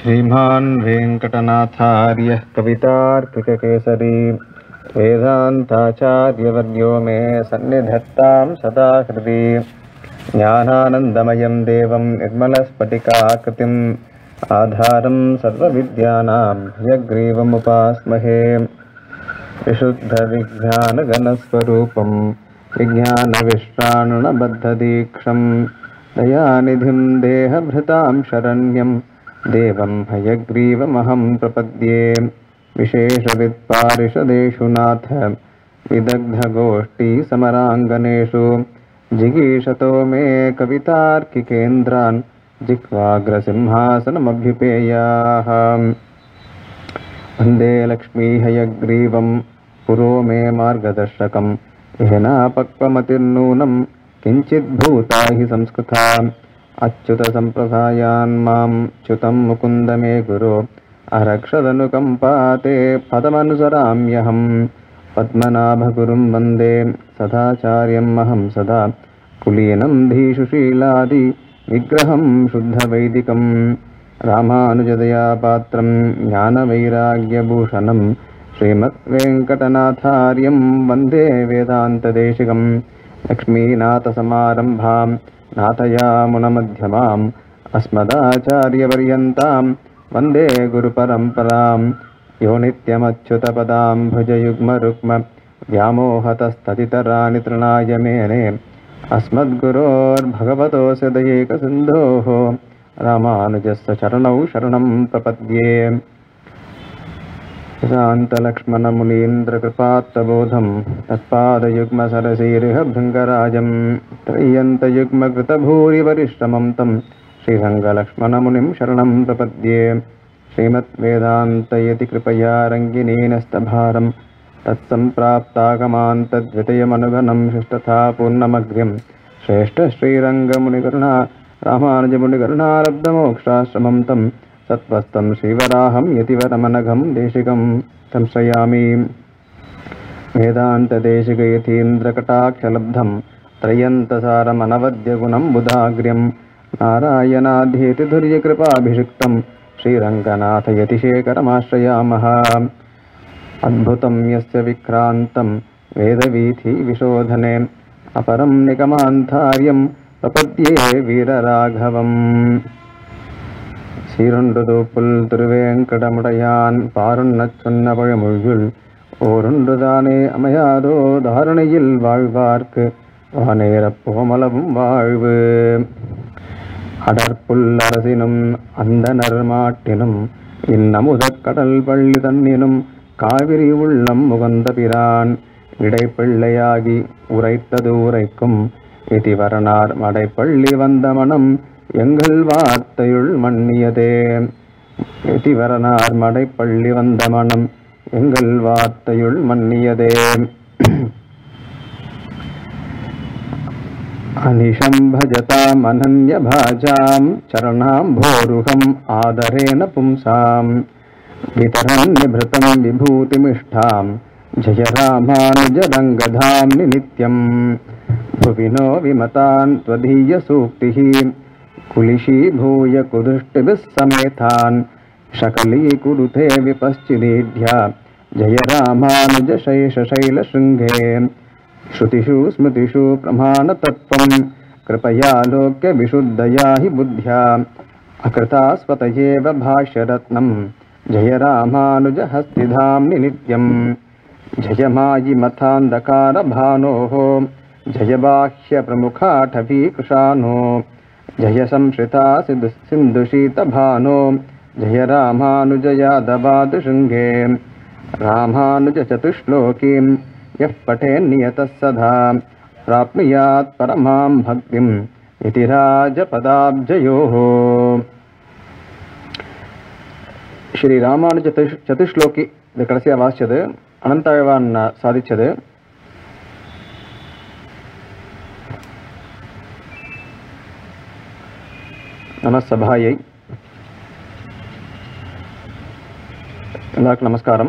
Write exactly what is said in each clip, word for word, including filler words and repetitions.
श्रीमान् वेङ्कटनाथार्यः कवितार्किककेसरी वेदान्ताचार्यवर्यो मे सन्निधत्तां सदा हृदि ज्ञानानन्दमयं देवं निर्मलस्फटिकाकृतिम् आधारं सर्वविद्यानां हयग्रीवमुपास्महे विशुद्धविज्ञानगणस्वरूपं विज्ञानविश्राणुणबद्धदीक्षं दयानिधिं देहभृतां शरण्यं देवं हयग्रीवमहं प्रपद्ये विशेषवित्पारिषदेषु नाथ विदग्धगोष्ठीसमराङ्गनेषु जिगीषतो मे कवितार्किकेन्द्रान् जिह्वाग्रसिंहासनमभ्युपेयाः वन्दे लक्ष्मी हयग्रीवं पुरो मे मार्गदर्शकं येनापक्वमतिर्नूनं किञ्चिद्भूता हि संस्कृता अच्युतसम्प्रदायान्मां च्युतं मुकुन्द मे गुरो अरक्षदनुकम्पाते पदमनुसराम्यहं पद्मनाभगुरुं वन्दे सदाचार्यम् अहं सदा कुलीनं धीशुशीलादि विग्रहं शुद्धवैदिकं रामानुजदयापात्रं ज्ञानवैराग्यभूषणं श्रीमद्वेङ्कटनाथार्यं वन्दे वेदान्तदेशिकं लक्ष्मीनाथसमारम्भां नाथयामुनमध्यमाम् अस्मदाचार्यपर्यन्तां वन्दे गुरुपरम्परां यो नित्यमच्युतपदां भुजयुग्मरुक्म व्यामोहतस्ततितराणि तृणाय मेने अस्मद्गुरोर्भगवतोऽस्य दयैकसिन्धोः रामानुजस्य चरणौ शरणं प्रपद्ये शान्तलक्ष्मणमुनीन्द्रकृपात्तबोधं तत्पादयुग्मसरसीरिह भृङ्गराजं त्रय्यन्तयुग्मकृतभूरिवरिश्रमं तं श्रीरङ्गलक्ष्मणमुनिं शरणं प्रपद्ये श्रीमद्वेदान्तयति कृपया रङ्गिनीनस्तभारं तत्सम्प्राप्तागमान् तद्वितयमनुगणं शिष्टथा पूर्णमग्र्यं श्रेष्ठश्रीरङ्गमुनिकरुणा रामानुजमुनिकरुणालब्धमोक्षाश्रमं तं सत्त्वस्तं श्रीवराहं यतिवरमनघं देशिकं संश्रयामि वेदान्तदेशिकयतीन्द्रकटाक्षलब्धं त्रयन्तसारमनवद्यगुणं बुधाग्र्यं नारायणाध्येतिधुर्यकृपाभिषिक्तं श्रीरङ्गनाथयतिशेखरमाश्रयामः अद्भुतं यस्य विक्रान्तं वेदवीथीविशोधने अपरं निगमान्तार्यं प्रपद्ये वीरराघवम् சீருண்டுதூப்புல் திருவேங்கடமுடையான் பாருண்ணச் சொன்ன பழமொழியுள் ஓருண்டுதானே அமையாதோ தாரணையில் வாழ்வார்க்கு வானேரப் புகமளவும் வாழ்வு அடற்புல் அரசினும் அந்தனர் மாட்டினும் இன்னமுதக் கடல் பள்ளி தன்னினும் காவிரி உள்ளம் முகந்த பிரான் இடைப்பிள்ளையாகி உரைத்தது உரைக்கும் இதிவரனார் மடைப்பள்ளி வந்த மனம் எங்கள் வார்த்தையுள் மன்னியதே இதிவரனார் மடைப்பள்ளி வந்த மனம் எங்கள் வார்த்தையுள் மன்னியதே அனிஷம் பஜதாம் அனன்ய பாஜாம் சரணாம்போருகம் ஆதரேன பும்சாம் விதரன் நிபிருதம் விபூதிமிஷ்டாம் ஜய ராமானுஜரங்கதாம்னி நித்யம் புவினோ விமதான் த்வதீய சூக்திஹி कुलिशीभूय कुदृष्टिभिः समेतान् शकलीकुरुते विपश्चिदीढ्या जय रामानुजशैषशैलशृङ्गे श्रुतिषु स्मृतिषु प्रमाणतत्त्वं कृपयालोक्य विशुद्धया हि बुद्ध्या अकृतास्पतयेव भाष्यरत्नं जय रामानुजहस्तिधाम्नि नित्यं जय मायिमथान्धकारभानोः जय बाह्यप्रमुखाटवीकृशानो जय संश्रिता सिन्धुशीतभानो जय रामानुजयादवादशृङ्गे रामानुजचतुश्लोकीं यः पठेन्नियतः सदा प्राप्नुयात् परमां भक्तिं यतिराजपदाब्जयोः श्री रामानुज चतुश्लोकी இது கடைசியாக வாசிச்சது அனந்தாழ்வான் சாதிச்சது. நமசபாயை எல்லாருக்கும் நமஸ்காரம்.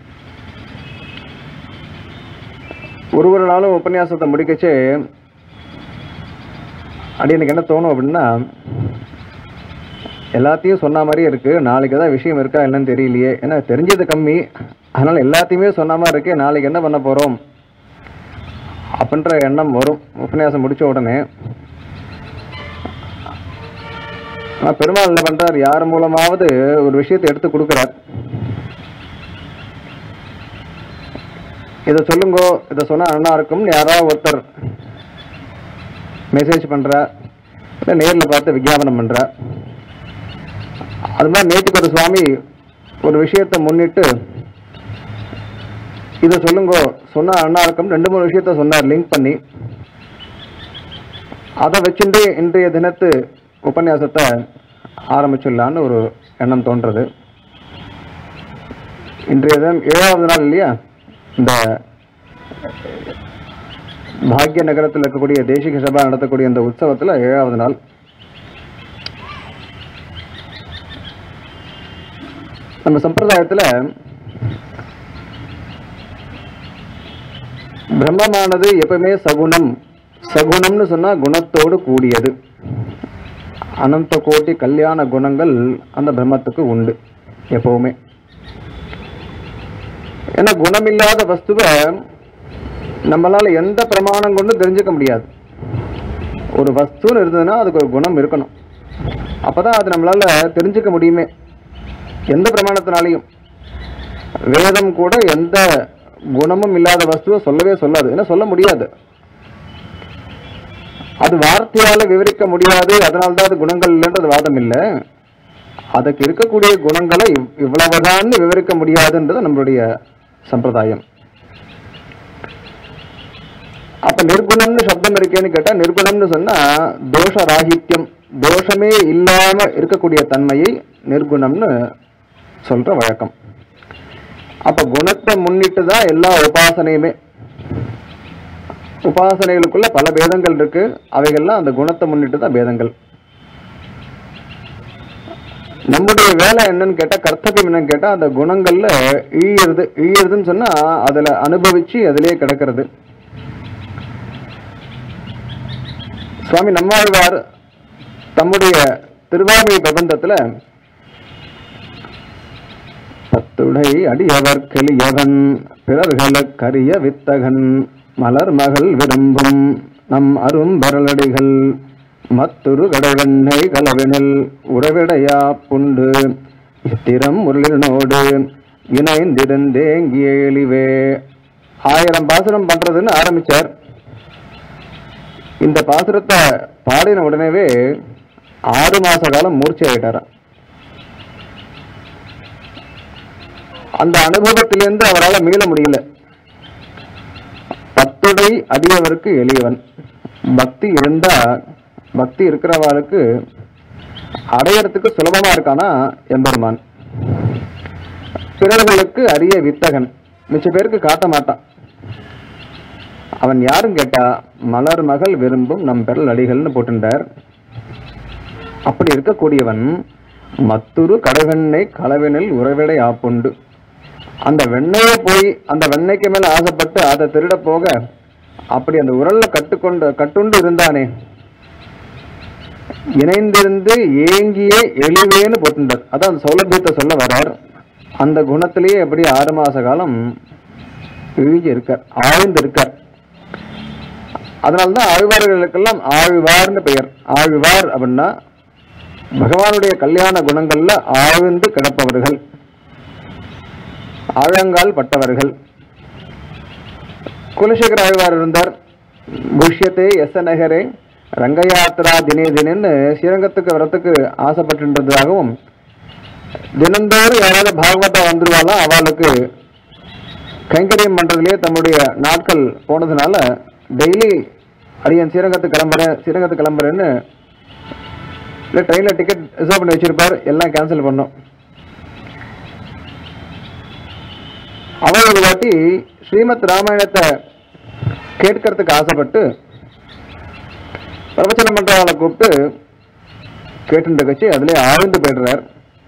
ஒரு ஒரு நாளும் உபன்யாசத்தை முடிக்கச்சே அடி எனக்கு என்ன தோணும் அப்படின்னா, எல்லாத்தையும் சொன்ன மாதிரியே இருக்குது, நாளைக்கு ஏதாவது விஷயம் இருக்கா என்னன்னு தெரியலையே, ஏன்னா தெரிஞ்சது கம்மி, அதனால் எல்லாத்தையுமே சொன்ன மாதிரி இருக்கே, நாளைக்கு என்ன பண்ண போகிறோம் அப்படின்ற எண்ணம் வரும் உபன்யாசம் முடித்த உடனே. ஆனால் பெருமாள் என்ன பண்ணுறார், யார் மூலமாவது ஒரு விஷயத்தை எடுத்து கொடுக்குறார். இதை சொல்லுங்கோ, இதை சொன்னால் நல்லா இருக்கும்னு யாராவது ஒருத்தர் மெசேஜ் பண்ணுறா, இல்லை நேரில் பார்த்து விஞ்ஞாபனம் பண்ணுறா. அது மாதிரி நேற்றுக்கு ஒரு சுவாமி ஒரு விஷயத்தை முன்னிட்டு இதை சொல்லுங்கோ, சொன்னால் நல்லா இருக்கும்னு ரெண்டு மூணு விஷயத்த சொன்னார் லிங்க் பண்ணி. அதை வச்சுட்டு இன்றைய தினத்து உபன்யாசத்தை ஆரம்பிச்சிடலான்னு ஒரு எண்ணம் தோன்றது. இன்றைய தினம் ஏழாவது நாள் இல்லையா, இந்த பாக்ய நகரத்தில் இருக்கக்கூடிய தேசிக சபா நடத்தக்கூடிய இந்த உற்சவத்தில் ஏழாவது நாள். நம்ம சம்பிரதாயத்தில் பிரம்மமானது எப்பவுமே சகுணம். சகுணம்னு சொன்னால் குணத்தோடு கூடியது. அனந்த கோட்டி கல்யாண குணங்கள் அந்த பிரம்மத்துக்கு உண்டு எப்பவுமே. ஏன்னா குணமில்லாத வஸ்துவை நம்மளால எந்த பிரமாணம் கொண்டு தெரிஞ்சுக்க முடியாது. ஒரு வஸ்துன்னு இருந்ததுன்னா அதுக்கு ஒரு குணம் இருக்கணும், அப்பதான் அது நம்மளால தெரிஞ்சுக்க முடியுமே எந்த பிரமாணத்தினாலையும். வேதம் கூட எந்த குணமும் இல்லாத வஸ்துவை சொல்லவே சொல்லாது, ஏன்னா சொல்ல முடியாது, அது வார்த்தையால விவரிக்க முடியாது. அதனால்தான் அது குணங்கள் இல்லைன்றது வாதம் இல்லை, அதுக்கு இருக்கக்கூடிய குணங்களை இவ்வளவுதான் விவரிக்க முடியாதுன்றது நம்மளுடைய சம்பிரதாயம். அப்ப நிர்குணம்னு சப்தம் இருக்கேன்னு கேட்டா, நிர்குணம்னு சொன்னா தோஷ ராகித்யம், தோஷமே இல்லாம இருக்கக்கூடிய தன்மையை நிர்குணம்னு சொல்ற வழக்கம். அப்ப குணத்தை முன்னிட்டு தான் எல்லா உபாசனையுமே. உபாசனைகளுக்குள்ள பல பேதங்கள் இருக்கு, அவைகள்லாம் அந்த குணத்தை முன்னிட்டு தான் பேதங்கள். நம்முடைய வேலை என்னன்னு கேட்டா, கர்த்தவியம் என்னன்னு கேட்டா, அந்த குணங்கள்ல ஈயறது. ஈயறதுன்னு சொன்னா அதுல அனுபவிச்சு அதிலே கிடக்கிறது. சுவாமி நம்மாழ்வார் தம்முடைய திருவாமி பிரபந்தத்துல பத்துடை அடியவர் கெளியவன் பிறர்களுக்கரிய வித்தகன் மலர் மகள் விரும்பும் நம் அரும் பரலடிகள் மத்துரு கடவெண்ணை கலவினில் உறவிடையா புண்டு இத்திரம் முரளினோடு இணைந்திருந்தேங்கியேளிவே. ஆயிரம் பாசுரம் பண்றதுன்னு ஆரம்பிச்சார். இந்த பாசுரத்தை பாடின உடனேவே ஆறு மாச காலம் மூர்ச்சி ஆயிட்டாராம். அந்த அனுபவத்திலிருந்து அவரால் மீள முடியல. பத்துடை அடியவருக்கு எளியவன். பக்தி இருந்தா, பக்தி இருக்கிறவாளுக்கு அடையறதுக்கு சுலபமா இருக்கானா எம்பெருமான். பிறர்களுக்கு அரிய வித்தகன், மிச்ச பேருக்கு காட்ட மாட்டான். அவன் யாரும் கேட்டா, மலர் மகள் விரும்பும் நம் பெறல் அடிகள்னு போட்டுட்டார். அப்படி இருக்கக்கூடியவன் மத்துரு கடவெண்ணை களவினில் உறவிடை ஆப்புண்டு. அந்த வெண்ணையை போய் அந்த வெண்ணைக்கு மேல ஆசைப்பட்டு அதை திருட போக, அப்படி அந்த உரல்ல கட்டுக்கொண்டு கட்டுண்டு இருந்தானே, இணைந்திருந்து ஏங்கியே எளிவேன்னு போட்டுட்டார். அதான் அந்த சௌலபியத்தை சொல்ல வர்றார். அந்த குணத்திலேயே எப்படி ஆறு மாச காலம் இழிஞ்சு இருக்கார், ஆழ்ந்து இருக்கார். அதனால்தான் ஆழ்வார்களுக்கெல்லாம் ஆழ்வார்னு பெயர். ஆழ்வார் அப்படின்னா பகவானுடைய கல்யாண குணங்கள்ல ஆழ்ந்து கிடப்பவர்கள், ஆழங்கால் பட்டவர்கள். குலசேகர ஆழ்வார் இருந்தார். புஷ்யத்தே எஸ் நகரே ரங்கயாத்திரா தினே தினன்னு ஸ்ரீரங்கத்துக்கு வரத்துக்கு ஆசைப்பட்டுன்றதாகவும், தினந்தோறும் யாராவது பாகவதா வந்துருவாளா அவளுக்கு கைங்கரியம் பண்றதுலேயே தம்முடைய நாட்கள் போனதுனால டெய்லி அடியன் ஸ்ரீரங்கத்துக்கு கிளம்புறேன் ஸ்ரீரங்கத்துக்கு கிளம்புறேன்னு இல்லை ட்ரெயினில் டிக்கெட் ரிசர்வ் பண்ணி வச்சிருப்பார். எல்லாம் கேன்சல் பண்ணோம். அவர் ஒரு வாட்டி ஸ்ரீமத் ராமாயணத்தை கேட்கறதுக்கு ஆசைப்பட்டு பிரவச்சனம் பண்றவங்களை கூப்பிட்டு கேட்டு கட்சி அதுல ஆழ்ந்து போயிடுறார்.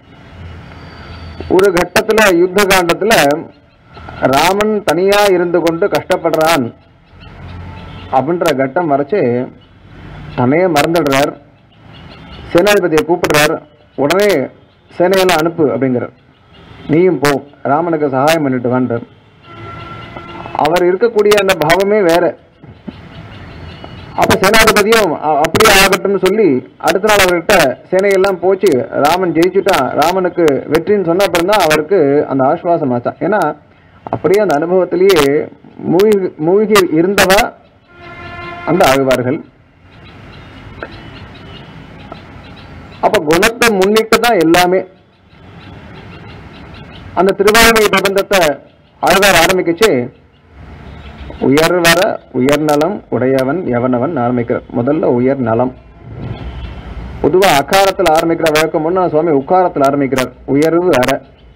ஒரு கட்டத்துல யுத்த காண்டத்துல ராமன் தனியா இருந்து கொண்டு கஷ்டப்படுறான் அப்படின்ற கட்டம் வரைச்சு தன்னையே மறந்துடுறார். சேனாதிபதியை கூப்பிடுறார். உடனே சேனையெல்லாம் அனுப்பு அப்படிங்கிறார். நீயும் போ, ராமனுக்கு சகாயம் பண்ணிட்டு வான்றார். அவர் இருக்கக்கூடிய அந்த பாவமே வேற. அப்ப சேனாதிபதியும் அப்படியே ஆகட்டும்னு சொல்லி அடுத்த நாள் அவர்கிட்ட சேனையெல்லாம் போச்சு, ராமன் ஜெயிச்சுட்டான், ராமனுக்கு வெற்றின்னு சொன்ன அப்புறம் தான் அவருக்கு அந்த ஆஸ்வாசம் ஆச்சான். ஏன்னா அப்படியே அந்த அனுபவத்திலேயே மூழ்கி மூழ்கி இருந்தவா அந்த ஆழ்வார்கள். அப்ப குணத்தை முன்னிட்டு தான் எல்லாமே. அந்த திருவாய்மை பிரபந்தத்தை ஆழ்வார் ஆரம்பிக்கச்சு உயர் வர உயர் நலம் உடையவன் எவனவன் ஆரம்பிக்கிறார். முதல்ல உயர் நலம். பொதுவா அகாரத்தில் ஆரம்பிக்கிற வழக்கம் ஒண்ணு, சுவாமி உக்காரத்தில் ஆரம்பிக்கிறார். உயர்வு அற.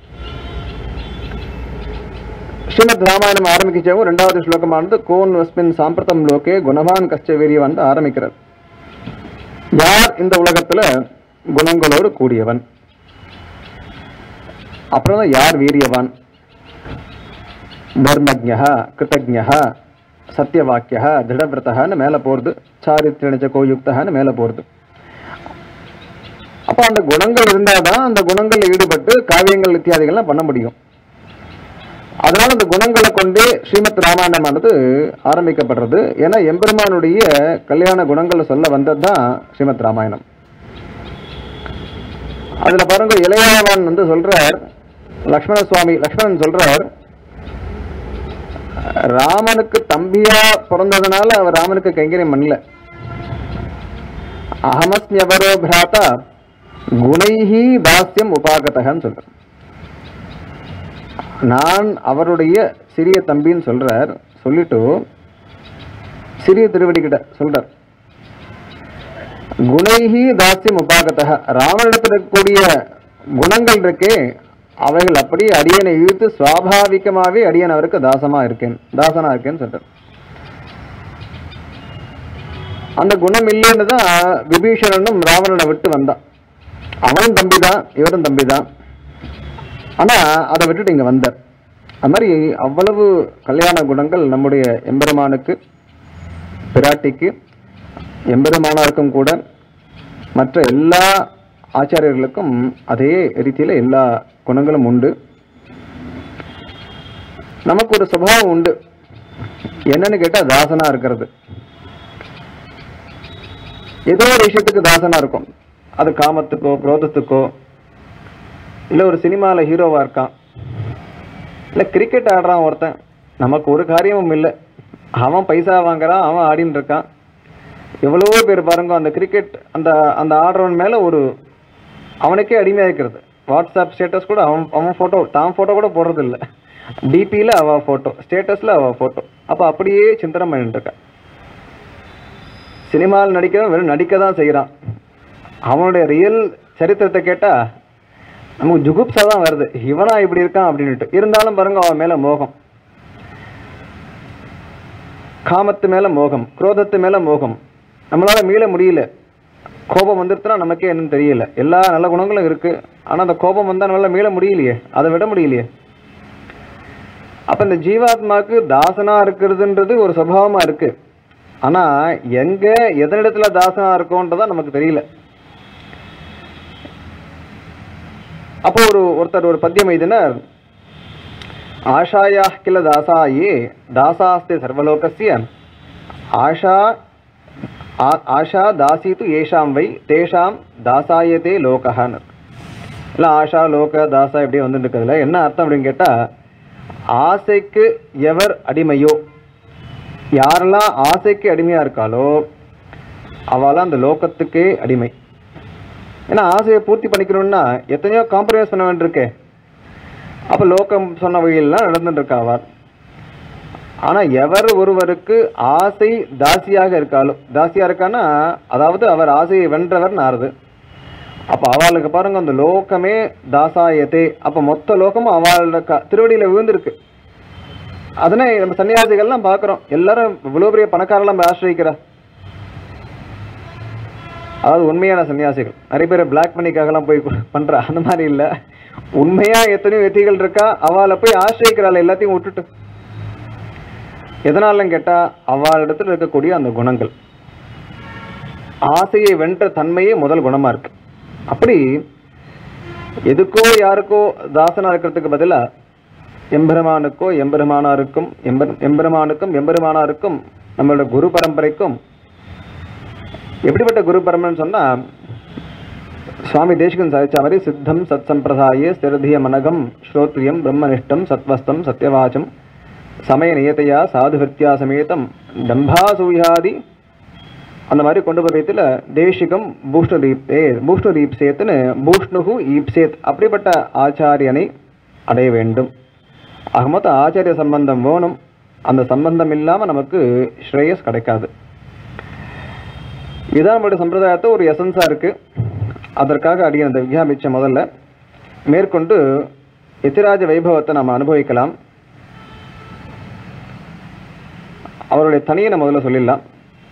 ஸ்ரீமத் ராமாயணம் ஆரம்பிக்கச்சவும் ரெண்டாவது ஸ்லோகமானது கோன் வஸ்மின் சாம்பிரதம் லோகே குணவான் கஷ்ட வீரியவன் ஆரம்பிக்கிறார். யார் இந்த உலகத்துல குணங்களோடு கூடியவன், அப்புறம் தான் யார் வீரியவான், தர்மஜ்ஞா கிருத்தஜ்ஞா சத்தியவாக்கியா திருடவிரதான்னு மேல போறது, சாரித்ரணிச்ச கோயுக்தான்னு மேல போறது. அப்ப அந்த குணங்கள் இருந்தாதான் அந்த குணங்கள்ல ஈடுபட்டு காவியங்கள் இத்தியாதிகள்லாம் பண்ண முடியும். அதனால அந்த குணங்களை கொண்டு ஸ்ரீமத் ராமாயணமானது ஆரம்பிக்கப்படுறது. ஏன்னா எம்பெருமானுடைய கல்யாண குணங்களை சொல்ல வந்தது தான் ஸ்ரீமத் ராமாயணம். அதுல பாருங்க, இளையவன் வந்து சொல்றார், லக்ஷ்மண சுவாமி லக்ஷ்மணன் சொல்றார், ராமனுக்கு தம்பியா பிறந்ததுனால அவர் ராமனுக்கு கைங்கரியம் பண்ணல. அகமஸ்மியவரோ பிராதா குணைஹி தாஸ்யம் உபாகதகன்னு சொல்றார். நான் அவருடைய சிறிய தம்பின்னு சொல்றார். சொல்லிட்டு சிறிய திருவடி கிட்ட சொல்றார், குணைஹி தாஸ்யம் உபாகதக, ராமனிடத்தில் இருக்கக்கூடிய குணங்கள் இருக்கே அவைகள் அப்படியே அடியனை இழுத்து சுவாபாவிகமாவே அடியன் அவருக்கு தாசமா இருக்கேன் தாசனா இருக்கேன்னு சொல்றார். அந்த குணம் இல்லைன்னு தான் விபீஷணனும் ராவணனை விட்டு வந்தான். அவனும் தம்பிதான், இவரும் தம்பிதான். ஆனா அதை விட்டுட்டு இங்க வந்தார். அது மாதிரி அவ்வளவு கல்யாண குணங்கள் நம்முடைய எம்பெருமானுக்கு, பிராட்டிக்கு, எம்பெருமானாருக்கும் கூட மற்ற எல்லா ஆச்சாரியர்களுக்கும் அதே ரீதியில எல்லா குணங்களும் உண்டு. நமக்கு ஒரு சுபாவம் உண்டு, என்னன்னு கேட்டா தாசனா இருக்கிறது. ஏதோ ஒரு விஷயத்துக்கு தாசனா இருக்கும். அது காமத்துக்கோ குரோதத்துக்கோ, இல்ல ஒரு சினிமால ஹீரோவா இருக்கான், இல்ல கிரிக்கெட் ஆடுறான் ஒருத்தன், நமக்கு ஒரு காரியமும் இல்லை, அவன் பைசா வாங்குறான், அவன் ஆடின்னு இருக்கான். எவ்வளவோ பேர் பாருங்க அந்த கிரிக்கெட் அந்த அந்த ஆடுறவன் மேல ஒரு அவனுக்கே அடிமையா இருக்கிறது. வாட்ஸ்அப் ஸ்டேட்டஸ் கூட அவன் அவன் போட்டோ தான் போட்டோ கூட போடுறது இல்லை, டிபியில அவ போட்டோ, ஸ்டேட்டஸ்ல அவ போட்டோ. அப்ப அப்படியே சிந்தனை பண்ணிட்டு இருக்கான். சினிமாவில் நடிக்கிறவன் வெறும் நடிக்க தான் செய்யறான். அவனுடைய ரியல் சரித்திரத்தை கேட்டா நமக்கு ஜுகுப்சா தான் வருது, இவனா இப்படி இருக்கான் அப்படின்னுட்டு. இருந்தாலும் பாருங்க அவன் மேல மோகம், காமத்து மேல மோகம், குரோதத்து மேல மோகம். நம்மளால மீள முடியல. கோபம் வந்துருச்சுன்னா நமக்கே என்னன்னு தெரியல. எல்லா நல்ல குணங்களும் இருக்கு, ஆனா அந்த கோபம் வந்தா நம்மளால மீள முடியலையே, அதை விட முடியலையே. அப்ப இந்த ஜீவாத்மாவுக்கு தாசனா இருக்கிறதுன்றது ஒரு சுபாவமா இருக்கு. ஆனா எங்க எதனிடத்துல தாசனா இருக்கோன்றதான் நமக்கு தெரியல. அப்போ ஒரு ஒருத்தர் ஒரு பத்தியம் எழுதினார், ஆஷாயா கில தாசாயே தாசாஸ்தே சர்வலோகஸ்ய ஆஷா ஆஷா தாசித்து ஏஷாம் வை தேஷாம் தாசாயத்தே லோகஹான்னு. இல்லை ஆஷா லோக தாசா இப்படியே வந்துட்டு இருக்கிறதுல என்ன அர்த்தம் அப்படின்னு கேட்டா, ஆசைக்கு எவர் அடிமையோ, யாரெல்லாம் ஆசைக்கு அடிமையா இருக்காளோ அவளாம் அந்த லோகத்துக்கே அடிமை. ஏன்னா ஆசையை பூர்த்தி பண்ணிக்கணும்னா எத்தனையோ காம்ப்ரமைஸ் பண்ண வேண்டியிருக்கு. அப்ப லோகம் சொன்ன வழியெல்லாம் நடந்துட்டு இருக்காவார். ஆனா எவர் ஒருவருக்கு ஆசை தாசியாக இருக்காளோ, தாசியா இருக்கான்னா அதாவது அவர் ஆசையை வென்றவர் நாருது. அப்ப அவளுக்கு பாருங்க அந்த லோகமே தாசாயத்தே. அப்ப மொத்த லோகமும் அவளோட திருவடியில விழுந்திருக்கு. அதனை நம்ம சன்னியாசிகள்லாம் பாக்குறோம், எல்லாரும் இவ்வளவு பெரிய பணக்காரெல்லாம் ஆசிரியிக்கிறா. அதாவது உண்மையான சன்னியாசிகள். நிறைய பேர் பிளாக் மணிக்காகலாம் போய் பண்றா, அந்த மாதிரி இல்ல. உண்மையா எத்தனையோ வெற்றிகள் இருக்கா, அவளை போய் ஆசிரியிக்கிறாள் எல்லாத்தையும் விட்டுட்டு. எதனாலும் கேட்டா அவளிடத்துல இருக்கக்கூடிய அந்த குணங்கள், ஆசையை வென்ற தன்மையே முதல் குணமா இருக்கு. அப்படி எதுக்கோ யாருக்கோ தாசனா இருக்கிறதுக்கு பதிலாக எம்பெருமானுக்கோ எம்பெருமானாருக்கும் எம்பெரு எம்பெருமானுக்கும் எம்பெருமானாருக்கும் நம்மளோட குரு பரம்பரைக்கும் எப்படிப்பட்ட குரு பரம்பரைன்னு சொன்னால் சுவாமி தேசிகன் சாதிச்ச மாதிரி சித்தம் சத் சம்பிரதாயே ஸ்திரதிய மனகம் ஸ்ரோத்ரியம் பிரம்மனிஷ்டம் சத்வஸ்தம் சத்யவாச்சம் சமய நியத்தையா சாது விருத்தியா சமேதம் டம்பாசூயாதி அந்த மாதிரி கொண்டு போகிற விதத்தில் தேசிகம் பூஷ்ணு ரீப்தே பூஷ்ணு ரீப்சேத்துன்னு பூஷ்ணுகு ஈப்சேத் அப்படிப்பட்ட ஆச்சாரியனை அடைய வேண்டும். ஆக மொத்தம் ஆச்சாரிய சம்பந்தம் வேணும். அந்த சம்பந்தம் இல்லாமல் நமக்கு ஸ்ரேயஸ் கிடைக்காது. இதுதான் நம்மளுடைய சம்பிரதாயத்தை ஒரு எசன்ஸாக இருக்குது. அதற்காக அடிய அந்த விஞ்ஞாபிச்ச முதல்ல மேற்கொண்டு யதிராஜ வைபவத்தை நாம் அனுபவிக்கலாம். அவருடைய தனியை நம்ம முதல்ல சொல்லிடலாம்.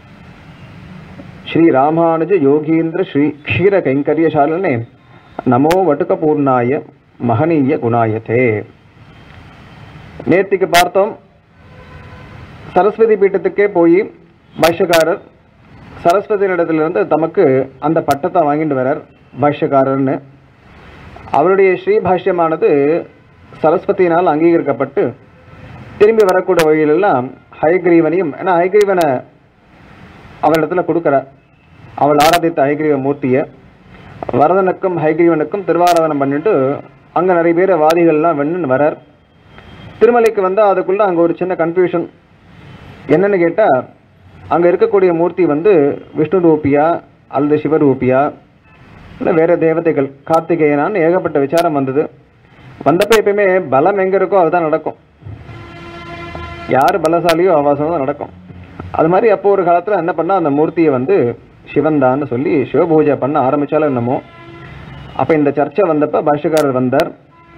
ஸ்ரீ ராமானுஜ யோகீந்திர ஸ்ரீ க்ஷீர கைங்கரியசாலனே நமோ வட்டுக்க பூர்ணாய மகனீய குணாயத்தே. நேர்த்திக்கு பார்த்தோம், சரஸ்வதி பீட்டத்துக்கே போய் பாஷ்யக்காரர் சரஸ்வதியினிடத்திலிருந்து தமக்கு அந்த பட்டத்தை வாங்கிட்டு வரார் பாஷ்யக்காரர்னு. அவருடைய ஸ்ரீபாஷ்யமானது சரஸ்வதியினால் அங்கீகரிக்கப்பட்டு திரும்பி வரக்கூடிய வழியிலெல்லாம் ஹயக்ரீவனையும், ஏன்னா ஹயக்ரீவனை அவரிடத்துல கொடுக்குறார். அவள் ஆராதித்த ஹயக்ரீவ மூர்த்தியை வரதனுக்கும் ஹயக்ரீவனுக்கும் திருவாராதனம் பண்ணிட்டு அங்கே நிறைய பேர் வாதிகள்லாம் வெண்ணுன்னு வரார். திருமலைக்கு வந்தால் அதுக்குள்ளே அங்கே ஒரு சின்ன கன்ஃபியூஷன். என்னென்னு கேட்டால் அங்கே இருக்கக்கூடிய மூர்த்தி வந்து விஷ்ணு ரூபியா அல்லது சிவரூபியா இல்லை வேறு தேவதைகள் கார்த்திகேயனான்னு ஏகப்பட்ட விசாரம் வந்தது. வந்தப்போ எப்பயுமே பலம் எங்கே இருக்கோ அதுதான் நடக்கும். யார் பலசாலியோ ஆவாசம் தான் நடக்கும். அது மாதிரி அப்போ ஒரு காலத்தில் என்ன பண்ணால் அந்த மூர்த்தியை வந்து சிவன்தான்னு சொல்லி சிவபூஜை பண்ண ஆரம்பித்தாலும் என்னமோ. அப்போ இந்த சர்ச்சை வந்தப்போ பாஷ்யக்காரர் வந்தார்.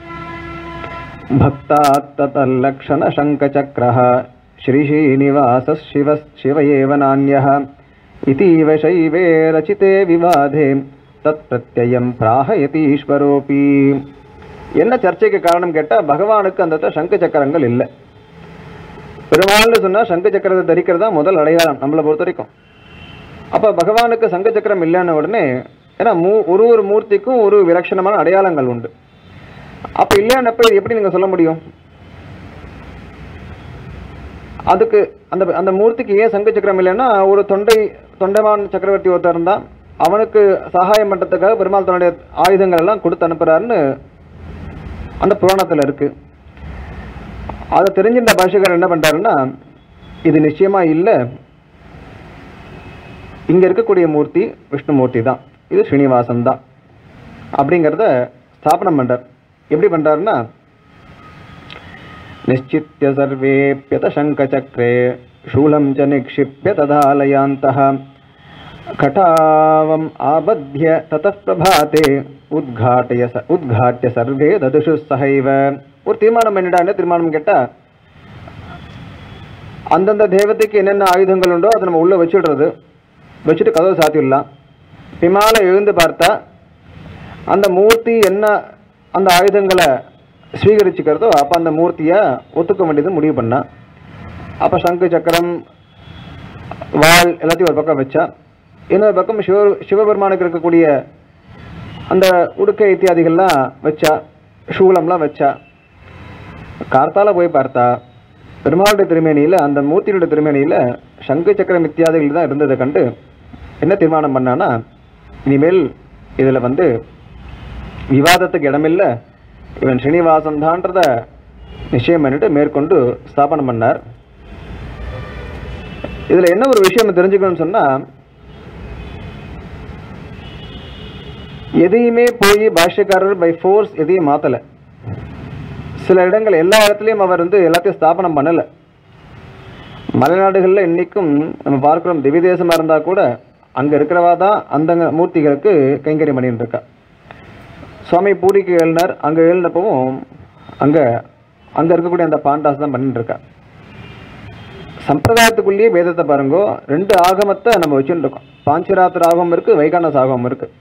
பக்தாத்தல்லக்ஷண சங்கசக்ரஹ ஸ்ரீ ஸ்ரீனிவாச சிவ சிவ ஏவ நான்யஹ இதீவ சைவே ரசிதே விவாதே தத் பிரத்யம் பிராஹயதீஸ்வரோபி. என்ன சர்ச்சைக்கு காரணம் கேட்டால் பகவானுக்கு அந்த சங்க சக்கரங்கள் இல்லை. பெருமாள்னு சொன்னால் சங்க சக்கரத்தை தரிக்கிறது தான் முதல் அடையாளம் நம்மளை பொறுத்த வரைக்கும். அப்போ பகவானுக்கு சங்க சக்கரம் இல்லைன்ன உடனே, ஏன்னா மூ ஒரு ஒரு மூர்த்திக்கும் ஒரு விலட்சணமான அடையாளங்கள் உண்டு. அப்போ இல்லைன்னப்ப எப்படி நீங்கள் சொல்ல முடியும்? அதுக்கு அந்த அந்த மூர்த்திக்கு ஏன் சங்க சக்கரம் இல்லைன்னா, ஒரு தொண்டை தொண்டைமான் சக்கரவர்த்தி ஒருத்தர் இருந்தால் அவனுக்கு சகாயம் பண்ணுறதுக்காக பெருமாள் தன்னுடைய ஆயுதங்கள் எல்லாம் கொடுத்து அனுப்புகிறாருன்னு அந்த புராணத்தில் இருக்குது. அதை தெரிஞ்சிருந்த பாஷ்யக்காரர் என்ன பண்ணுறாருன்னா, இது நிச்சயமாக இல்லை, இங்கே இருக்கக்கூடிய மூர்த்தி விஷ்ணுமூர்த்தி தான், இது ஸ்ரீனிவாசன் தான் அப்படிங்கிறத ஸ்தாபனம் பண்ணுறார். எப்படி பண்ணுறாருன்னா, நிச்சித்ய சர்வேப்யத சங்கசக்ரே சூலம் ச நிக்ஷிப்ய ததாலயாந்தஹ கடாவம் ஆபத்ய ததப் பிரபாதே உத்காட்டய உத்காட்டிய சர்வே ததுஷு சஹைவ. ஒரு தீர்மானம் பண்ணிட்டா. என்ன தீர்மானம் கேட்டால், அந்தந்த தேவதைக்கு என்னென்ன ஆயுதங்கள் உண்டோ அதை நம்ம உள்ளே வச்சுடுறது, வச்சுட்டு கதவை சாத்திடலாம். பிமால எழுந்து பார்த்தா அந்த மூர்த்தி என்ன அந்த ஆயுதங்களை ஸ்வீகரிச்சுக்கிறதோ அப்போ அந்த மூர்த்தியை ஒத்துக்க வேண்டியது முடிவு பண்ணா. அப்போ சங்கு சக்கரம் வாள் எல்லாத்தையும் ஒரு பக்கம் வச்சா, இன்னொரு பக்கம் சிவ சிவபெருமானுக்கு இருக்கக்கூடிய அந்த உடுக்கை இத்தியாதிகள்லாம் வச்சா, சூளம்லாம் வச்சா. கார்த்தால போய் பார்த்தா பெருமாளுடைய திருமேனியில், அந்த மூர்த்தியுடைய திருமேனியில் சங்கு சக்கரம் இத்தியாதிகள் தான் இருந்ததை கண்டு என்ன தீர்மானம் பண்ணான்னா, இனிமேல் இதில் வந்து விவாதத்துக்கு இடமில்லை, இவன் ஸ்ரீனிவாசன் தான்றத நிச்சயம் பண்ணிட்டு மேற்கொண்டு ஸ்தாபனம் பண்ணார். இதில் என்ன ஒரு விஷயம் தெரிஞ்சுக்கணும்னு சொன்னால், எதையுமே போய் பாஷ்யக்காரர் பை ஃபோர்ஸ் எதையும் மாற்றலை. சில இடங்கள் எல்லா இடத்துலையும் அவர் வந்து எல்லாத்தையும் ஸ்தாபனம் பண்ணலை. மலைநாடுகளில் இன்றைக்கும் நம்ம பார்க்குறோம், திவ்ய தேசமாக இருந்தால் கூட அங்கே இருக்கிறவா தான் அந்த மூர்த்திகளுக்கு கைங்கரியம் பண்ணிட்டு இருக்கா. சுவாமி பூரிக்கு எழுதினார், அங்கே எழுதினப்பவும் அங்கே அங்கே இருக்கக்கூடிய அந்த பாண்டாஸ் தான் பண்ணிட்டு இருக்கா. சம்பிரதாயத்துக்குள்ளேயே வேதத்தை பாருங்கோ, ரெண்டு ஆகமத்தை நம்ம வச்சுட்டு இருக்கோம். பாஞ்சராத்திர ஆகமம் இருக்குது, வைகானச ஆகமம் இருக்குது.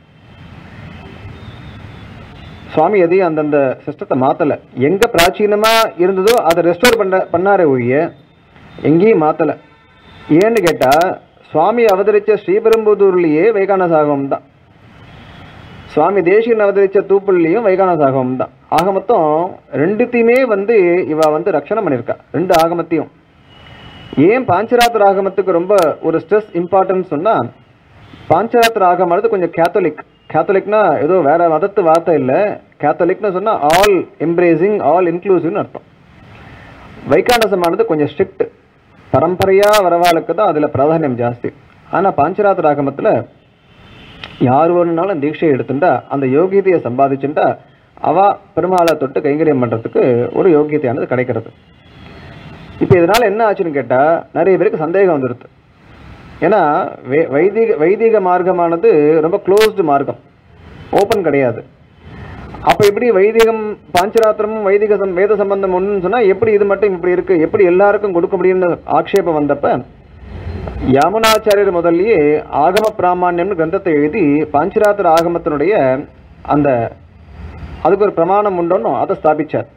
சுவாமி எதையும் அந்தந்த சிஸ்டத்தை மாற்றலை. எங்கே பிராச்சீனமாக இருந்ததோ அதை ரெஸ்டோர் பண்ண பண்ணாரே ஒழிய எங்கேயும் மாற்றலை. ஏன்னு கேட்டால், சுவாமி அவதரித்த ஸ்ரீபெரும்புதூர்லேயே வைகானச ஆகமம் தான். சுவாமி தேசிகன் அவதரிச்ச தூப்புள்ளியும் வைகானச ஆகமம் தான். ஆக மொத்தம் ரெண்டுத்தையுமே வந்து இவ வந்து ரட்சணம் பண்ணியிருக்கா, ரெண்டு ஆகமத்தையும். ஏன் பாஞ்சராத்திர ஆகமத்துக்கு ரொம்ப ஒரு ஸ்ட்ரெஸ் இம்பார்ட்டன்ஸ் சொன்னால், பாஞ்சராத்திர ஆகமானது கொஞ்சம் கேத்தலிக். கேத்தலிக்னா ஏதோ வேற மதத்து வார்த்தை இல்லை. கேத்தலிக்னு சொன்னால் ஆல் எம்ப்ரேசிங், ஆல் இன்க்ளூசிவ்னு அர்த்தம். வைகானசமானது கொஞ்சம் ஸ்ட்ரிக்ட், பரம்பரையாக வரவாளுக்கு தான் அதில் பிராதானியம் ஜாஸ்தி. ஆனால் பாஞ்சராத்திர ஆகமத்தில் யார் ஒருனாலும் தீட்சை எடுத்துட்டா, அந்த யோகியத்தையை சம்பாதிச்சுட்டா அவ பெருமாளை தொட்டு கைங்கரியம் பண்ணுறதுக்கு ஒரு யோகியத்தையானது கிடைக்கிறது. இப்போ இதனால் என்ன ஆச்சுன்னு கேட்டால், நிறைய பேருக்கு சந்தேகம் வந்துடுது. ஏன்னா வே வைதிக வைதிக மார்க்கமானது ரொம்ப க்ளோஸ்டு மார்க்கம், ஓப்பன் கிடையாது. அப்போ எப்படி வைதிகம் பாஞ்சராத்திரமும் வைதிக சம் வேத சம்பந்தம் ஒன்றுன்னு சொன்னால் எப்படி இது மட்டும் இப்படி இருக்குது, எப்படி எல்லாருக்கும் கொடுக்க முடியும்னு ஆக்ஷேபம் வந்தப்போ யாமுனாச்சாரியர் முதல்லையே ஆகம பிராமான்யம்னு கிரந்தத்தை எழுதி பாஞ்சராத்திர ஆகமத்தினுடைய அந்த அதுக்கு ஒரு பிரமாணம் உண்டோன்னு அதை ஸ்தாபிச்சார்.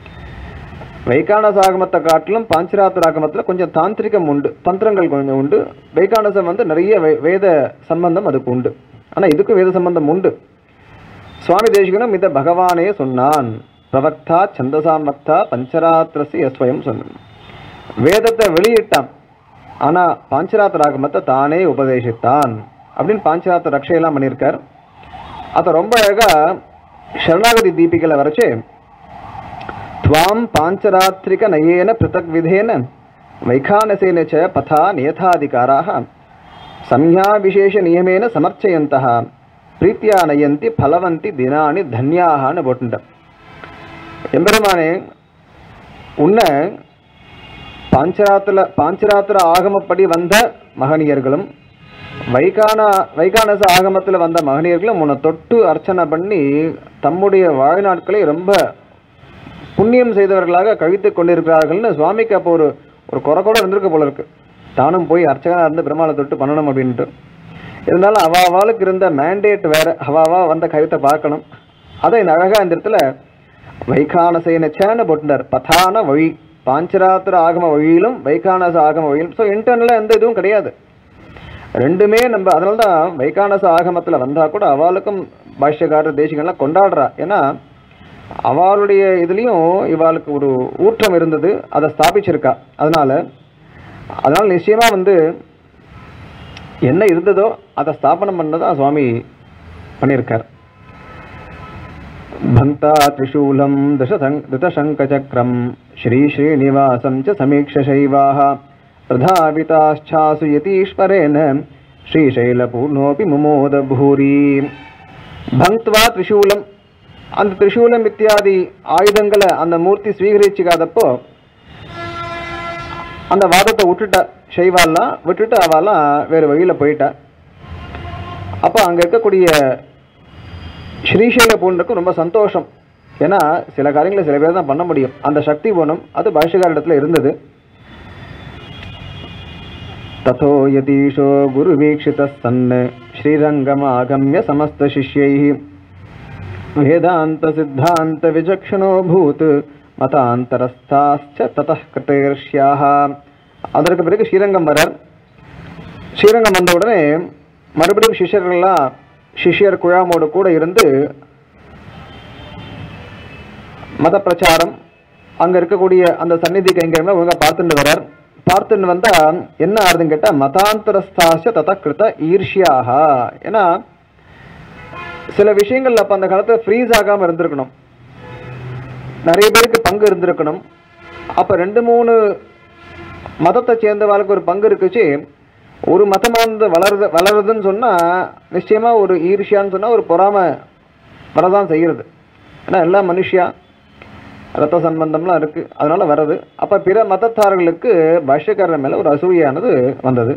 வைகானச ஆகமத்தை காட்டிலும் பாஞ்சராத்திர ஆகமத்தில் கொஞ்சம் தாந்திரிகம் உண்டு, தந்திரங்கள் கொஞ்சம் உண்டு. வைகானசம் வந்து நிறைய வேத சம்பந்தம் அதுக்கு உண்டு. ஆனால் இதுக்கும் வேத சம்பந்தம் உண்டு. சுவாமி தேசிகனும் இதை பகவானே சொன்னான். பிரவக்தா சந்தசாம் வக்தா பஞ்சராத்திரசி யஸ்வயம் சொன்னான். வேதத்தை வெளியிட்டான், ஆனால் பாஞ்சராத்திர ஆகமத்தை தானே உபதேசித்தான் அப்படின்னு பாஞ்சராத்திர ரக்ஷையெல்லாம் பண்ணியிருக்கார். அதை ரொம்ப அழகாக சரணாகதி தீபிகளை வரைச்சு, துவாம் பாஞ்சராத்திரிக நயேன பிருத்தக் விதேன வைகானசேன ச பதா நியதாதிகாராக சம்யா விசேஷ நியமேன சமர்ச்சயந்தः பிரீத்தியா நயந்தி பலவந்தி தினானி தன்யாகான்னு போட்டுட்டார். எம்பெருமானே, உன்னை பாஞ்சராத்திர பாஞ்சராத்திர ஆகமப்படி வந்த மகனியர்களும் வைகான வைகானச ஆகமத்தில் வந்த மகனியர்களும் உன்னை தொட்டு அர்ச்சனை பண்ணி தம்முடைய வாழ்நாட்களை ரொம்ப புண்ணியம் செய்தவர்களாக கழித்து கொண்டிருக்கிறார்கள்னு சுவாமிக்கு அப்போ ஒரு ஒரு குறை கூட இருந்திருக்க போல இருக்கு. தானும் போய் அர்ச்சகனாக இருந்து பெருமாளை தொட்டு பண்ணணும் அப்படின்ட்டு. இருந்தாலும் அவாவாளுக்கு இருந்த மேண்டேட் வேற, அவாவா வந்த கருத்தை பார்க்கணும். அதை இந்த அழகாக இந்த இடத்துல வைகானசேன சேன போட்டுட்டார். பதான வழி, பாஞ்சராத்திர ஆகம வழியிலும் வைகானச ஆகம வழியிலும். ஸோ இன்டர்னலாக எந்த இதுவும் கிடையாது, ரெண்டுமே நம்ம. அதனால தான் வைகானச ஆகமத்தில் வந்தால் கூட அவளுக்கும் பாஷ்யக்காரர் தேசிகன்லாம் கொண்டாடுறா. ஏன்னா அவளுடைய இதுலேயும் இவாளுக்கு ஒரு ஊற்றம் இருந்தது, அதை ஸ்தாபிச்சிருக்கா. அதனால அதனால நிச்சயமாக வந்து என்ன இருந்ததோ அதை ஸ்தாபனம் பண்ணதான் சுவாமி பண்ணியிருக்கார். பந்தா திரிசூலம் தச திருதசங்கச்சக்ரம் ஸ்ரீ ஸ்ரீனிவாசம் ச சமீக்ஷ சைவாஹ பிரதாபிதாச்சாசு யதீஸ்வரேன ஸ்ரீசைலபூர்ணோபி முமோத பூரி. பங்க்த்வா திரிசூலம், அந்த திரிசூலம் இத்தியாதி ஆயுதங்களை அந்த மூர்த்தி ஸ்வீகரிச்சுக்காதப்போ அந்த வாதத்தை விட்டுட்டா. சைவாலாம் விட்டுட்டு அவெல்லாம் வேறு வழியில் போயிட்டா. அப்போ அங்கே இருக்கக்கூடிய ஸ்ரீசைல பூர்ணருக்கு ரொம்ப சந்தோஷம். ஏன்னா சில காரியங்களை சில பேர் தான் பண்ண முடியும், அந்த சக்தி போனும் அது பாஷ்யக்கார இடத்துல இருந்தது. ததோ யதீஷோ குரு வீக்ஷித சன் ஸ்ரீரங்கமாகம்ய சமஸ்த சிஷ்யைஹி வேதாந்த சித்தாந்த விசக்ஷணோ பூத் மதாந்தரஸ்தாச்ச ததः கிருதேர்ஷ்யாஹ. அதற்கு பிறகு ஸ்ரீரங்கம் வரார். ஸ்ரீரங்கம் வந்த உடனே மறுபடியும் சிஷ்யர்கள்லாம் சிஷ்யர் குழாமோடு கூட இருந்து மத பிரச்சாரம், அங்கே இருக்கக்கூடிய அந்த சந்நிதி கைங்கரியம்லாம் ஒழுங்காக பார்த்துட்டு வரார். பார்த்துன்னு வந்தால் என்ன ஆறுதுன்னு கேட்டால் மதாந்தரஸ்தாச்ச ததः கிருத ஈர்ஷ்யாஹ. ஏன்னா சில விஷயங்கள் அப்போ அந்த காலத்தில் ஃப்ரீஸ் ஆகாமல் இருந்திருக்கணும், நிறைய பேருக்கு பங்கு இருந்திருக்கணும். அப்போ ரெண்டு மூணு மதத்தை சேர்ந்தவாளுக்கு ஒரு பங்கு இருக்குச்சு. ஒரு மதமானது வளருது வளருதுன்னு சொன்னால் நிச்சயமாக ஒரு ஈர்ஷ்யான்னு சொன்னால் ஒரு பொறாமை வரதான் செய்கிறது. ஏன்னா எல்லாம் மனுஷியா ரத்த சம்பந்தம்லாம் இருக்குது, அதனால் வர்றது. அப்போ பிற மதத்தார்களுக்கு பாஷ்யக்காரர் மேலே ஒரு அசூயானது வந்தது.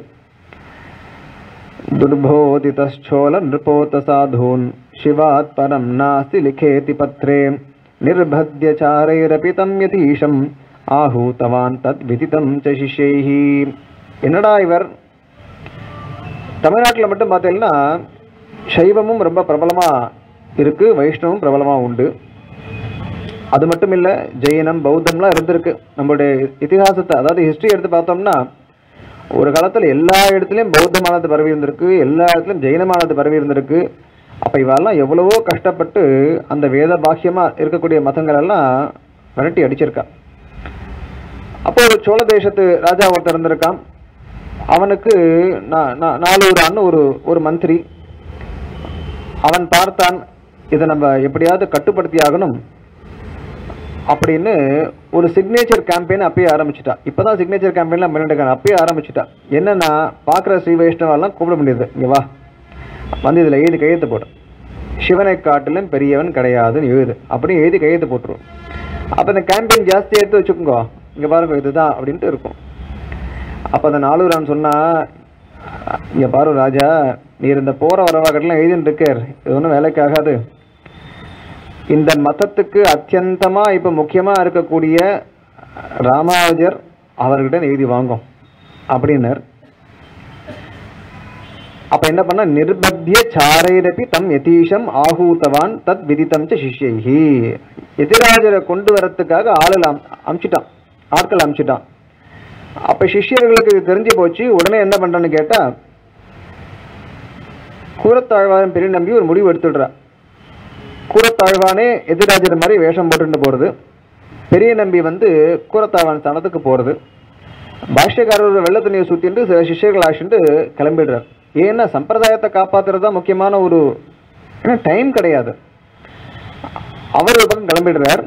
துர்போதிதோல நிருபோத சாதூன் சிவாத் பரம் நாஸ்தி லிகேதி பத்ரே நிர்பத்யசாரைரபி தம் யதீஷம் ஆஹூதவான் தத் விதிதம் ச சிஷ்யைஹி. என்னடா இவர், தமிழ்நாட்டில் மட்டும் பார்த்தீங்கன்னா சைவமும் ரொம்ப பிரபலமாக இருக்குது, வைஷ்ணவம் பிரபலமாக உண்டு. அது மட்டும் இல்லை, ஜெயினம் பௌத்தம்லாம் இருந்திருக்கு. நம்மளுடைய இதிகாசத்தை அதாவது ஹிஸ்ட்ரி எடுத்து பார்த்தோம்னா ஒரு காலத்தில் எல்லா இடத்துலையும் பௌத்தமானது பரவி இருந்திருக்கு, எல்லா இடத்துலையும் ஜெயினமானது பரவி இருந்திருக்கு. அப்போ இவெல்லாம் எவ்வளவோ கஷ்டப்பட்டு அந்த வேத பாக்கியமாக இருக்கக்கூடிய மதங்களெல்லாம் விரட்டி அடிச்சிருக்கா. அப்போ ஒரு சோழ தேசத்து ராஜா ஒருத்தர் இருந்திருக்கான். அவனுக்கு நாலூரான்னு ஒரு ஒரு மந்திரி. அவன் பார்த்தான், இதை நம்ம எப்படியாவது கட்டுப்படுத்தி ஆகணும் அப்படின்னு ஒரு சிக்னேச்சர் கேம்பெயின் அப்பயே ஆரம்பிச்சுட்டா. இப்போதான் சிக்னேச்சர் கேம்பெயின்லாம் பண்ணிட்டு அப்பயே ஆரம்பிச்சுட்டா. என்னன்னா, பார்க்குற ஸ்ரீ வைஷ்ணவெல்லாம் கூப்பிட முடியாது, இங்கே வா வந்து இதில் எழுதி கையெழுத்து போடும், சிவனை காட்டிலும் பெரியவன் கிடையாதுன்னு எழுது அப்படின்னு எழுதி கையெழுத்து போட்டுருவோம். அப்போ இந்த கேம்பெயின் ஜாஸ்தி எடுத்து வச்சுக்கோங்க, இங்கே பாருங்க இதுதான் அப்படின்ட்டு இருக்கும். அப்போ அந்த நாலூரான் சொன்னால், இங்கே பாரு ராஜா, நீர் இந்த போகிற வரவாக்கெல்லாம் எழுதின்னு இருக்கார், இது ஒன்றும் வேலைக்கு ஆகாது. இந்த மதத்துக்கு அத்தியந்தமாக இப்போ முக்கியமாக இருக்கக்கூடிய ராமானுஜர் அவர்கிட்ட எழுதி வாங்கும் அப்படின்னார். அப்போ என்ன பண்ண, நிர்பத்திய சாரைரப்பி தம் யதீஷம் ஆகூத்தவான் தத் விதித்தம் ச சிஷ்யைஹி. யதிராஜரை கொண்டு வரத்துக்காக ஆளுல அமிச்சிட்டான், ஆட்கள் அமிச்சிட்டான். அப்போ சிஷ்யர்களுக்கு இது தெரிஞ்சு போச்சு. உடனே என்ன பண்ணுறான்னு கேட்டால், கூரத்தாழ்வான் பெரிய நம்பி ஒரு முடிவு எடுத்துடுறா. கூரத்தாழ்வானே எதிராஜர் மாதிரி வேஷம் போட்டுட்டு போகிறது, பெரிய நம்பி வந்து கூரத்தாழ்வான் ஸ்தானத்துக்கு போகிறது. பாஷ்யக்காரர் வெள்ள துணியை சுற்றிட்டு சில சிஷ்யர்கள் ஆசிட்டு கிளம்பிடுறார். ஏன்னா சம்பிரதாயத்தை காப்பாற்றுறது தான் முக்கியமான ஒரு, ஏன்னா டைம் கிடையாது. அவர் ஒரு பக்கம் கிளம்பிடுறார்.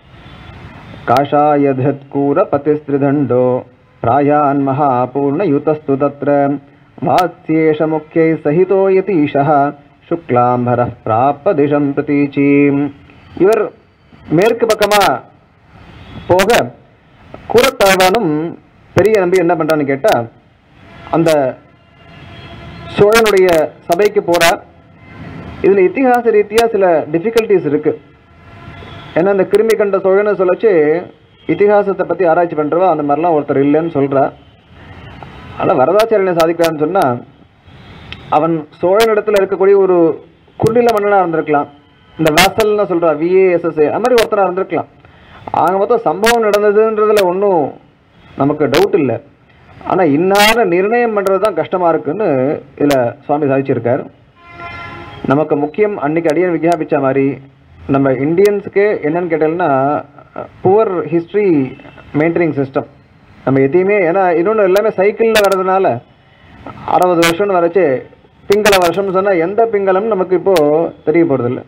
காஷாயத் கூர பதிஸ்திரிதண்டோ பிராயான் மகாபூர்ண யுதஸ்து தத்ர வாத்யேஷ முக்கியை சகிதோ யதீஷः சுக்லாம்பர பிராப்ப திஷம் பிரதீச்சீம். இவர் மேற்கு பக்கமாக போக கூரத்தாழ்வானும் பெரிய நம்பி என்ன பண்ணுறான்னு கேட்டால், அந்த சோழனுடைய சபைக்கு போகிறார். இதில் இத்திஹாச ரீதியாக சில டிஃபிகல்ட்டிஸ் இருக்குது. ஏன்னா இந்த கிருமி கண்ட சோழனை சொல்லச்சு இத்திஹாசத்தை பற்றி ஆராய்ச்சி பண்ணுறவா அந்த மாதிரிலாம் ஒருத்தர் இல்லைன்னு சொல்கிறா. ஆனால் வரதாச்சாரியனை சாதிக்கிறான்னு சொன்னால், அவன் சோழனிடத்தில் இருக்கக்கூடிய ஒரு குறுநில மன்னனாக இருந்திருக்கலாம். இந்த வாசல்னு சொல்கிறா விஏஎஸ்எஸ்ஏ அது மாதிரி ஒருத்தராக இருந்திருக்கலாம். ஆக மொத்தம் சம்பவம் நடந்ததுன்றதில் ஒன்றும் நமக்கு டவுட் இல்லை. ஆனால் இன்னார நிர்ணயம் பண்ணுறது தான் கஷ்டமாக இருக்குன்னு இதில் சுவாமி சாதிச்சிருக்கார். நமக்கு முக்கியம் அன்றைக்கி அடியன் விஜயாபிச்ச மாதிரி நம்ம இந்தியன்ஸுக்கு என்னன்னு கேட்டோம்னா புவர் ஹிஸ்ட்ரி மெயின்டெனிங் சிஸ்டம். நம்ம எதையுமே, ஏன்னா இன்னொன்று எல்லாமே சைக்கிளில் வர்றதுனால அறுபது வருஷம்னு வரைச்சு பிங்கள வருஷம்னு சொன்னால் எந்த பிங்களம்னு நமக்கு இப்போது தெரிய போகிறதில்ல.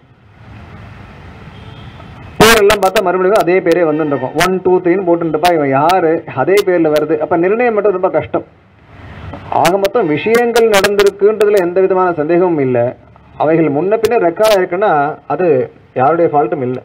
பேரெல்லாம் பார்த்தா மறுபடியும் அதே பேரே வந்துட்டு இருக்கும். ஒன் டூ த்ரீன்னு போட்டுருப்பா, இவன் யார் அதே பேரில் வருது. அப்போ நிர்ணயம் மட்டும் ரொம்ப கஷ்டம். ஆக மொத்தம் விஷயங்கள் நடந்திருக்குன்றதுல எந்த விதமான சந்தேகமும் இல்லை. அவைகள் முன்ன பின்ன ரெக்கார்ட் இருக்குன்னா அது யாருடைய ஃபால்ட்டும் இல்லை.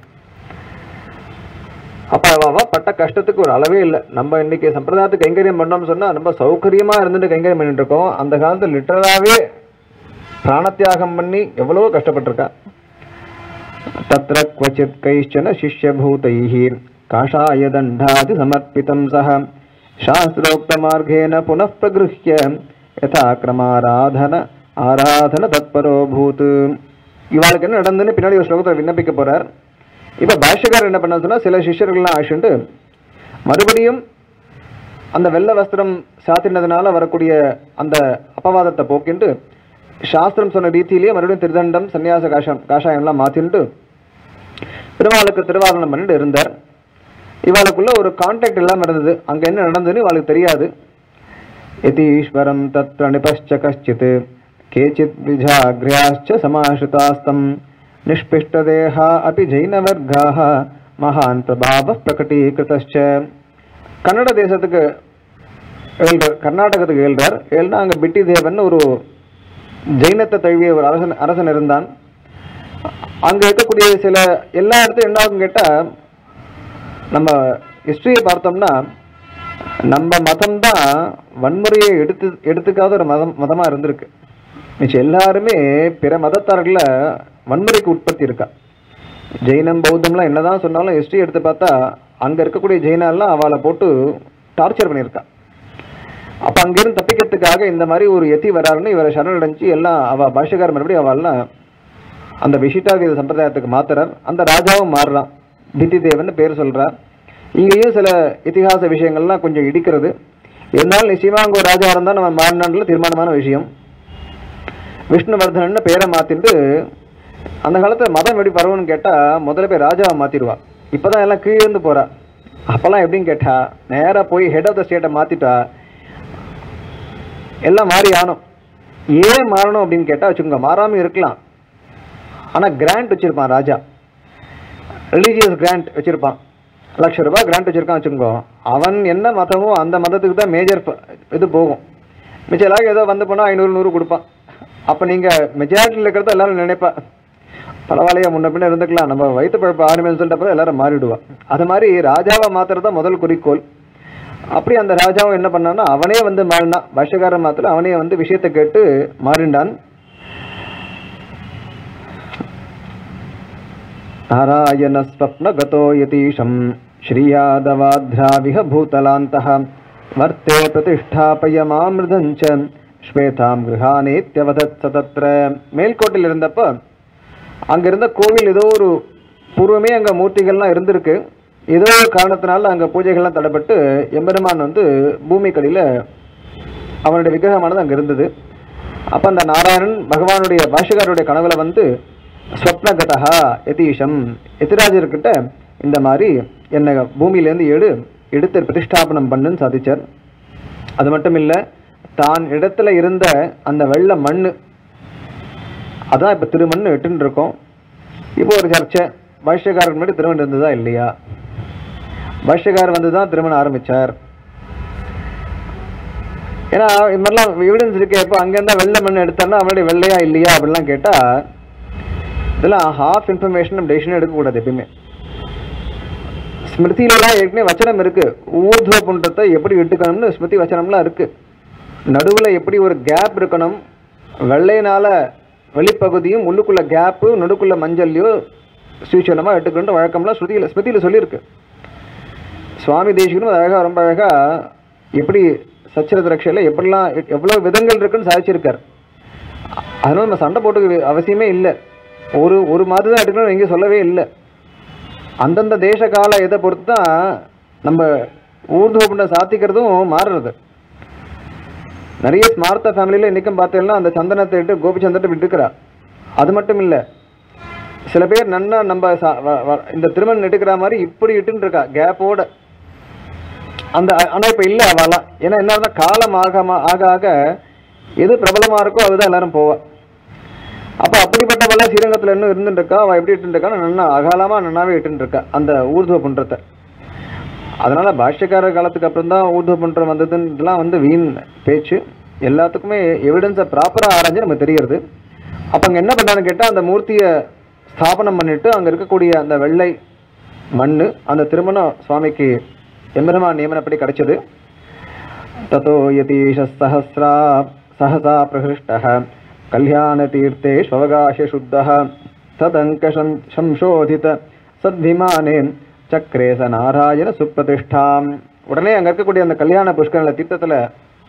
அப்போ அவாவா பட்ட கஷ்டத்துக்கு ஒரு அளவே இல்லை. நம்ம இன்னைக்கு சம்பிரதாயத்துக்கு கைங்கரியம் பண்ணோம்னு சொன்னால் ரொம்ப சௌகரியமாக இருந்துட்டு கைங்கரியம் பண்ணிட்டு இருக்கோம். அந்த காலத்தில் லிட்டராகவே பிராணத்தியாகம் பண்ணி எவ்வளவோ கஷ்டப்பட்டிருக்கா. தத்ர க்வச்சித் கைஷ்சன சிஷ்யபூதைஹி காஷாய தண்டாதி சமர்ப்பிதம் சஹ சாஸ்திரோக்த மார்கேன புனః பிரகிருஹ்ய யதா கிரமாராதன ஆராதன தத்பரோ பூத். இவாளுக்கு என்ன நடந்துன்னு பின்னாடி ஒரு ஸ்லோகத்தை விண்ணப்பிக்க போறார். இப்போ பாஷ்யக்காரர் என்ன பண்ண சொன்னால், சில சிஷ்யர்கள்லாம் ஆசிண்டு மறுபடியும் அந்த வெள்ளை வஸ்திரம் சாத்தினதுனால வரக்கூடிய அந்த அபவாதத்தை போக்கிண்டு சாஸ்திரம் சொன்ன ரீதியிலேயே மறுபடியும் திருதண்டம் சன்னியாச காஷம் காஷாயம்லாம் மாற்றிண்டு திருவாளுக்கு திருவாரணம் பண்ணிட்டு இருந்தார். இவாளுக்குள்ள ஒரு கான்டாக்ட் இல்லாமல் இருந்தது. அங்கே என்ன நடந்ததுன்னு இவாளுக்கு தெரியாது. யதீஸ்வரம் தத்ர நிபஷ்ச கஷ்சித் கேச்சித் விஜாக்ரியாச்ச சமாஸ்ருதாஸ்தம் நிஷ்பிஷ்டதேஹா அபி ஜெயினவர்காஹ மகான் பிரபாவ பிரகடீகிருதச்ச. கன்னட தேசத்துக்கு ஏழ்றார், கர்நாடகத்துக்கு ஏழ்றார். ஏழ்னா அங்கே பிட்டி தேவன் ஒரு ஜெயினத்தை தழுவிய ஒரு அரசன் அரசன் இருந்தான். அங்கே இருக்கக்கூடிய சில எல்லா இடத்தையும் என்ன ஆகும் கேட்டால், நம்ம ஹிஸ்ட்ரியை பார்த்தோம்னா நம்ம மதம்தான் வன்முறையை எடுத்து எடுத்துக்காத ஒரு மதம் மதமாக இருந்திருக்கு. மிச்சம் எல்லாருமே பிற மதத்தார்களில் வன்முறைக்கு உற்பத்தி இருக்கா. ஜெயினம் பௌத்தம்லாம் என்னதான் சொன்னாலும் ஹிஸ்ட்ரி எடுத்து பார்த்தா அங்கே இருக்கக்கூடிய ஜெயினாலாம் அவளை போட்டு டார்ச்சர் பண்ணியிருக்கா. அப்போ அங்கேருந்து தப்பிக்கிறதுக்காக இந்த மாதிரி ஒரு எத்தி வராருன்னு இவரை சரணடைஞ்சு எல்லாம் அவள் பாஷ்யக்கார மறுபடியும் அவள்லாம் அந்த விசிட்டாக சம்பிரதாயத்துக்கு மாத்துறார். அந்த ராஜாவும் மாறுறான், பித்தி தேவன் பேர் சொல்கிறார். இங்கேயும் சில இத்திஹாச விஷயங்கள்லாம் கொஞ்சம் இடிக்கிறது. இருந்தாலும் நிச்சயமாக அங்கே ஒரு ராஜா இருந்தால் நம்ம மாறினான்ல தீர்மானமான விஷயம். விஷ்ணுவர்தனன்னு பேரை மாற்றிட்டு அந்த காலத்தில் மதம் எப்படி பரவுன்னு கேட்டால் முதல்ல போய் ராஜாவை மாற்றிடுவா. இப்போ தான் எல்லாம் கீழே இருந்து போகிறா. அப்போல்லாம் எப்படின்னு கேட்டால் நேராக போய் ஹெட் ஆஃப் த ஸ்டேட்டை மாற்றிட்டா எல்லாம் மாறி ஆனும். ஏன் மாறணும் அப்படின்னு கேட்டால் வச்சுக்கோங்க, மாறாமல் இருக்கலாம். ஆனால் கிராண்ட் வச்சுருப்பான் ராஜா, ரிலீஜியஸ் கிராண்ட் வச்சுருப்பான், லட்ச ரூபாய் கிராண்ட் வச்சுருக்கான் வச்சுக்கோங்க. அவன் என்ன மதமோ அந்த மதத்துக்கு தான் மேஜர் இது போகும். மிச்சம் எல்லாரும் ஏதோ வந்து போனால் ஐநூறு நூறு கொடுப்பான். அப்போ நீங்கள் மெஜாரிட்டியில் இருக்கிறத எல்லாரும் நினைப்பா பரவாயில்லையா முன்ன பின்ன இருந்துக்கலாம், நம்ம வயிற்று பழப்பு ஆரம்பின்னு சொல்லிட்டப்போ எல்லாரும் மாறிடுவான். அது மாதிரி ராஜாவை மாத்துறது தான் முதல் குறிக்கோள். அப்படி அந்த ராஜாவும் என்ன பண்ணான்னா அவனே வந்து மாறினான். பாஷ்யக்காரன் மாத்திரம் அவனே வந்து விஷயத்தை கேட்டு மாறிண்டான். நாராயண ஸ்வப்ன கதோ யதீஷம் ஸ்ரீயாதவாத்ராவிஹ பூதலாந்தஹ வர்த்தே பிரதிஷ்டாபயமாமிருதஞ்ச ஸ்வேதாம் கிருஹானேத்யவதத் சதத்ர. மேல்கோட்டில் இருந்தப்போ அங்கே இருந்த கோவில் ஏதோ ஒரு பூர்வமே அங்கே மூர்த்திகள்லாம் இருந்திருக்கு. ஏதோ காரணத்தினால அங்கே பூஜைகள்லாம் தடைப்பட்டு எம்பெருமான் வந்து பூமிக்கடியில் அவனுடைய விக்கிரகமானது அங்கே இருந்தது. அப்போ அந்த நாராயணன் பகவானுடைய பாஷ்யக்காரருடைய கனவுல வந்து ஸ்வப்னகதா யதீஷம், யதிராஜர்கிட்ட இந்த மாதிரி என்னை பூமியிலேருந்து எடு எடுத்து பிரதிஷ்டாபனம் பண்ணுன்னு சாதிச்சார். அது மட்டும் இல்லை, தான் இடத்துல இருந்த அந்த வெள்ளை மண் அதான் இப்போ திருமண் எட்டுன்னு இருக்கோம். இப்போ ஒரு சர்ச்சை, பாஷ்யக்காரர் முன்னாடி திருமணம் இருந்ததா இல்லையா? பாஷ்யக்காரர் வந்து தான் திருமணம் ஆரம்பித்தார். ஏன்னா இது மாதிரிலாம் எவிடன்ஸ் இருக்கு. இப்போ அங்கேருந்தா வெள்ளை மண் எடுத்தாருன்னா அவனுடைய வெள்ளையா இல்லையா அப்படிலாம் கேட்டால் இதெல்லாம் ஹாஃப் இன்ஃபர்மேஷன் நம்ம டெசிஷன் எடுக்கக்கூடாது எப்பயுமே. ஸ்மிருதியிலலாம் ஏற்கனவே வச்சனம் இருக்குது, ஊர்துவ புன்றத்தை எப்படி இட்டுக்கணும்னு ஸ்மிருதி வச்சனம்லாம் இருக்குது. நடுவில் எப்படி ஒரு கேப் இருக்கணும், வெள்ளையினால் வெளிப்பகுதியும் உள்ளுக்குள்ள கேப்பு நடுக்குள்ள மஞ்சள்லையோ சூச்சனமாக எடுத்துக்கணும் வழக்கம்லாம் ஸ்ருதியில் ஸ்மிருதியில் சொல்லியிருக்கு. சுவாமி தேசிகனும் அழகாக ரொம்ப அழகாக எப்படி சச்சரத ரக்ஷையில் எப்படிலாம் எவ்வளோ விதங்கள் இருக்குன்னு சாதிச்சிருக்கார். அதனால நம்ம சண்டை போட்டு அவசியமே இல்லை. ஒரு ஒரு மாதிரி தான் எடுக்கணும்னு எங்கேயும் சொல்லவே இல்லை. அந்தந்த தேச கால இதை பொறுத்து தான் நம்ம ஊர்துவ புண்டம் சாத்திக்கிறதும் மாறுறது. நிறைய ஸ்மார்த்த ஃபேமிலியில் இன்றைக்கும் பார்த்தீங்கன்னா அந்த சந்தனத்தை இட்டு கோபிச்சந்தத்தை விட்டுக்கிறா. அது மட்டும் இல்லை, சில பேர் நன்னா நம்ம இந்த திருமணம் எடுக்கிற மாதிரி இப்படி இட்டுன்னு இருக்கா கேப்போட. அந்த ஆனால் இப்போ இல்லை அவளாம். ஏன்னா என்ன காலம் ஆக ஆக ஆக எது பிரபலமாக இருக்கோ அதுதான் எல்லாரும் போவா. அப்போ அப்படிப்பட்டவெல்லாம் ஸ்ரீரங்கத்தில் இன்னும் இருந்துட்டு இருக்கா. அவள் எப்படி இட்டுன்னு இருக்கான்னு நன்னா அகாலமாக நன்னாவே இட்டுன்னு இருக்கா அந்த ஊர்துவ புன்றத்தை. அதனால பாஷ்யக்கார காலத்துக்கு அப்புறம் தான் ஊர்துவ புன்றம் வந்ததுன்றதுலாம் வந்து வீண் பேச்சு. எல்லாத்துக்குமே எவிடன்ஸை ப்ராப்பராக ஆராய்ஞ்சு நமக்கு தெரிகிறது. அப்போ அங்கே என்ன பண்ணான்னு கேட்டால் அந்த மூர்த்தியை ஸ்தாபனம் பண்ணிட்டு அங்கே இருக்கக்கூடிய அந்த வெள்ளை மண் அந்த திருமணம் சுவாமிக்கு எம்பெருமான் நியமனப்படி கிடைச்சது. ததோ யதீஷ சஹஸ்ரா சஹசா பிரகிருஷ்டஹ கல்யாண தீர்த்தே ஸ்வகாஷ சுத்தஹ ததங்க சம்சோதித சத்விமானே சக்ரேச நாராயண சுப்பிரதிஷ்டாம். உடனே அங்கே இருக்கக்கூடிய அந்த கல்யாண புஷ்கரல தீர்த்தத்தில்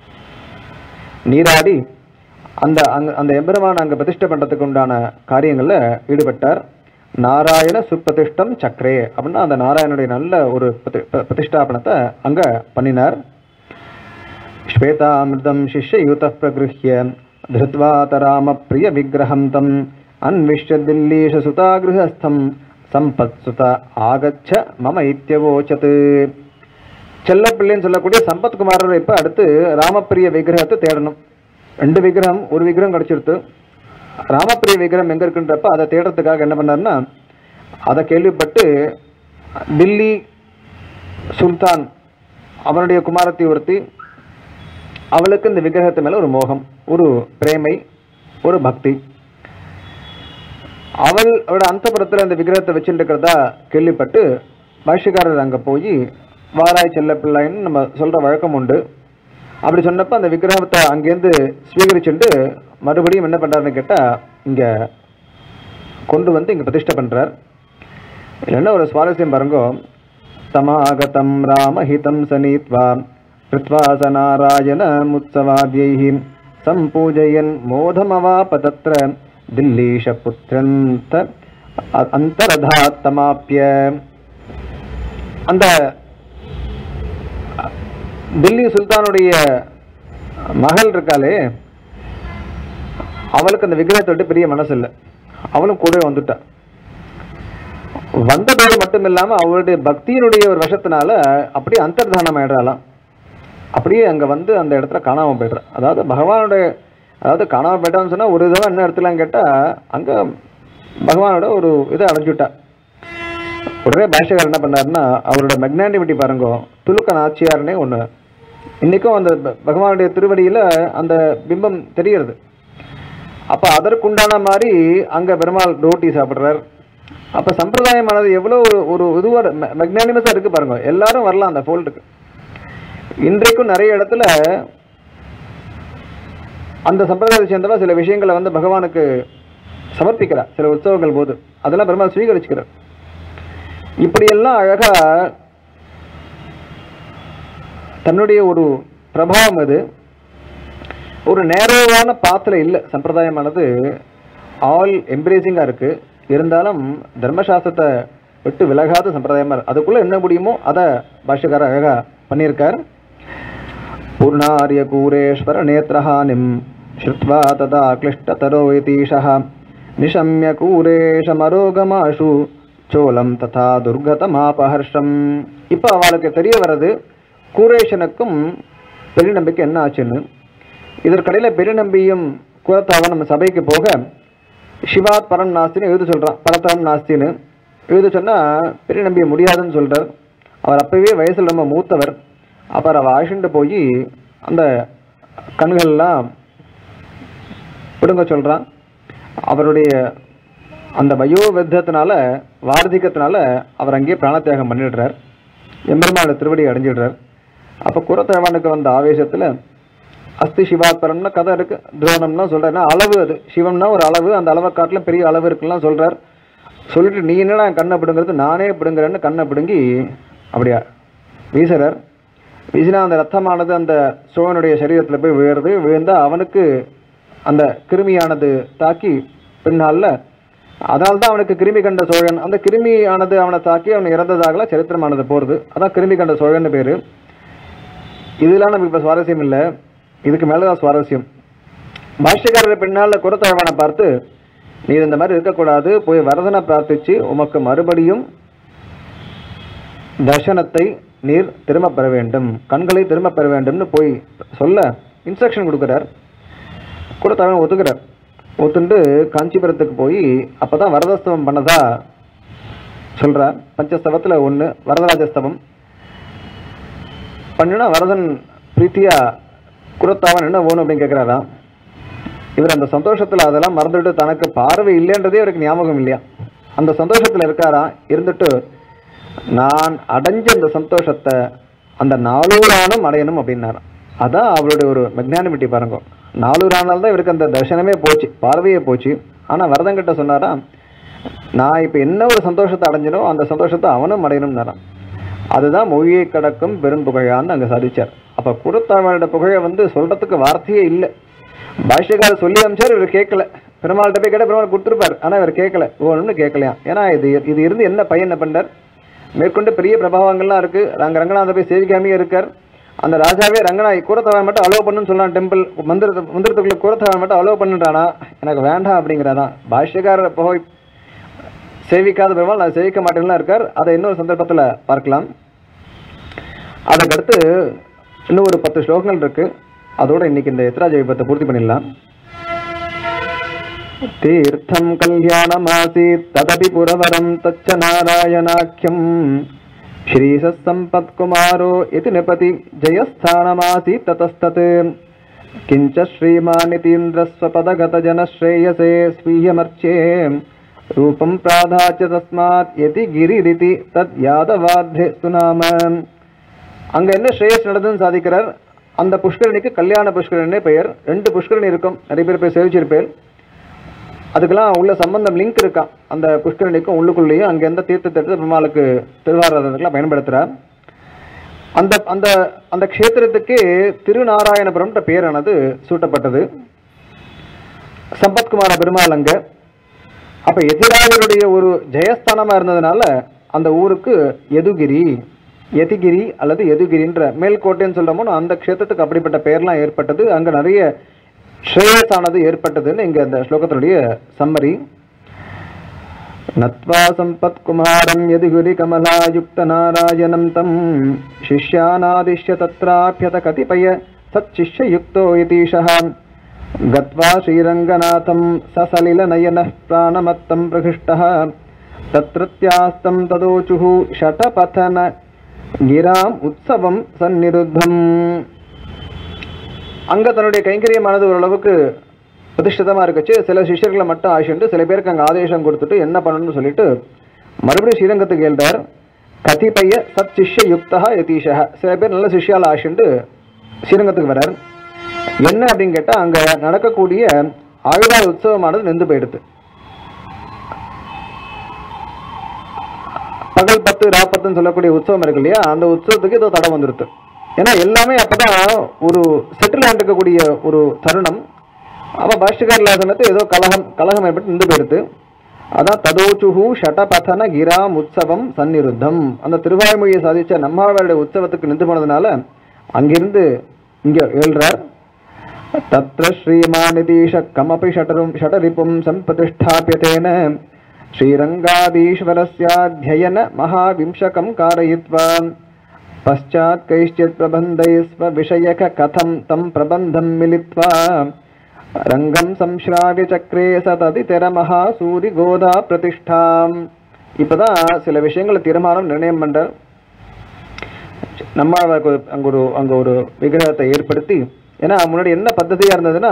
நீராடி அந்த அங்கே அந்த எம்பெருமான் அங்கே பிரதிஷ்டை பண்ணுறதுக்கு உண்டான காரியங்களில் ஈடுபட்டார். நாராயண சுப்பிரதிஷ்டம் சக்ரே அப்படின்னா அந்த நாராயணனுடைய நல்ல ஒரு பிரதிஷ்டாபனத்தை அங்கே பண்ணினார். ஸ்வேதாமிருதம் சிஷ்ய யூத பிரகிருஹ்ய திருத்வாதராம பிரிய விக்கிரகம் தம் அன்விஷ்ய தில்லீஷ சுதா கிருஹஸ்தம் சம்பத் சுத ஆகச்ச மம இத்தியவோச்சது. செல்லப்பிள்ளைன்னு சொல்லக்கூடிய சம்பத்குமாரர் இப்போ அடுத்து ராமப்பிரிய விக்கிரகத்தை தேடணும். ரெண்டு விக்கிரகம், ஒரு விக்கிரகம் கிடச்சிருத்து. ராமப்பிரிய விக்கிரகம் எங்கே இருக்குன்றப்ப அதை தேடுறதுக்காக என்ன பண்ணார்னா அதை கேள்விப்பட்டு டில்லி சுல்தான் அவனுடைய குமாரத்தை ஒருத்தி, அவளுக்கு இந்த விக்கிரகத்து மேலே ஒரு மோகம், ஒரு பிரேமை, ஒரு பக்தி. அவள் அவளோட அந்தப்புறத்தில் அந்த விக்கிரகத்தை வச்சுட்டு இருக்கிறதா கேள்விப்பட்டு பாஷ்யக்காரர் அங்கே போய் வாராய் செல்ல பிள்ளைன்னு நம்ம சொல்கிற வழக்கம் உண்டு. அப்படி சொன்னப்போ அந்த விக்கிரகத்தை அங்கேருந்து ஸ்வீகரிச்சுட்டு மறுபடியும் என்ன பண்ணுறாருன்னு கேட்டால் இங்கே கொண்டு வந்து இங்கே பிரதிஷ்டை பண்ணுறார். இல்லைன்னா ஒரு சுவாரஸ்யம் பாருங்கோ. தமாகதம் ராமஹிதம் சனீத்வா பிருத்வாச நாராயண முத்சவாத்யைஹி சம்பூஜயன் மோதமவாப தத்ர தில்லீஷ புத்ரந்த அந்தரதாத்தமாப்ய. அந்த தில்லி சுல்தானுடைய மகள் இருக்காளே, அவளுக்கு அந்த விக்கிரகத்தை விட்டு பெரிய மனசு இல்லை. அவளும் கூட வந்துட்டா. வந்ததோடு மட்டும் இல்லாமல் அவருடைய பக்தியினுடைய ஒரு விஷத்தினால அப்படியே அந்தர்தானம் ஆயிடுறாளாம். அப்படியே அங்கே வந்து அந்த இடத்துல காணாமல் போய்ட்றா. அதாவது பகவானுடைய அதாவது காணாமல் போயிட்டான்னு சொன்னால் ஒரு விதமாக என்ன இடத்துலன்னு கேட்டால் அங்கே பகவானோட ஒரு இதை அடைஞ்சுட்டா. உடனே பாஷ்யக்காரர் என்ன பண்ணாருன்னா அவரோட மெக்னானிமிட்டி பாருங்க, துலுக்க நாச்சியார்னே ஒன்று இன்றைக்கும் அந்த பகவானுடைய திருவடியில் அந்த பிம்பம் தெரிகிறது. அப்போ அதற்குண்டான மாதிரி அங்கே பெருமாள் ரோட்டி சாப்பிட்றார். அப்போ சம்பிரதாயமானது எவ்வளோ ஒரு இதுவாக மெக்னானிமஸாக இருக்குது பாருங்க. எல்லாரும் வரலாம் அந்த ஃபோல்டுக்கு. இன்றைக்கும் நிறைய இடத்துல அந்த சம்பிரதாயத்தை சேர்ந்தவா சில விஷயங்களை வந்து பகவானுக்கு சமர்ப்பிக்கிறார் சில உற்சவங்கள் போது. அதெல்லாம் பெருமாள் ஸ்வீகரிச்சுக்கிறார். இப்படியெல்லாம் அழகா தன்னுடைய ஒரு பிரபாவம் அது ஒரு நேரோவான பாத்தில் இல்லை. சம்பிரதாயமானது ஆல் எம்ப்ரேசிங்காக இருக்குது. இருந்தாலும் தர்மசாஸ்திரத்தை விட்டு விலகாத சம்பிரதாயமாக அதுக்குள்ளே என்ன முடியுமோ அதை பாஷ்யக்காரர் அழகாக பண்ணியிருக்கார். பூர்ணாரிய கூரேஸ்வர நேத்ரஹானிம் ஸ்ருத்வா ததா கிளிஷ்டதரோ யதீஷः நிஷம்ய கூரேஷமரோகமாஷு சோலம் ததா துர்கதமாபஹர்ஷம். இப்போ அவளுக்கு தெரிய வர்றது கூரேஷனுக்கும் பெரிய நம்பிக்கை என்ன ஆச்சுன்னு. இதற்கடையில் பெரிய நம்பியும் குலத்தாவன் நம்ம சபைக்கு போக சிவாத் பரம் நாஸ்தின்னு எழுத சொல்கிறான். பரத்தரம் நாஸ்தின்னு எழுத சொன்னால் பெரிய நம்பிய முடியாதுன்னு சொல்கிறார். அவர் அப்போவே வயசில் ரொம்ப மூத்தவர். அப்புறம் அவள் அழைச்சிட்டு போய் அந்த கண்கள்லாம் பிடுங்க சொல்கிறான். அவருடைய அந்த வயோவித்தத்தினால வார்த்திகத்தினால அவர் அங்கேயே பிராணத்தியாகம் பண்ணிடுறார். எம்பெருமானோட திருவடி அடைஞ்சிடுறார். அப்போ குரத்தேவனுக்கு வந்த ஆவேசத்தில் அஸ்தி சிவாத்பரம்னா கதை இருக்குது. துரோணம்னா சொல்கிறேன்னா அளவு, அது சிவம்னா ஒரு அளவு, அந்த அளவை காட்டிலும் பெரிய அளவு இருக்குலாம் சொல்கிறார். சொல்லிட்டு நீ என்னடா கண்ணை பிடுங்கிறது, நானே பிடுங்குறேன்னு கண்ணை பிடுங்கி அப்படியா வீசுறார். வீசினா அந்த ரத்தமானது அந்த சோழனுடைய சரீரத்தில் போய் விழுறது. விழுந்தால் அவனுக்கு அந்த கிருமியானது தாக்கி பின்னால அதனால தான் அவனுக்கு கிருமி கண்ட சோழன். அந்த கிருமியானது அவனை தாக்கி அவனை இறந்ததாகலாம் சரித்திரமானது போகிறது. அதான் கிருமி கண்ட சோழன் பேர். இதெல்லாம் நமக்கு இப்போ சுவாரஸ்யம் இல்லை, இதுக்கு மேலே தான் சுவாரஸ்யம். பாஷ்யக்காரர் பின்னால் குரத்தழவனை பார்த்து நீர் இந்த மாதிரி இருக்கக்கூடாது, போய் வரதனை பிரார்த்திச்சு உமக்கு மறுபடியும் தர்சனத்தை நீர் திரும்ப பெற வேண்டும், கண்களை திரும்ப பெற வேண்டும்னு போய் சொல்ல இன்ஸ்ட்ரக்ஷன் கொடுக்குறார். குரத்தழவன் ஒத்துக்கிறார். ஒத்துண்டு காஞ்சிபுரத்துக்கு போய் அப்போ தான் வரதஸ்தவம் பண்ணதா சொல்கிறார். பஞ்சஸ்தவத்தில் ஒன்று வரதராஜஸ்தவம் பண்ணினா வரதன் பிரீத்தியா குரத்தாவன் என்ன வேணும் அப்படின்னு கேட்குறாராம். இவர் அந்த சந்தோஷத்தில் அதெல்லாம் மறந்துவிட்டு தனக்கு பார்வை இல்லைன்றதே இவருக்கு ஞாபகம் இல்லையா. அந்த சந்தோஷத்தில் இருக்காரா. இருந்துட்டு நான் அடைஞ்ச அந்த சந்தோஷத்தை அந்த நாலூரானும் அடையணும் அப்படின்னாராம். அதான் அவருடைய ஒரு மெக்னானிமிட்டி பாருங்க. நாலூரானால் தான் இவருக்கு அந்த தர்சனமே போச்சு, பார்வையே போச்சு. ஆனால் வரதங்கிட்ட சொன்னாரா நான் இப்போ என்ன ஒரு சந்தோஷத்தை அடைஞ்சனோ அந்த சந்தோஷத்தை அவனும் அடையணும்னாராம். அதுதான் மொழியை கடக்கும் பெரும் புகழான்னு அங்கே சாதிச்சார். அப்போ குரத்தாவனோட புகழை வந்து சொல்கிறதுக்கு வார்த்தையே இல்லை. பாஷ்யக்காரர் சொல்லி அமைச்சார், இவர் கேட்கல. பெருமாள்கிட்ட போய் கேட்டால் பெருமாள் கொடுத்துருப்பார். ஆனால் இவர் கேட்கல, ஒன்றும் கேட்கலையாம். ஏன்னா இது இது இருந்து என்ன பையன் என்ன பண்ணார். மேற்கொண்டு பெரிய பிரபாவங்கள்லாம் இருக்குது. அங்கே ரங்கநாத போய் சேவிக்காமையே இருக்கார். அந்த ராஜாவே ரங்கனா கூரத்தவன் மட்டும் அலோவ் பண்ணுன்னு சொல்லலாம். டெம்பிள் மந்திர மந்திரத்துக்குள்ள கூரத்தவன் மட்டும் அலோவ் பண்ணுறானா, எனக்கு வேண்டாம் அப்படிங்கிறாதான். பாஷ்யக்காரர் போய் சேவிக்காத பெருமாள் நான் சேவிக்க மாட்டேன்லாம் இருக்கார். அதை இன்னொரு சந்தர்ப்பத்தில் பார்க்கலாம். அதுக்கடுத்து இன்னும் ஒரு பத்து ஸ்லோகங்கள் இருக்குது. அதோட இன்னைக்கு இந்த யத்திராஜ வைபவத்தை பூர்த்தி பண்ணிடலாம். தீர்த்தம் கல்யாணமாசீத் ததபி புரவரம் தச்ச நாராயணாக்கியம் ஸ்ரீசம்பத்குமாரோ இதி நிபதி ஜயஸ்தானமாசீத் ததஸ்தத் கிஞ்ச ஸ்ரீமானிதீந்திரஸ்வபதகத ஜனஸ்ரேயசே ஸ்வீயமர்ச்சே ரூபம் பிராதாச்ச தஸ்மாத் யதி கிரிரிதி தத் யாதவாத்யே சுநாம. அங்கே என்ன ஸ்ரேயஸ் நடந்ததுன்னு சாதிக்கிறார். அந்த புஷ்கரணிக்கு கல்யாண புஷ்கரணினே பெயர். ரெண்டு புஷ்கரணி இருக்கும், நிறைய பேர் போய் சேவிச்சிருப்பேன். அதுக்கெல்லாம் உள்ள சம்பந்தம் லிங்க் இருக்கான். அந்த புஷ்கரணிக்கும் உள்ளுக்குள்ளேயும் அங்கே எந்த தீர்த்தத்தை எடுத்து பெருமாளுக்கு திருவாரதற்கெல்லாம் பயன்படுத்துகிறார். அந்த அந்த அந்த க்ஷேத்திரத்துக்கு திருநாராயணபுரம்ன்ற பேரானது சூட்டப்பட்டது. சம்பத்குமார பெருமாள் அங்கே. அப்போ எதிராஜருடைய ஒரு ஜெயஸ்தானமாக இருந்ததுனால அந்த ஊருக்கு யதுகிரி யதிகிரி அல்லது யதுகிரின்ற மேல்கோட்டைன்னு சொல்கிறோமோ அந்த க்ஷேத்திரத்துக்கு அப்படிப்பட்ட பெயர்லாம் ஏற்பட்டது. அங்கே நிறைய ஸ்ரேயஸானது ஏற்பட்டதுன்னு இங்கே அந்த ஸ்லோகத்தினுடைய சம்மரி. नत्वा सम्पत्कुमारं यदिगुरि कमलायुक्तनारायणं तं शिष्यानादिश्य तत्राप्यत कतिपय सच्शिष्ययुक्तो यतीशः गत्वा श्रीरङ्गनाथं ससलिलनयनः प्राणमत्तं प्रकृष्टः तत्रत्यास्तं तदोचुः षटपथन गिराम उत्सवம் சந்நிருத்தம். அங்கே தன்னுடைய கைங்கரியமானது ஓரளவுக்கு பிரதிஷ்டிதமாக இருக்குச்சு. சில சிஷ்யர்களை மட்டும் ஆசிட்டு சில பேருக்கு அங்கே ஆதேசம் கொடுத்துட்டு என்ன பண்ணணும்னு சொல்லிட்டு மறுபடியும் ஸ்ரீரங்கத்துக்கு எழுதார். கதிபய சத் சிஷ்ய யுக்தா யதீஷா, சில பேர் நல்ல சிஷ்யால் ஆசிட்டு ஸ்ரீரங்கத்துக்கு வரார். என்ன அப்படின்னு கேட்டால் அங்கே நடக்கக்கூடிய ஆழ்வார் உற்சவமானது நின்று போயிடுது. பகல் பத்து ராப்பத்துன்னு சொல்லக்கூடிய உற்சவம் இருக்கு இல்லையா, அந்த உற்சவத்துக்கு ஏதோ தடை வந்துடுது. ஏன்னா எல்லாமே அப்போதான் ஒரு செட்டில் இருக்கக்கூடிய ஒரு தருணம். அப்போ பாஷ்யக்கார இல்லாத ஏதோ கலகம் கலகம் ஏற்பட்டு நின்று போயிடுது. அதான் ததோச்சுஹு ஷடபதன கிராம் உற்சவம் சந்நிருத்தம். அந்த திருவாய்மொழியை சாதித்த நம்மாழ்வாருடைய உற்சவத்துக்கு நின்று போனதுனால அங்கிருந்து இங்கே எழுறார். தத்ர ஸ்ரீமானிதீஷ கமபி ஷடரும் ஷடரிப்பும் சம்பிரதிஷ்டாபியதேன ஸ்ரீரங்காதீஸ்வரஸ்யாத்யயன மகாவிம்சகம் காரயித்வா பశ్చాத் கைஷ்சித் பிரபந்தைஸ்வ விஷயக கதம் தம் பிரபந்தம் மிலித்வா ரங்கம் சம்ஸ்ராவ்ய சக்ரே சததிதர மகாசூரி கோதா பிரதிஷ்டாம். இப்போதான் சில விஷயங்களை தீர்மானம் நிர்ணயம் பண்ணுறார். நம்ம அங்கே ஒரு அங்கே ஒரு விக்கிரகத்தை ஏற்படுத்தி, ஏன்னா முன்னாடி என்ன பద్ధதியாக இருந்ததுன்னா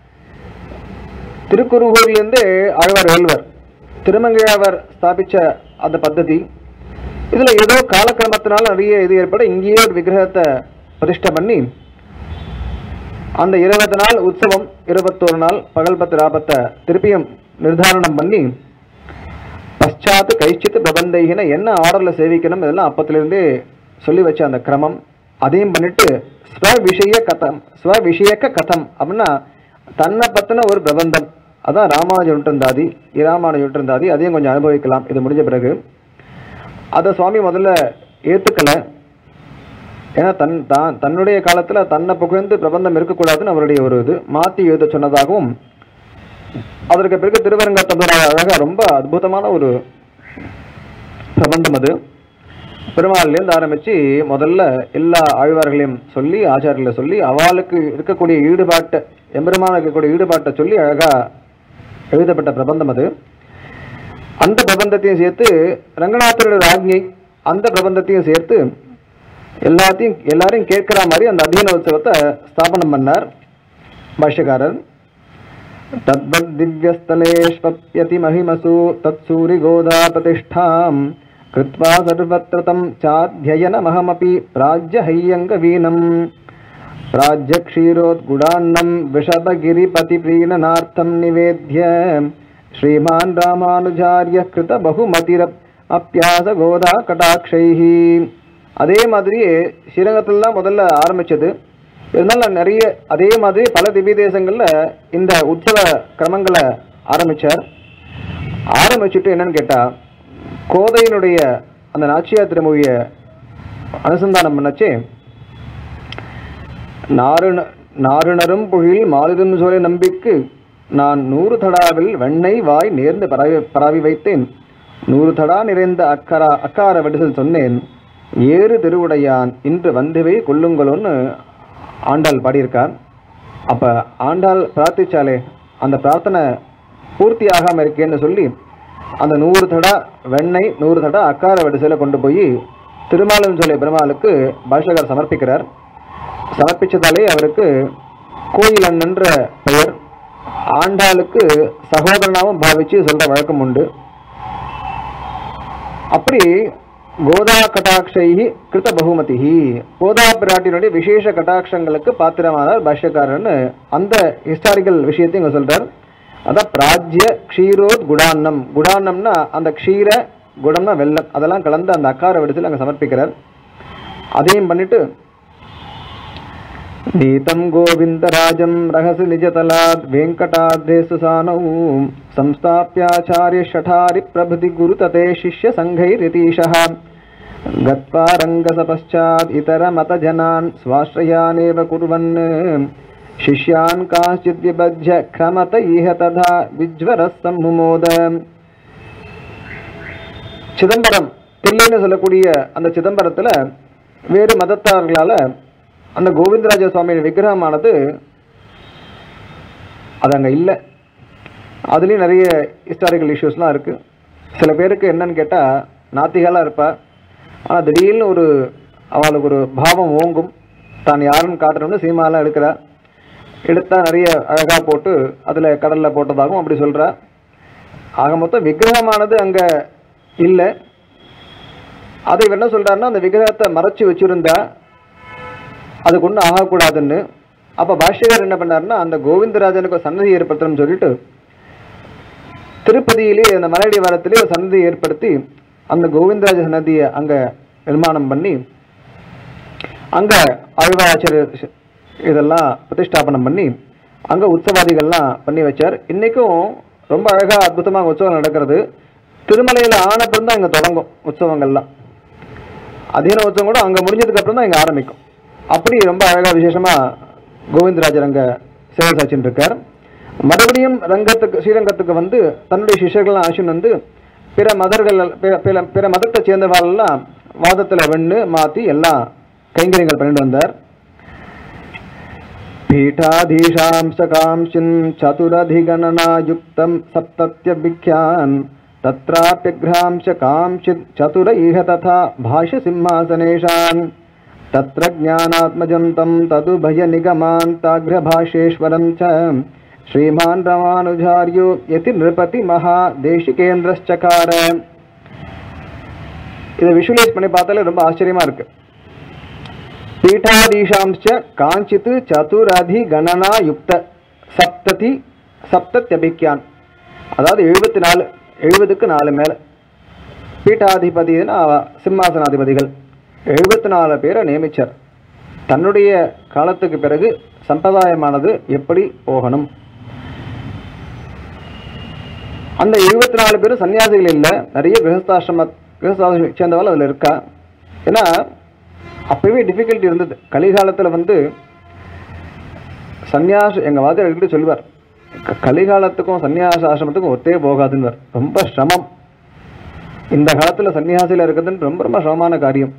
திருக்குறுகூர்லேருந்து ஆழ்வார் வேல்வர் திருமங்கையாவர் ஸ்தாபித்த அந்த பద్ధதி. இதில் ஏதோ காலக்கிரமத்தினால நிறைய இது ஏற்பட இங்கேயே ஒரு விக்கிரகத்தை பிரதிஷ்டை பண்ணி அந்த இருபது நாள் உற்சவம் இருபத்தோரு நாள் பகல் பத்து ராபத்தை திருப்பியும் நிர்தாரணம் பண்ணி பశ్చాத் கைச்சித்து பிரபந்தைகின என்ன ஆர்டரில் சேவிக்கணும் இதெல்லாம் அப்பத்திலிருந்தே சொல்லி வச்ச அந்த கிரமம் அதையும் பண்ணிட்டு ஸ்வ விஷய கதம் ஸ்வ விஷயக்க கதம் அப்படின்னா தன்னை பற்றின ஒரு பிரபந்தம். அதான் ராமானுஜருந்தாதி இராமானுஜருந்தாதி அதையும் கொஞ்சம் அனுபவிக்கலாம் இது முடிஞ்ச பிறகு. அதை சுவாமி முதல்ல ஏற்றுக்கலை. ஏன்னா தன் தான் தன்னுடைய காலத்தில் தன்னை புகழ்ந்து பிரபந்தம் இருக்கக்கூடாதுன்னு அவருடைய ஒரு இது மாற்றி எழுத சொன்னதாகவும், அதற்கு பிறகு திருவரங்கத்தோட அழகாக ரொம்ப அற்புதமான ஒரு பிரபந்தம் அது. பெருமாள்லேருந்து ஆரம்பித்து முதல்ல எல்லா ஆழ்வார்களையும் சொல்லி ஆச்சாரியர்களை சொல்லி அவளுக்கு இருக்கக்கூடிய ஈடுபாட்டை எம்பெருமான இருக்கக்கூடிய ஈடுபாட்டை சொல்லி அழகாக எழுதப்பட்ட பிரபந்தம் அது. அந்த பிரபந்தத்தையும் சேர்த்து ரங்கநாதருடைய ஆக்ஞை அந்த பிரபந்தத்தையும் சேர்த்து எல்லாத்தையும் எல்லாரையும் கேட்கிற மாதிரி அந்த அத்தியன உற்சவத்தை ஸ்தாபனம் பண்ணார் பாஷ்யக்காரர். தத்வத் திவ்யஸ்தலேஷ்வப்யதி மஹிமசு தத் சூரி கோதா பிரதிஷ்டாம் கிருத்வா சர்வத்ரதம் சாத்யயன மகமபி பிராஜ்ய ஹையங்க வீனம் பிராஜ்ய க்ஷீரோத்குடான்னம் விஷபகிரிபதி பிரீணனார்த்தம் நிவேத்ய ஸ்ரீமான் ராமானுஜாரிய கிருத பகுமதிரப் அப்பியாச கோதா கடாட்சைஹி. அதே மாதிரியே ஸ்ரீரங்கத்தில் தான் முதல்ல ஆரம்பித்தது. இருந்தாலும் நிறைய அதே மாதிரி பல திவ்ய தேசங்களில் இந்த உற்சவ கிரமங்களை ஆரம்பித்தார். ஆரம்பிச்சுட்டு என்னன்னு கேட்டால் கோதையினுடைய அந்த நாச்சியார் திருமொழியை அனுசந்தானம் பண்ணச்சே நாருண நாருணரும் புகில் மாலிரும் சோலை நம்பிக்கு நான் நூறு தடாவில் வெண்ணெய் வாய் நேர்ந்து பரவி பரவி வைத்தேன் நூறு தடா நிறைந்த அக்கரா அக்கார வடிசல் சொன்னேன் ஏறு திருவுடையான் இன்று வந்துவை கொள்ளுங்களோன்னு ஆண்டாள் பாடியிருக்கார். அப்போ ஆண்டாள் பிரார்த்திச்சாலே அந்த பிரார்த்தனை பூர்த்தி ஆகாமல் இருக்கேன்னு சொல்லி அந்த நூறு தடா வெண்ணெய் நூறு தடா அக்கார வடிசலை கொண்டு போய் திருமாலும் சோலை பெருமாளுக்கு பாஷ்யக்காரர் சமர்ப்பிக்கிறார். சமர்ப்பிச்சதாலே அவருக்கு கோயில் அண்ணன்ற பெயர். ஆண்டாளுக்கு சகோதரனாவும் பாவிச்சு சொல்ற வழக்கம் உண்டு. அப்படி கோதா கட்டாட்சைஹி கிருத பகுமதிஹி கோதா பிராட்டினுடைய விசேஷ கட்டாட்சங்களுக்கு பாத்திரமானார் பாஷ்யக்காரர்னு அந்த ஹிஸ்டாரிக்கல் விஷயத்தையும் இங்கே சொல்றார். அதான் பிராஜ்ய க்ஷீரோத் குடான்னம். குடான்னம்னா அந்த க்ஷீர குடம்னா வெள்ளம் அதெல்லாம் கலந்து அந்த அக்கார வடிசல் அங்கே சமர்ப்பிக்கிறார். அதையும் பண்ணிட்டு நீதம் கோவிந்தராஜம் ரகசி நிஜதலாத் வெங்கடாத்ரே சுசானௌ சம்ஸ்தாப்யாச்சாரிய ஷடாரி பிரபுதி குரு ததே சிஷ்ய சங்கைரிதீஷः கத்வா ரங்கச பశ్చాத் இதர மத ஜனான் ஸ்வாஸ்ரயானேவ குர்வன் शिष्यान् काश्चित् विभज्य क्रमत इह तथा विज्वरः सम्मुमोद சிதம்பரம் தில்லைன்னு சொல்லக்கூடிய அந்த சிதம்பரத்தில் வேறு மதத்தார்களால் அந்த கோவிந்தராஜ சுவாமியின் விக்கிரகமானது அது அங்கே இல்லை. அதுலேயும் நிறைய ஹிஸ்டாரிக்கல் இஷ்யூஸ்லாம் இருக்குது. சில பேருக்கு என்னன்னு கேட்டால் நாத்திகளாக இருப்பா, ஆனால் திடீர்னு ஒரு அவளுக்கு ஒரு பாவம் ஓங்கும், தான் யாருன்னு காட்டணும்னு சினிமாலாம் எடுக்கிறா, எடுத்தால் நிறைய அழகாக போட்டு அதில் கடலில் போட்டதாகவும் அப்படி சொல்கிறா. ஆக மொத்தம் விக்கிரகமானது அங்கே இல்லை. அதை இவர் என்ன சொல்கிறாருன்னா, அந்த விக்கிரகத்தை மறைச்சி வச்சுருந்தா அதுக்கு ஒன்றும் ஆகக்கூடாதுன்னு. அப்போ பாஷ்யக்காரர் என்ன பண்ணாருன்னா, அந்த கோவிந்தராஜனுக்கு சன்னதி ஏற்படுத்தணும்னு சொல்லிட்டு திருப்பதியிலேயே அந்த மலையடி வாரத்திலே ஒரு சன்னதி ஏற்படுத்தி அந்த கோவிந்தராஜ சன்னதியை அங்கே நிர்மாணம் பண்ணி அங்கே ஆழ்வாராச்சரியர் இதெல்லாம் பிரதிஷ்டாபனம் பண்ணி அங்கே உற்சவாதிகள்லாம் பண்ணி வச்சார். இன்றைக்கும் ரொம்ப அழகாக அற்புதமாக உற்சவம் நடக்கிறது. திருமலையில் ஆனப்புறம் தான் இங்கே தொடங்கும் உற்சவங்கள்லாம். அதீன உற்சவம் கூட அங்கே முடிஞ்சதுக்கப்புறம் தான் இங்கே ஆரம்பிக்கும். அப்படி ரொம்ப அழகாக விசேஷமாக கோவிந்தராஜர் அங்கே சேவை சாட்சின்னு இருக்கார். மறுபடியும் ரங்கத்துக்கு ஸ்ரீரங்கத்துக்கு வந்து தன்னுடைய சிஷ்யர்கள்லாம் ஆசின் வந்து பிற மதர்கள் பிற பிற மதத்தை சேர்ந்தவாளெல்லாம் வாதத்தில் வெண்ணு மாற்றி எல்லாம் கைங்கரியங்கள் பண்ணிட்டு வந்தார். பீட்டாதீஷாம்சகாம்சின் சதுரதிகணனாயுக்தம் சப்தத்யபிக்யான் தத்ராப்யக்ராம்ச காம்சித் சதுர ஈஹ ததா பாஷ்ய சிம்மாசனேஷான் தத்ர ஞானாத்மஜம் தம் ததுபய நிகமாந்தாக்ர பாஷ்யேஸ்வரம் ச ஸ்ரீமான் ராமானுஜார்யோ யதி நிருபதி மகா தேசிகேந்திரச்சகார. இதை விஷுவலைஸ் பண்ணி பார்த்தாலே ரொம்ப ஆச்சரியமா இருக்கு. பீட்டாதீஷாம்ச காஞ்சித் சதுரதி கணனா யுக்த சப்ததி சப்தத்யபிக்யான், அதாவது எழுபத்தி நாலு எழுபதுக்கு நாலு மேலே பீட்டாதிபதினா சிம்மாசனாதிபதிகள் எழுபத்தி நாலு பேரை நியமித்தார். தன்னுடைய காலத்துக்கு பிறகு சம்பிரதாயமானது எப்படி போகணும். அந்த எழுபத்தி நாலு பேரும் சன்னியாசிகள் இல்லை, நிறைய கிரகஸ்தாசிரம கிரகஸ்தாசிரம சேர்ந்தவாள் அதில் இருக்கா. ஏன்னா அப்பவே டிஃபிகல்ட்டி இருந்தது. கலிகாலத்தில் வந்து சன்னியாச எங்கள் வாதியார் அடிக்கடி சொல்லுவார், கலிகாலத்துக்கும் சன்னியாச ஆசிரமத்துக்கும் ஒத்தே போகாதுன்னு. ரொம்ப சிரமம் இந்த காலத்தில் சன்னியாசியில் இருக்கிறதுன்னு ரொம்ப ரொம்ப சிரமமான காரியம்.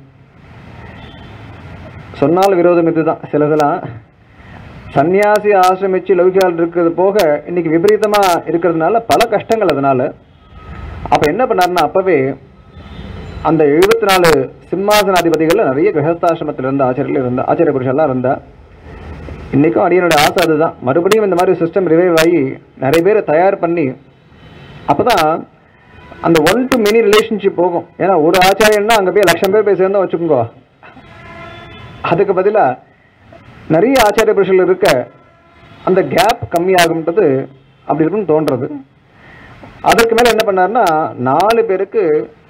சொன்னால் விரோதம் இதுதான். சிலதெல்லாம் சன்னியாசி ஆசிரமிச்சு லௌகியால் இருக்கிறது போக இன்னைக்கு விபரீதமாக இருக்கிறதுனால பல கஷ்டங்கள். அதனால அப்போ என்ன பண்ணாருன்னா, அப்பவே அந்த எழுபத்தி நாலு சிம்மாசனாதிபதிகளில் நிறைய கிரகஸ்தாசிரமத்தில் இருந்த ஆச்சாரியர்கள் இருந்தா, ஆச்சாரிய புருஷெல்லாம் இருந்தா. இன்றைக்கும் அடியனுடைய ஆசை அதுதான், மறுபடியும் இந்த மாதிரி சிஸ்டம் ரிவைவ் ஆகி நிறைய பேரை தயார் பண்ணி அப்போ தான் அந்த ஒன் டு மெனி ரிலேஷன்ஷிப் போகும். ஏன்னா ஒரு ஆச்சாரியன்னா அங்கே போய் லட்சம் பேர் போய் சேர்ந்தா வச்சுக்கோங்க, அதுக்கு பதிலாக நிறைய ஆச்சாரிய புருஷர்கள் இருக்க அந்த கேப் கம்மியாகும்ன்றது அப்படி இருக்குன்னு தோன்றது. அதற்கு மேலே என்ன பண்ணார்னா, நாலு பேருக்கு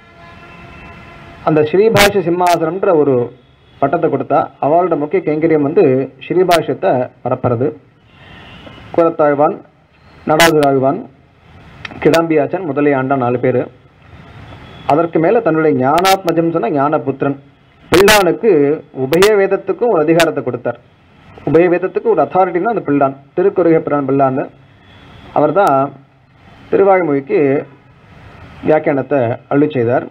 அந்த ஸ்ரீபாஷ்ய சிம்மாசனம்ன்ற ஒரு பட்டத்தை கொடுத்தா. அவளோட முக்கிய கைங்கரியம் வந்து ஸ்ரீபாஷ்யத்தை பரப்புறது. குலத்தாழ்வான், நடாதுராழ்வான், கிடாம்பியாச்சன் முதலிய ஆண்டா நாலு பேர். அதற்கு மேலே தன்னுடைய ஞானாத்மஜம் சொன்ன ஞானபுத்திரன் பிள்ளானுக்கு உபய வேதத்துக்கும் ஒரு அதிகாரத்தை கொடுத்தார். உபய வேதத்துக்கு ஒரு அத்தாரிட்டினா அந்த பிள்ளான், திருக்குறுகை பிரான் பிள்ளான்னு. அவர் தான் திருவாய்மொழிக்கு வியாக்கியானத்தை அள்ளி செய்தார்.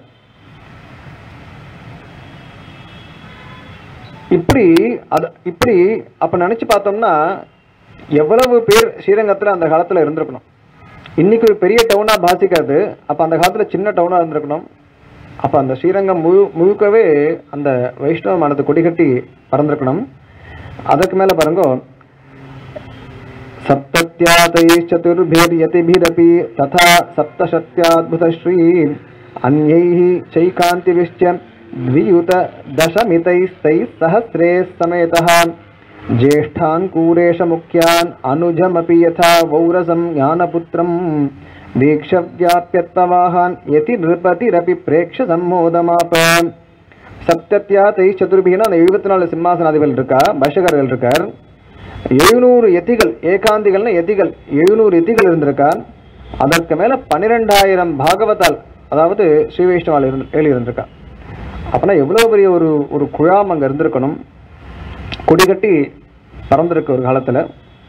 இப்படி அது இப்படி அப்போ நினச்சி பார்த்தோம்னா எவ்வளவு பேர் ஸ்ரீரங்கத்தில் அந்த காலத்தில் இருந்திருக்கணும். இன்றைக்கி ஒரு பெரிய டவுனாக பாசிக்காது, அப்போ அந்த காலத்தில் சின்ன டவுனாக இருந்திருக்கணும். அப்போ அந்த ஸ்ரீரங்கம் முழு முழுக்கவே அந்த வைஷ்ணவமானது கொடிகட்டி பறந்திருக்கணும். அதற்கு மேலே பாருங்க, சப்தத்யாதை சதுர்பேர் யதிபிரபி ததா சப்தசத்யாத்புதஸ்ரீ அன்யைஹி சைகாந்திவிஷ்ச द्वियुत दशमितैस्तैः सहस्रे समेतः ज्येष्ठान् कूरेश मुख्यान् अनुजमपि यथा वौरसं ज्ञानपुत्रं दीक्षव्याप्यत्ववाहान् यति नृपतिरपि प्रेक्ष्य सम्मोदमाप. சப்தத்யாதை சதுர்பினா அந்த எழுபத்தி நாலு சிம்மாசனாதிபதிகள் இருக்கா, பாஷ்யக்காரர்கள் இருக்கார். எழுநூறு யதிகள், ஏகாந்திகள்னா யதிகள், எழுநூறு யதிகள் இருந்திருக்கா. அதற்கு மேலே பன்னிரெண்டாயிரம் பாகவதால், அதாவது ஸ்ரீ வைஷ்ணவால் இருந்து ஏழு இருந்திருக்கா. அப்படின்னா எவ்வளோ பெரிய ஒரு ஒரு குழாம் அங்கே இருந்திருக்கணும், கொடிகட்டி பறந்திருக்கு ஒரு காலத்தில்.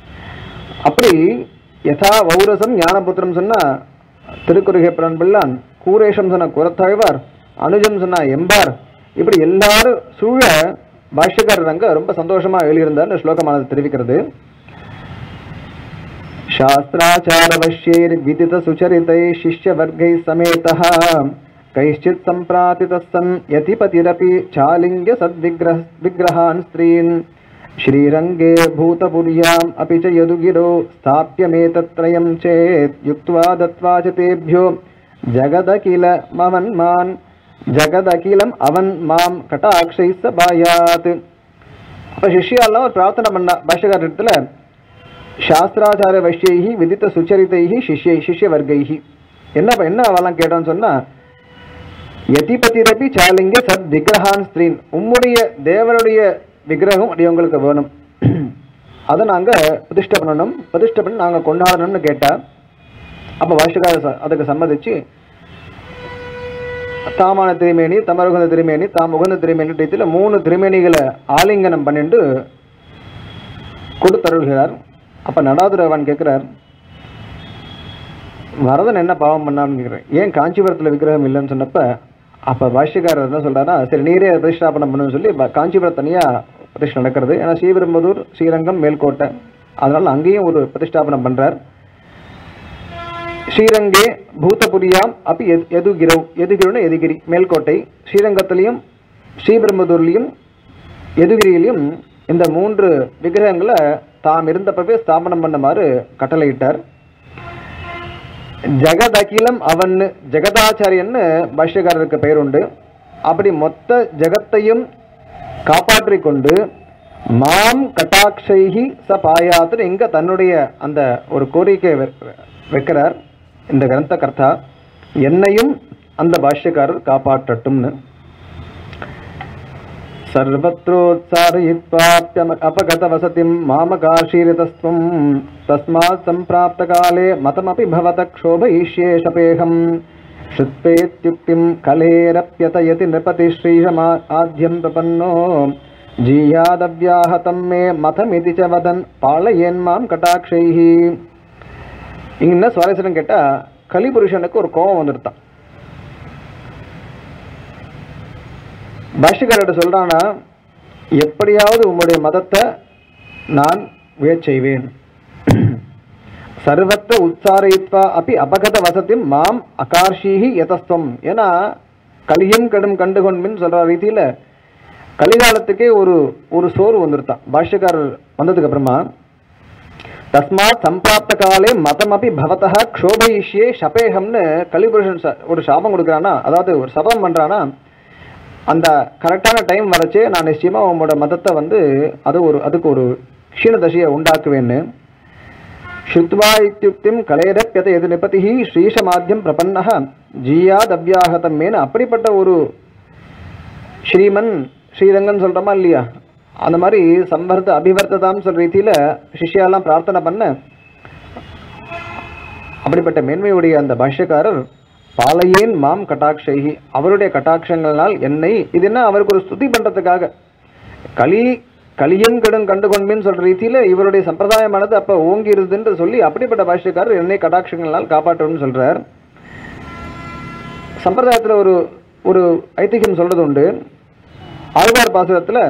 அப்படி யதா வௌரசம் ஞானபுத்திரம் சொன்னால் திருக்குறுகை பிரான் பிள்ளான் கூரேஷம் சொன்ன குரத்தாழ்வார், அனுஜம் சொன்னா எம்பார், இப்படி எல்லாரும் சூழ பாஷ்யக்காரர் அங்க ரொம்ப சந்தோஷமா எழுதியிருந்தார் ஸ்லோகமானது தெரிவிக்கிறது. சாஸ்திராச்சாரவஷ்யைர் விதித சுச்சரிதை சிஷ்ய வர்க்கை சமேதஹ கைஷ்சித் சம்பிராதிதः சன் யதிபதிரபி சாலிங்க சத்விக்ரஹ விக்ரஹான் ஸ்திரீன் ஸ்ரீரங்கே பூதபுர்யாம் அபி ச யதுகிரோ ஸ்தாப்யமேதத்ரயம் சேத் யுக்த்வா தத்வா ச தேப்யோ ஜகதகில மவன்மான் ஜகதகிலம் அவன் மாம் கடாக்ஷை சபாயாத். அப்போ சிஷ்யாலாம் ஒரு பிரார்த்தனை பண்ணா பாஷ்யக்கார இடத்துல, சாஸ்திராச்சார வைஷ்யைஹி விதித்த சுச்சரிதைஹி சிஷ்யை சிஷ்ய வர்க்கைஹி. என்ன என்ன அவெல்லாம் கேட்டோன்னு சொன்னா, யதிபதிரபி சாலிங்க சத் விக்ரஹான் ஸ்திரீன், உம்முடைய தேவனுடைய விக்கிரகம் அடியவங்களுக்கு வேணும், அதை நாங்கள் பிரதிஷ்டை பண்ணணும், பிரதிஷ்டை பண்ணி நாங்கள் கொண்டாடணும்னு கேட்டா, அப்போ பாஷ்யக்கார அதுக்கு சம்மதிச்சு தாமான திருமேனி, தமருகந்த திருமேனி, தாம் உகந்த திருமேனி இதில் மூணு திருமேனிகளை ஆலிங்கனம் பண்ணிட்டு கொடுத்தருள்கிறார். அப்போ நடாதுரவன் கேட்குறார், வரதன் என்ன பாவம் பண்ணான்னு கேட்குறேன், ஏன் காஞ்சிபுரத்தில் விக்கிரகம் இல்லைன்னு சொன்னப்போ, அப்போ பாஷ்யக்காரர் என்ன சொல்கிறாருன்னா, சரி நீரே பிரதிஷ்டாபனம் பண்ணுன்னு சொல்லி காஞ்சிபுரம் தனியாக பிரதிஷ்டை நடக்கிறது. ஏன்னா ஸ்ரீபெரும்புதூர், ஸ்ரீரங்கம், மேல்கோட்டை, அதனால் அங்கேயும் ஒரு பிரதிஷ்டாபனம் பண்ணுறார். ஸ்ரீரங்கே பூதபுரியாம் அப்படி எது எதுகிரவ், எதுகிரவுன்னு எதுகிரி மேல்கோட்டை, ஸ்ரீரங்கத்திலையும் ஸ்ரீபெரும்புதூர்லையும் எதுகிரியிலையும் இந்த மூன்று விக்கிரகங்களை தாம் இருந்தப்பவே ஸ்தாபனம் பண்ணுமாறு கட்டளையிட்டார். ஜகதகிலம் அவன், ஜெகதாச்சாரியன்னு பாஷ்யக்காரருக்கு பெயர் உண்டு. அப்படி மொத்த ஜெகத்தையும் காப்பாற்றி கொண்டு மாம் கட்டாட்சைஹி ச பாயாத்துன்னு இங்க தன்னுடைய அந்த ஒரு கோரிக்கை வைக்கிறார் இந்த கிரந்த கர்த்தா, என்னையும் அந்த பாஷ்யக்காரர் காப்பாற்றட்டும்னு. சர்வத்ரோத்சாரயித்வாப்யம் அபகத வசதிம் மாமகாஷீரிதஸ்வம் தஸ்மாத் சம்பிராப்த காலே மதமபி பவத க்ஷோபயிஷ்யே ஷபேகம் ஸ்ருத்பேத்யுக்திம் கலேரப்யதயதி நிருபதி ஸ்ரீரமா ஆத்யம் பிரபன்னோ ஜீயாதவ்யாஹதம் மே மதமிதி ச வதன் பாலயேன்மாம் கடாக்ஷைஹி. இங்க என்ன சுவாரஸ்யம் கேட்டா, கலிபுருஷனுக்கு ஒரு கோபம் வந்துருத்தான். பாஷ்யக்காரர்கிட்ட சொல்றானா, எப்படியாவது உம்முடைய மதத்தை நான் விழச் செய்வேன். சர்வத்த உற்சாரயித்வா அப்படி அபகத வசதிம் மாம் அகார்ஷீஹி யதஸ்வம். ஏன்னா கலியும் கடும் கண்டுகொன்பின்னு சொல்ற ரீதியில கலிகாலத்துக்கே ஒரு ஒரு சோறு வந்துருத்தான் பாஷ்யக்காரர் வந்ததுக்கு அப்புறமா. தஸ்மாத் சம்பிராப்த காலே மதம் அப்படி பவதா க்ஷோபயிஷ்யே ஷபேகம்னு கலிபுருஷன் ஒரு சாபம் கொடுக்குறானா, அதாவது ஒரு சபம் பண்றானா, அந்த கரெக்டான டைம் வரைச்சே நான் நிச்சயமா உங்களோட மதத்தை வந்து அது ஒரு அதுக்கு ஒரு க்ஷீணதசையை உண்டாக்குவேன்னு. ஸ்ருத்வா இத்யுக்திம் கலேரப்யத எது நிபதிஹி ஸ்ரீஷமாத்யம் பிரபன்னஹ ஜீயாதவ்யாஹதம் மேன்னு அப்படிப்பட்ட ஒரு ஸ்ரீமன் ஸ்ரீரங்கன் சொல்கிறோமா இல்லையா, அந்த மாதிரி சம்வர்த்த அபிவர்த்ததான்னு சொல்கிற ரீதியில் சிஷ்யாலாம் பிரார்த்தனை பண்ண, அப்படிப்பட்ட மேன்மையுடைய அந்த பாஷ்யக்காரர் பாலையேன் மாம் கட்டாட்சைஹி, அவருடைய கட்டாட்சங்களால் என்னை, இது என்ன அவருக்கு ஒரு ஸ்துதி பண்ணுறதுக்காக, களி களியும் கெடும் கண்டுகொன்பின்னு சொல்கிற ரீதியில் இவருடைய சம்பிரதாயமானது அப்போ ஓங்கி இருதுன்னு சொல்லி அப்படிப்பட்ட பாஷ்யக்காரர் என்னை கட்டாட்சங்களால் காப்பாற்றணும்னு சொல்கிறார். சம்பிரதாயத்தில் ஒரு ஒரு ஐதிகம் சொல்கிறது உண்டு. ஆழ்வார் பாசுரத்தில்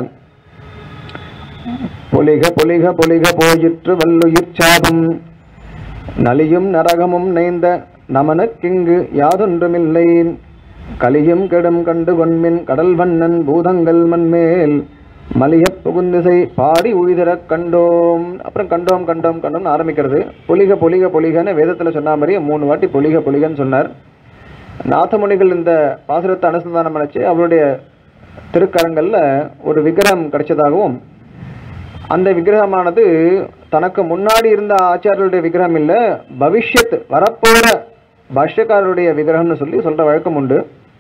பொலிக பொலிக பொலிக போயிற்று வல்லுயிர் சாபம் நலியும் நரகமும் நெய்ந்த நமனுக்கிங்கு யாதொன்றுமில்லை கலியும் கெடும் கண்டு கொன்மின் கடல் வண்ணன் பூதங்கள் மண்மேல் மலிய புகுந்திசை பாடி உழிதர கண்டோம். அப்புறம் கண்டோம் கண்டோம் கண்டோம்னு ஆரம்பிக்கிறது. பொலிக பொலிக பொலிகன்னு வேதத்தில் சொன்ன மாதிரியே மூணு வாட்டி பொலிக பொலிகன்னு சொன்னார். நாதமுனிகள் இந்த பாசுரத்தை அனுசந்தானம் பண்ணிச்சு அவருடைய திருக்கரங்களில் ஒரு விக்கிரகம் கிடைச்சதாகவும், அந்த விக்கிரகமானது தனக்கு முன்னாடி இருந்த ஆச்சாரியருடைய விக்கிரகம் இல்லை, பவிஷ்யத் வரப்போகிற பாஷ்யக்காரருடைய விக்கிரகம்னு சொல்லி சொல்கிற வழக்கம் உண்டு.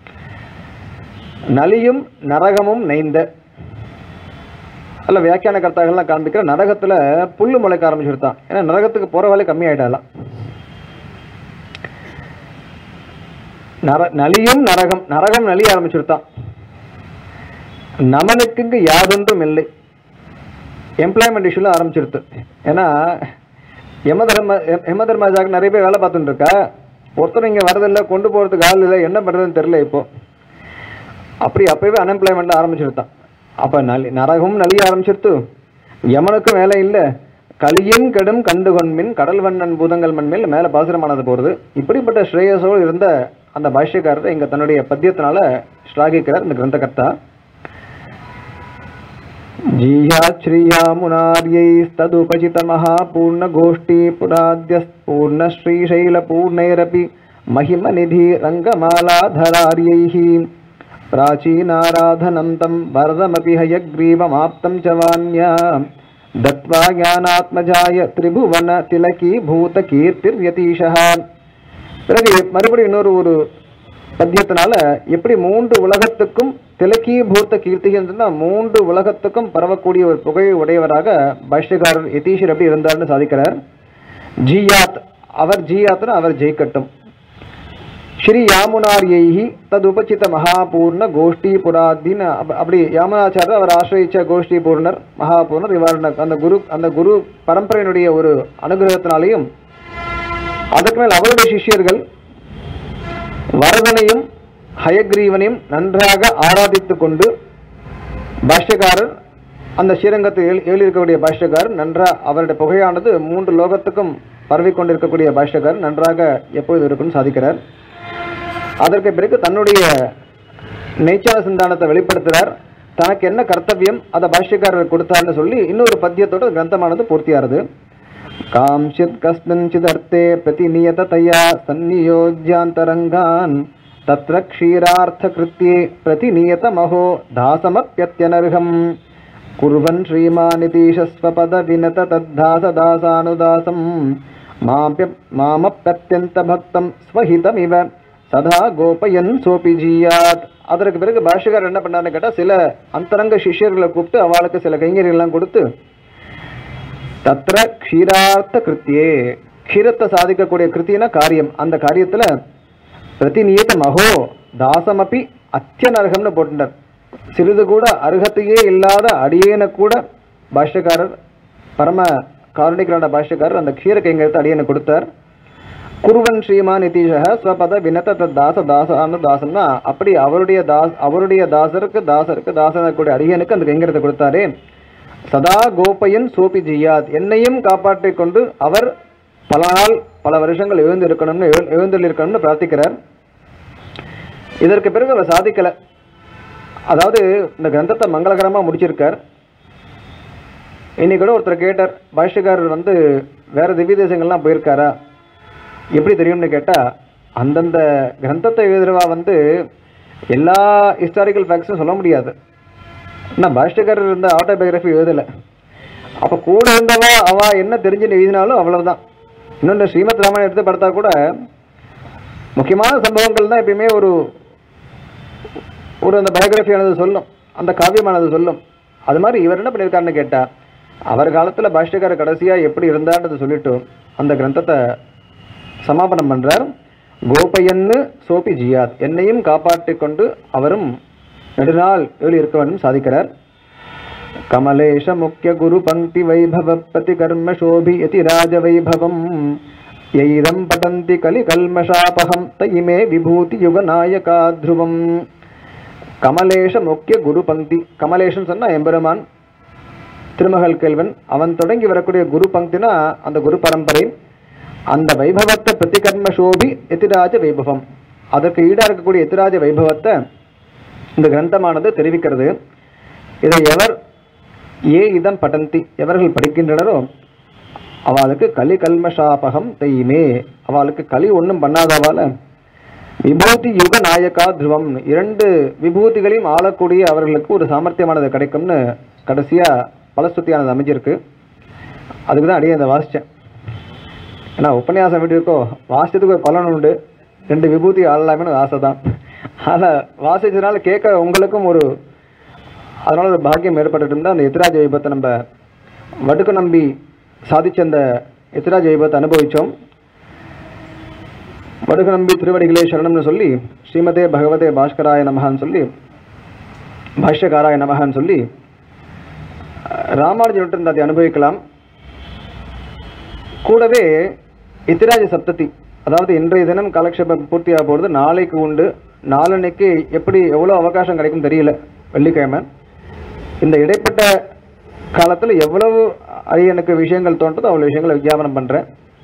நலியும் நரகமும் நெய்ந்த அல்ல வியாக்கியான கர்த்தாக்கள்லாம் காண்பிக்கிற நரகத்தில் புல்லு முளைக்க ஆரம்பிச்சுடுத்தான். ஏன்னா நரகத்துக்கு போகிற வேலை கம்மியாயிட்டாலாம். நர நலியும் நரகம் நரகம் நலிய ஆரம்பிச்சுடுத்தான். நமனுக்கு யாதொன்றும் இல்லை, எம்ப்ளாய்மெண்ட் இஷ்யூலாம் ஆரம்பிச்சிருது. ஏன்னா யம தர்ம யம தர்மராஜாவுக்கு நிறைய பேர் வேலை பார்த்துட்டு இருக்கா. ஒருத்தர் இங்கே வரதில்லை, கொண்டு போகிறதுக்கு ஆள் இல்லை, என்ன பண்ணுறதுன்னு தெரில. இப்போ அப்படி அப்போவே அன்எம்ப்ளாய்மெண்ட் ஆரம்பிச்சிருத்தான். அப்போ நலி நரகமும் நலிய ஆரம்பிச்சிருத்து, யமனுக்கும் வேலை இல்லை, கலியின் கெடும் கண்டு கொன்மின் கடல் வண்ணன் பூதங்கள் மண்மேல் மேலே பாசுரமானது போகிறது. இப்படிப்பட்ட ஸ்ரேயஸோடு இருந்த அந்த பாஷ்யக்காரரை இங்கே தன்னுடைய பத்தியத்தினால ஸ்லாகிக்கிறார் இந்த கிரந்தகர்த்தா. ஜீயாத் ஸ்ரீயாமுனார்யைஸ்ததுபசித மகாபூர்ண கோஷ்டி புராத்யஸ் பூர்ண ஸ்ரீசைல பூர்ணைரபி மகிம நிதி ரங்கமாலாதரார்யைஹி பிராச்சீனாராதனம் தம் வரதமபி ஹயக்ரீவமாப்தம் ச வான்யா தத்வா ஞானாத்மஜாய திரிபுவன திலகி பூத கீர்த்திர்யதீஷா. பிறகு மறுபடியும் இன்னொரு ஒரு பத்தியத்தினால எப்படி மூன்று உலகத்துக்கும் திலக்கி பூத்த கீர்த்திகள் சொன்னால் மூன்று உலகத்துக்கும் பரவக்கூடிய ஒரு புகழை உடையவராக பாஷ்யக்காரர் யதீஷர் எப்படி இருந்தார்னு சாதிக்கிறார். ஜீயாத், அவர் ஜீயாத்னா அவர் ஜெயிக்கட்டும். ஸ்ரீ யாமுனார்யைஹி ததுபசித மகாபூர்ண கோஷ்டி புராதின்னு அப்படி யாமுனாச்சாரர் அவர் ஆசிரியிச்ச கோஷ்டி பூர்ணர் மகாபூர்ணர் இவர் அந்த குரு அந்த குரு பரம்பரையினுடைய ஒரு அனுகிரகத்தினாலேயும் அதற்கு மேல் அவருடைய சிஷ்யர்கள் வரதனையும் ஹயக்ரீவனையும் நன்றாக ஆராதித்து கொண்டு பாஷ்யக்காரர் அந்த ஸ்ரீரங்கத்தில் ஏழு இருக்கக்கூடிய பாஷ்யக்காரர் நன்றாக அவருடைய புகையானது மூன்று லோகத்துக்கும் பரவிக்கொண்டிருக்கக்கூடிய பாஷ்யக்காரர் நன்றாக எப்பொழுது இருக்குன்னு சாதிக்கிறார். அதற்கு பிறகு தன்னுடைய நெய்ச்சார சிந்தானத்தை வெளிப்படுத்துகிறார். தனக்கு என்ன கர்த்தவியம் அதை பாஷ்யக்காரர் கொடுத்தார்னு சொல்லி இன்னொரு பத்தியத்தோட கிரந்தமானது பூர்த்தியாகிறது. காம்சித் கஸ்மின்சித் அர்த்தே பிரதிநியத தயா சந்நியோஜ்யாந்தரங்கான் தத்ர க்ஷீரார்த்த கிருத்யே பிரதிநியத மகோ தாசமப்யத்யனர்ஹம் குர்வன் ஸ்ரீமானிதீஷஸ்வபத வினத தத்தாச தாசானுதாசம் மாப்ய மாமப்யத்யந்த பக்தம் ஸ்வஹிதமிவ சதா கோபயன் சோபி ஜீயாத். அதற்கு பிறகு பாஷ்யக்காரர் என்ன பண்ணார்னு கேட்டால் சில அந்தரங்க சிஷ்யர்களை கூப்பிட்டு அவளுக்கு சில கைங்கரியெல்லாம் கொடுத்து தத்ர க்ஷீரார்த்த கிருத்தியே, க்ஷீரத்தை சாதிக்கக்கூடிய கிருத்தினா காரியம், அந்த காரியத்தில் பிரதிநியத மகோ தாசமப்பி அத்தியனர்ஹம்னு போட்டுட்டார். சிறிது கூட அருகத்தையே இல்லாத அடியேன கூட பாஷ்யக்காரர் பரம காருணிகரான பாஷ்யக்காரர் அந்த க்ஷீர கைங்கரியத்தை அடியேனை கொடுத்தார். குருவன் ஸ்ரீமான் நிதீஷக ஸ்வபத வினத தாச தாசானு தாசன்னா அப்படி அவருடைய தாஸ் அவருடைய தாசருக்கு தாசருக்கு தாசனக்கூடிய அடியனுக்கு அந்த கைங்கரியத்தை கொடுத்தாரே. சதா கோபயன் சோபி ஜியாத், என்னையும் காப்பாற்றிக் கொண்டு அவர் பல நாள் பல வருஷங்கள் எழுந்து இருக்கணும்னு எழுந்தில் இருக்கணும்னு பிரார்த்திக்கிறார். இதற்கு பிறகு அவர் சாதிக்கலை. அதாவது இந்த கிரந்தத்தை மங்களகரமாக முடிச்சிருக்கார். இன்னைக்கு கூட ஒருத்தர் கேட்டார், பாஷ்யக்காரர் வந்து வேற திவ்ய தேசங்கள்லாம் போயிருக்காரா, எப்படி தெரியும்னு கேட்டால் அந்தந்த கிரந்தத்தை எழுதுறவா வந்து எல்லா ஹிஸ்டாரிக்கல் ஃபேக்ட்ஸும் சொல்ல முடியாது. ஆனால் பாஷ்யக்காரர் இருந்த ஆட்டோபயோகிராஃபி எழுதலை. அப்போ கூட இருந்தவா அவள் என்ன தெரிஞ்சுன்னு எழுதினாலும் அவ்வளவுதான். இன்னொன்று ஸ்ரீமத் ராமாயணம் எடுத்து பார்த்தா கூட முக்கியமான சம்பவங்கள் தான் எப்பயுமே ஒரு ஒரு அந்த பயோகிராஃபியானது சொல்லும், அந்த காவியமானது சொல்லும். அது மாதிரி இவர் என்ன பண்ணியிருக்காருன்னு கேட்டால் அவர் காலத்தில் பாஷ்யக்காரர் கடைசியாக எப்படி இருந்தார்ன்றதை சொல்லிட்டு அந்த கிரந்தத்தை சமாபனம் பண்ணுறார். கோபையன்னு சோபி ஜியாத், என்னையும் காப்பாற்றி கொண்டு அவரும் நெடுநாள் ஏழு இருக்க வேண்டும் சாதிக்கிறார். கமலேஷ முக்கிய குரு பங்கி வைபவ பிரதி கர்ம சோபி யதிராஜ வைபவம் யைதம் படந்தி கலி கல்மஷாபகம் தயிமே விபூதி யுக நாயகா த்ருவம். கமலேஷ முக்கிய குரு பங்கி, கமலேஷன் சொன்னால் எம்பெருமான் திருமகள் கேள்வன், அவன் தொடங்கி வரக்கூடிய குரு பங்கினா அந்த குரு பரம்பரை. அந்த வைபவத்தை பிரதிகர்ம சோபி யதிராஜ வைபவம், அதற்கு ஈடாக இருக்கக்கூடிய யதிராஜ வைபவத்தை இந்த கிரந்தமானது தெரிவிக்கிறது. இதை எவர் ஏ இதம் படந்தி, எவர்கள் படிக்கின்றனரோ அவளுக்கு கலி கல்மஷாபகம் தெய்மே, அவளுக்கு களி ஒன்றும் பண்ணாதவால விபூதி யுக நாயகா துருவம், இரண்டு விபூதிகளையும் ஆளக்கூடிய அவர்களுக்கு ஒரு சாமர்த்தியமானது கிடைக்கும்னு கடைசியாக பலஸ்துதியானது அமைஞ்சிருக்கு. அதுக்கு தான் அடியே அதை வாசித்தேன். ஏன்னா உபன்யாசம் எப்படி இருக்கோ வாசித்ததுக்கு ஒரு பலன் உண்டு, ரெண்டு விபூதி ஆளலாமே ஆசை தான். ஆனால் வாசிச்சதுனால கேட்க உங்களுக்கும் ஒரு அதனால ஒரு பாக்கியம் ஏற்பட்டு இருந்தால் அந்த யதிராஜ வைபவத்தை நம்ம வடுக்கு நம்பி சாதிச்ச அந்த யதிராஜ வைபவத்தை அனுபவித்தோம். வடுக்கு நம்பி திருவடிகளே சரணம்னு சொல்லி ஸ்ரீமதே பகவதே பாஸ்கராய நமகான்னு சொல்லி பாஷ்யகாராய நமகான்னு சொல்லி ராமானுஜன் இருந்த அதை அனுபவிக்கலாம். கூடவே யதிராஜ சப்ததி அதாவது இன்றைய தினம் காலக்ஷேபம் பூர்த்தியாக போகிறது, நாளைக்கு உண்டு. நாளன்னைக்கு எப்படி எவ்வளோ அவகாசம் கிடைக்கும் தெரியல, வெள்ளிக்கிழமை. இந்த இடைப்பட்ட காலத்தில் எவ்வளவு அடியனுக்கு விஷயங்கள் தோன்றதோ அவ்வளோ விஷயங்களை விஞ்ஞாபனம் பண்ணுறேன்.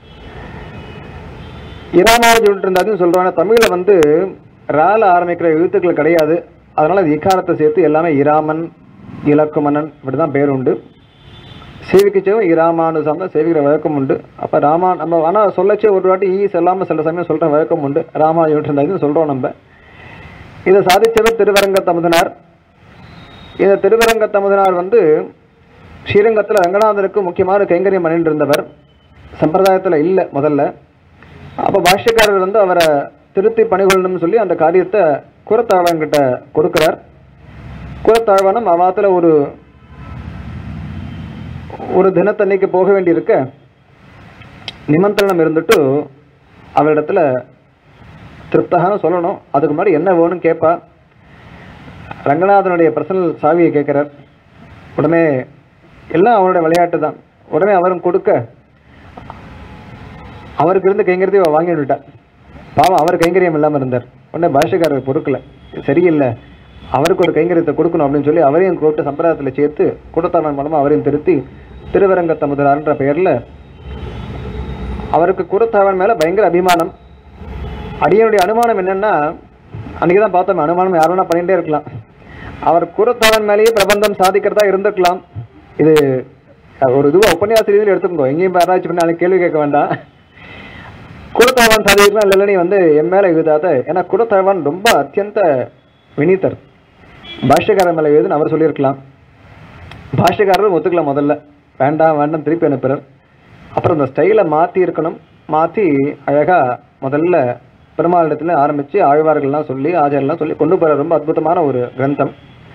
இராமாவை சொல்லிட்டு இருந்தாலும் சொல்கிறோன்னா, தமிழில் வந்து ரால ஆரம்பிக்கிற எழுத்துக்கள் கிடையாது. அதனால் அது இக்காரத்தை சேர்த்து எல்லாமே இராமன், இலக்குமணன் இப்படி தான் பேர் உண்டு. சேவிக்கச்சேவும் இராமானுசம் தான் சேவிக்கிற வழக்கம் உண்டு. அப்போ ராமா நம்ம ஆனால் சொல்லச்சே ஒரு வாட்டி ஈ சொல்லாமல் சில சமயம் சொல்கிற வழக்கம் உண்டு. ராமா சொல்லிட்டு இருந்தாலும் சொல்கிறோம். நம்ம இதை சாதித்தவர் திருவரங்கத்தமுதனார். இந்த திருவரங்கத்தமுதனார் வந்து ஸ்ரீரங்கத்தில் ரங்கநாதனுக்கு முக்கியமான கைங்கரியம் பண்ணிட்டு இருந்தவர். சம்பிரதாயத்தில் இல்லை முதல்ல. அப்போ பாஷ்யக்காரர் வந்து அவரை திருத்தி பணிகொள்ளணும்னு சொல்லி அந்த காரியத்தை குரத்தாழ்வான்கிட்ட கொடுக்குறார். குரத்தாழ்வானம் அவாத்தில் ஒரு ஒரு தினத்தன்னைக்கு போக வேண்டியிருக்க நிமந்திரணம் இருந்துட்டு அவரிடத்துல திருப்தகான்னு சொல்லணும். அதுக்கு முன்னாடி என்ன வேணும்னு கேட்பா. ரங்கநாதனுடைய பர்சனல் சாவியை கேட்குறார். உடனே எல்லாம் அவருடைய விளையாட்டு தான். உடனே அவரும் கொடுக்க அவருக்கு இருந்து கைங்கரியத்தை வாங்கி விட்டார். பாவம் அவர் கைங்கரியம் இல்லாமல் இருந்தார். உடனே பாஷக்காரர் பொறுக்கலை, சரியில்லை, அவருக்கு ஒரு கைங்கரியத்தை கொடுக்கணும் அப்படின்னு சொல்லி அவரையும் கூப்பிட்டு சம்பிரதாயத்தில் சேர்த்து கூட்டத்தாளன் மூலமாக அவரையும் திருத்தி திருவரங்கத்தமுதனார்ன்ற பெயரில் அவருக்கு குரத்தாழ்வான் மேலே பயங்கர அபிமானம். அடியனுடைய அனுமானம் என்னென்னா, அன்றைக்கி தான் பார்த்தோம், அனுமானம் யார் வேணா பண்ணிகிட்டே இருக்கலாம். அவர் குரத்தாழ்வான் மேலேயே பிரபந்தம் சாதிக்கிறதா இருந்திருக்கலாம். இது ஒரு இதுவாக உபன்யாச ரீதியில் எடுத்துக்கோ, எங்கேயும் ஆராய்ச்சி பண்ணி அதுக்கு கேள்வி கேட்க வேண்டாம். குரத்தாழ்வான் சாதிக்கலாம் இல்லை, நீ வந்து என் மேலே எழுதாத. ஏன்னா குரத்தாழ்வான் ரொம்ப அத்தியந்த வினீதர். பாஷ்யக்காரர் மேலே எழுதுன்னு அவர் சொல்லியிருக்கலாம். பாஷ்யக்காரரும் ஒத்துக்கலாம். முதல்ல வேண்டாம் வேண்டாம் திருப்பி அனுப்புகிறார். அப்புறம் இந்த ஸ்டைலை மாற்றி இருக்கணும். மாற்றி அழகாக முதல்ல பெருமாளிடத்தில் ஆரம்பித்து ஆழ்வார்கள்லாம் சொல்லி ஆச்சாரியெல்லாம் சொல்லி கொண்டு போகிற ரொம்ப அற்புதமான ஒரு கிரந்தம்.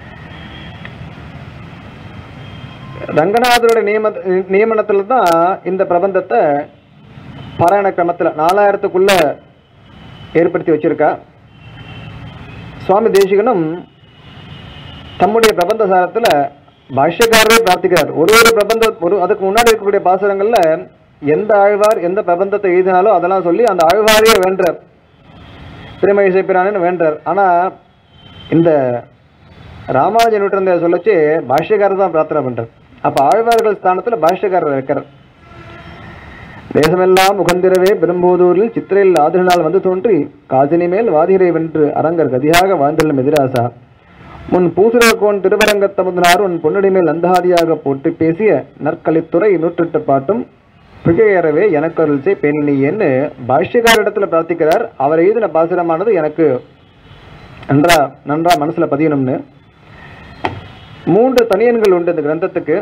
ரங்கநாதருடைய நியம நியமனத்தில் தான் இந்த பிரபந்தத்தை பாராயண கிரமத்தில் நாலாயிரத்துக்குள்ளே ஏற்படுத்தி வச்சுருக்கா. சுவாமி தேசிகனும் தம்முடைய பிரபந்த சாரத்தில் பாஷ்யக்காரரே பிரார்த்திக்கிறார். ஒரு ஒரு பிரபந்த ஒரு அதுக்கு முன்னாடி இருக்கக்கூடிய பாசுரங்களில் எந்த ஆழ்வார் எந்த பிரபந்தத்தை எழுதினாலும் அதெல்லாம் சொல்லி அந்த ஆழ்வாரையே வேண்டார், திருமண இசைப்பிரானு வேண்டார். ஆனால் இந்த ராமானுஜன் சொல்லச்சு பாஷ்யக்காரர் தான் பிரார்த்தனை பண்ணுறார். அப்போ ஆழ்வார்கள் ஸ்தானத்தில் பாஷ்யக்காரர் இருக்கிறார். தேசமெல்லாம் முகந்திரவே பெரும்போதூரில் சித்திரையில் ஆதிரினால் வந்து தோன்றி காசினி மேல் வாதிரை வென்று அரங்கர் கதியாக வாழ்ந்தெல்லும் எதிராசா முன் பூசுரகோன் திருவரங்கத்தமுதனார் உன் பொன்னடி மேல் நந்தாதியாக போட்டு பேசிய நற்கலித்துறை நூற்றெட்டு பாட்டும் பிழையறவே எனக்கு அருள்சை பெண்ணியன்னு பாஷ்யக்காரிடத்துல பிரார்த்திக்கிறார். அவர் எழுதின பாசுரமானது எனக்கு நன்றா நன்றா மனசுல பதியணும்னு. மூன்று தனியன்கள் உண்டு இந்த கிரந்தத்துக்கு.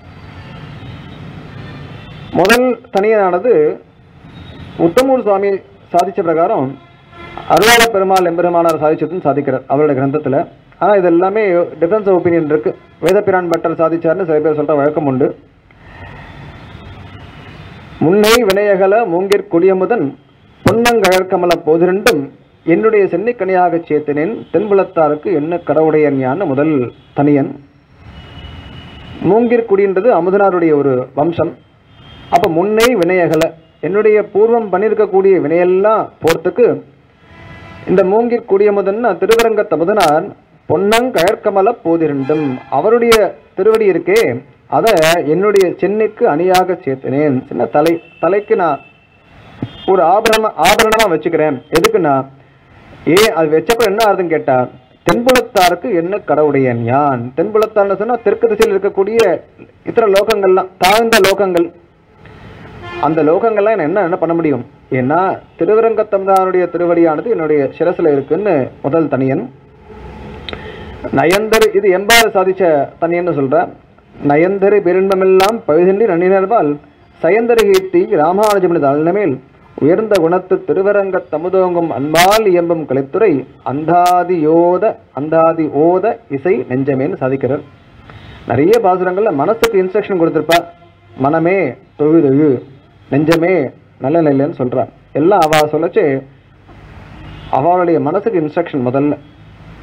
முதல் தனியனானது உத்தமூர் சுவாமி சாதிச்ச பிரகாரம் அருளாள பெருமாள் எம்பெருமானார் சாதிச்சதுன்னு சாதிக்கிறார் அவருடைய கிரந்தத்தில். ஆனால் இது எல்லாமே டிஃபரன்ஸ் ஆஃப் ஒப்பீனியன் இருக்குது. வேதப்பிரான் பட்டர் சாதிச்சார்னு சில பேர் சொல்கிற வழக்கம் உண்டு. முன்னை வினையகல மூங்கிற் கொடியமுதன் பொன்னங்கழற்கமல போதிரண்டும் என்னுடைய சென்னிக்கனியாக சேர்த்தினேன் தென்புலத்தாருக்கு என்ன கடவுடையன் யான்னு முதல் தனியன். மூங்கிற் குடின்றது அமுதனாருடைய ஒரு வம்சம். அப்போ முன்னை வினையகல என்னுடைய பூர்வம் பண்ணியிருக்கக்கூடிய வினையெல்லாம் போகிறதுக்கு இந்த மூங்கிற் குடியமுதன் திருவரங்கத்தமுதனார் பொன்னங்கழற்கமல போதிரண்டும் அவருடைய திருவடி இருக்கே அதை என்னுடைய சென்னைக்கு அணியாக சேர்த்தினேன். சின்ன தலை தலைக்கு நான் ஒரு ஆபரணம் ஆபரணமாக வச்சுக்கிறேன். எதுக்குன்னா ஏன் அது வச்சப்ப என்ன ஆகுதுன்னு கேட்டால் தென்புலத்தாருக்கு என்ன கடவுடையன் யான். தென்புலத்தார்னு சொன்னால் தெற்கு திசையில் இருக்கக்கூடிய இத்தனை லோகங்கள்லாம் தாழ்ந்த லோகங்கள். அந்த லோகங்கள்லாம் என்ன என்ன பண்ண முடியும்? ஏன்னா திருவரங்கத்தமுதனாருடைய திருவடியானது என்னுடைய சிரசில் இருக்குன்னு முதல் தனியன். நயந்தர் இது எம்பாறு சாதிச்ச தனியன்னு சொல்கிறேன். நயந்தரு பெருன்பமெல்லாம் பழுதின்றி நன்னினர்பால் சயந்தரு கீர்த்தி ராமானுஜமனது அல்நமேல் உயர்ந்த குணத்து திருவரங்கத் தமுதோங்கும் அன்பால் இயம்பும் கலைத்துறை அந்தாதி யோத அந்தாதி ஓத இசை நெஞ்சமேன்னு சாதிக்கிறார். நிறைய பாசுரங்களில் மனசுக்கு இன்ஸ்ட்ரக்ஷன் கொடுத்துருப்பா. மனமே தொழுதொழு, நெஞ்சமே நல்ல நிலைன்னு சொல்கிறார். எல்லாம் அவள் சொல்லச்சு அவளுடைய மனசுக்கு இன்ஸ்ட்ரக்ஷன். முதல்ல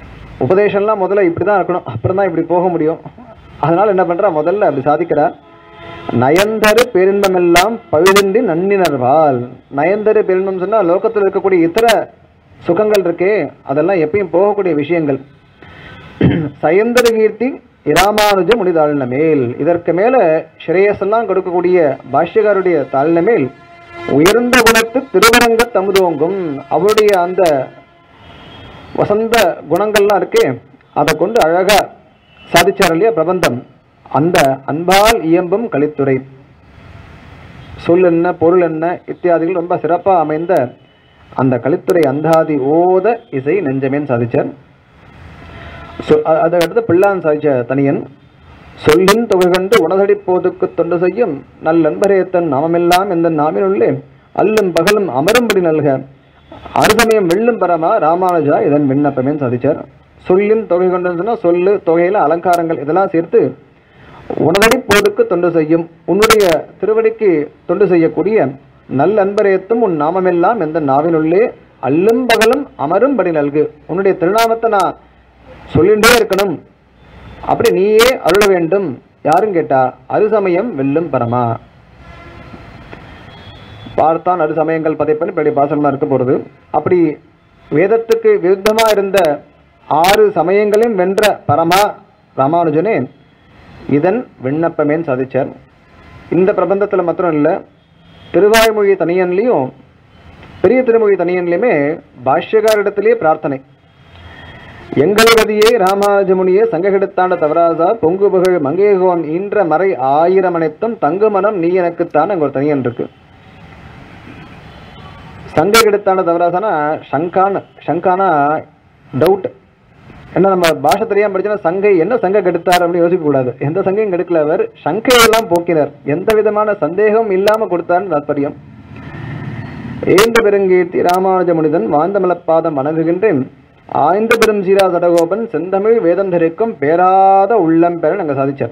உபதேசம்லாம் முதல்ல இப்படி தான் இருக்கணும், அப்புறம் தான் இப்படி போக முடியும். அதனால் என்ன பண்ணுறா முதல்ல அப்படி சாதிக்கிறார். நயந்தரு பேரின்பமெல்லாம் பழுதின்றி நன்னினர்வால். நயந்தரு பேரின்பம் சொன்னால் லோகத்தில் இருக்கக்கூடிய இத்தர சுகங்கள் இருக்கே அதெல்லாம் எப்பயும் போகக்கூடிய விஷயங்கள். சயந்தர கீர்த்தி இராமானுஜ முனி தாழ்ன மேல். இதற்கு மேல ஸ்ரேயஸெல்லாம் கொடுக்கக்கூடிய பாஷ்யகாருடைய தாழ்ன மேல் உயர்ந்த குணத்து திருவரங்க தமுதோங்கும். அவருடைய அந்த வசந்த குணங்கள்லாம் இருக்கே அதை கொண்டு அழகா சாதிச்சார் இல்லையா பிரபந்தம். அந்த அன்பால் இயம்பும் கலித்துறை சொல் என்ன பொருள் என்ன இத்தியாதிகள் ரொம்ப சிறப்பாக அமைந்த அந்த கலித்துறை அந்தாதி ஓத இசை நெஞ்சமேன்னு சாதிச்சார். அதை அடுத்து பிள்ளான் சாதிச்ச தனியன் சொல்லின் தொகை கண்டு உணதடி போதுக்கு தொண்டு செய்யும் நல்லன்பரேத்தன் நாமெல்லாம் எந்த நாமினுள்ளே அல்லும் பகலும் அமரும்படி நல்க அருசமயம் வெள்ளும் பரமா ராமானுஜா இதன் விண்ணப்பமேன்னு சாதிச்சார். சொல்லின் தொகை கொண்டு சொன்னால் சொல்லு தொகையில அலங்காரங்கள் இதெல்லாம் சேர்த்து உணதடி போதுக்கு தொண்டு செய்யும் உன்னுடைய திருவடிக்கு தொண்டு செய்யக்கூடிய நல்ல அன்பரேத்தும் உன் நாமமெல்லாம் எந்த நாவினுள்ளே அல்லும் பகலும் அமரும்படி நல்கு. உன்னுடைய திருநாமத்தை நான் சொல்லிண்டே இருக்கணும், அப்படி நீயே அருள வேண்டும். யாரும் கேட்டா அருசமயம் வெல்லும் பரமா. பார்த்தான் அருசமயங்கள் பதைப்பன் இப்படி பாசனமா இருக்க போறது. அப்படி வேதத்துக்கு விருத்தமா இருந்த ஆறு சமயங்களையும் வென்ற பரமா ராமானுஜனே இதன் விண்ணப்பமேன்னு சாதிச்சார். இந்த பிரபந்தத்தில் மாத்திரம் இல்லை, திருவாய்மொழி தனியன்லையும் பெரிய திருமொழி தனியன்லையுமே பாஷ்யகாரிடத்திலேயே பிரார்த்தனை. எங்கள் கதியே ராமானுஜமுனியே சங்ககெடுத்தாண்ட தவராசா பொங்கு புகழ் மங்கேகோன் ஈன்ற மறை ஆயிரம் அனைத்தும் தங்கு மனம் நீ எனக்குத்தான் அங்கே ஒரு தனியன் இருக்கு. சங்கை கெடுத்தாண்ட தவராசானா சங்கான சங்கானா டவுட். ஏன்னா நம்ம பாஷை தெரியாம படிச்சோன்னா சங்கை என்ன சங்கை கெடுத்தார் அப்படின்னு யோசிக்க கூடாது. எந்த சங்கையும் கெடுக்கல, அவர் சங்கையெல்லாம் போக்கினார், எந்த விதமான சந்தேகம் இல்லாம கொடுத்தார்னு தாற்பயம். ஏந்த பெருங்கீர்த்தி ராமானுஜ முனிதன் வாழ்ந்த மலப்பாதம் வணங்குகின்றேன் ஆய்ந்த பெரும் சீரா சடகோபன் செந்தமிழ் வேதம் தரிக்கும் பேராத உள்ளம் பெற நாங்கள் சாதிச்சார்.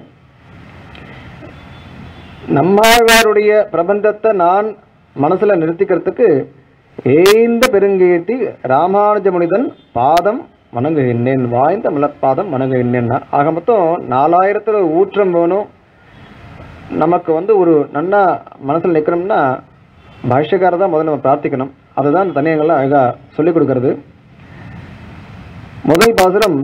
நம்மாழ்வாருடைய பிரபந்தத்தை நான் மனசுல நிறுத்திக்கிறதுக்கு ஏந்த பெருங்கீர்த்தி ராமானுஜ முனிதன் பாதம் வணங்குகின்றேன் வாய்ந்த மலப்பாதம் வணங்குகின்றேன்னா ஆக மொத்தம் நாலாயிரத்துல ஊற்றம் வேணும். நமக்கு வந்து ஒரு நன்னா மனசில் நிற்கணும்னா பாஷ்யக்காரர் தான் முதல்ல நம்ம பிரார்த்திக்கணும். அதுதான் தனியங்கள்லாம் அழகாக சொல்லிக் கொடுக்கறது. முதல் பாசுரம்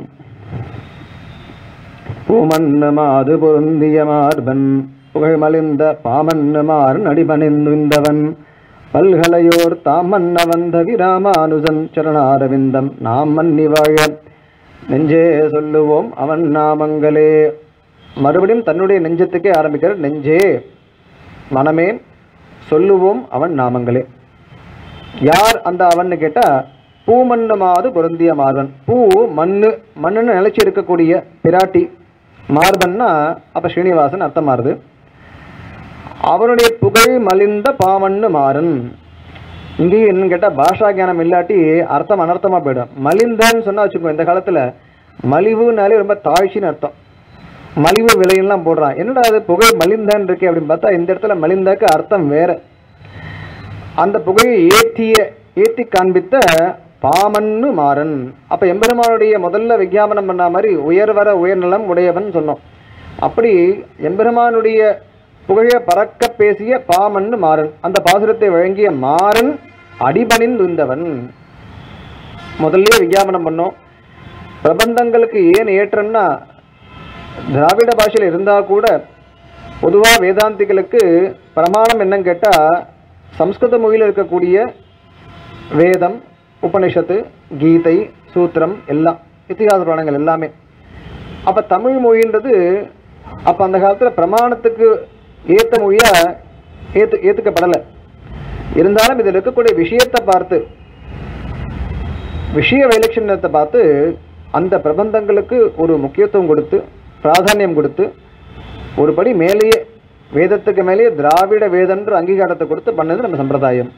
பூமன்னு மாது பொருந்திய மார்பன் புகழ்மலிந்த பாமன்னு மாறன் அடிபணிந்துவன் பல்கலையோர் தாமன்ன வந்த விராமானுஜன் சரணாரவிந்தம் நாம் மன்னி வாழ நெஞ்சே சொல்லுவோம் அவன் நாமங்களே. மறுபடியும் தன்னுடைய நெஞ்சத்துக்கே ஆரம்பிக்கிறார். நெஞ்சே மனமே சொல்லுவோம் அவன் நாமங்களே. யார் அந்த அவன்னு கேட்டா பூமன்னு மாது பொருந்திய மார்பன். பூ மண்ணு மண்ணுன்னு நிலைச்சி இருக்கக்கூடிய பிராட்டி, மார்பன்னா அப்ப ஸ்ரீனிவாசன் அர்த்தம் மாறுது. அவருடைய புகழ் மலிந்த பாமண்ணு மாறன். இங்கேயும் என்னன்னு கேட்டால் பாஷா கியானம் இல்லாட்டி அர்த்தம் அனர்த்தமாக போயிடும். மலிந்தன்னு சொன்னால் வச்சுக்கோ, இந்த காலத்தில் மலிவுனாலே ரொம்ப தாழ்ச்சின்னு அர்த்தம். மலிவு விலையெல்லாம் போடுறான். என்னடா அது புகழ் மலிந்தன் இருக்கு அப்படின்னு பார்த்தா இந்த இடத்துல மலிந்தாக்கு அர்த்தம் வேற. அந்த புகழை ஏற்றிய ஏற்றி காண்பித்த பாமன்னு மாறன். அப்போ எம்பெருமானுடைய முதல்ல விஞ்ஞாபனம் பண்ண மாதிரி உயர்வர உயர்நலம் உடையவன் சொன்னோம். அப்படி எம்பெருமானுடைய புகழ பறக்க பேசிய பாமன்னு மாறன். அந்த பாசுரத்தை வழங்கிய மாறன் அடிபணிந்துந்தவன். முதல்ல விஞ்ஞாபனம் பண்ணோம். பிரபந்தங்களுக்கு ஏன் ஏற்றம்னா திராவிட பாஷையில் இருந்தால் கூட பொதுவாக வேதாந்திகளுக்கு பிரமாணம் என்னன்னு கேட்டால் சம்ஸ்கிருத மொழியில் இருக்கக்கூடிய வேதம், உபனிஷத்து, கீதை, சூத்திரம் எல்லாம் இத்திகாச புராணங்கள் எல்லாமே. அப்போ தமிழ் மொழின்றது அப்போ அந்த காலத்தில் பிரமாணத்துக்கு ஏற்ற மொழியாக ஏற்று ஏற்றுக்கப்படலை. இருந்தாலும் இதில் இருக்கக்கூடிய விஷயத்தை பார்த்து விஷய வைலட்சணத்தை பார்த்து அந்த பிரபந்தங்களுக்கு ஒரு முக்கியத்துவம் கொடுத்து பிராதானியம் கொடுத்து ஒரு படி மேலேயே வேதத்துக்கு மேலேயே திராவிட வேதன்ற அங்கீகாரத்தை கொடுத்து பண்ணது நம்ம சம்பிரதாயம்.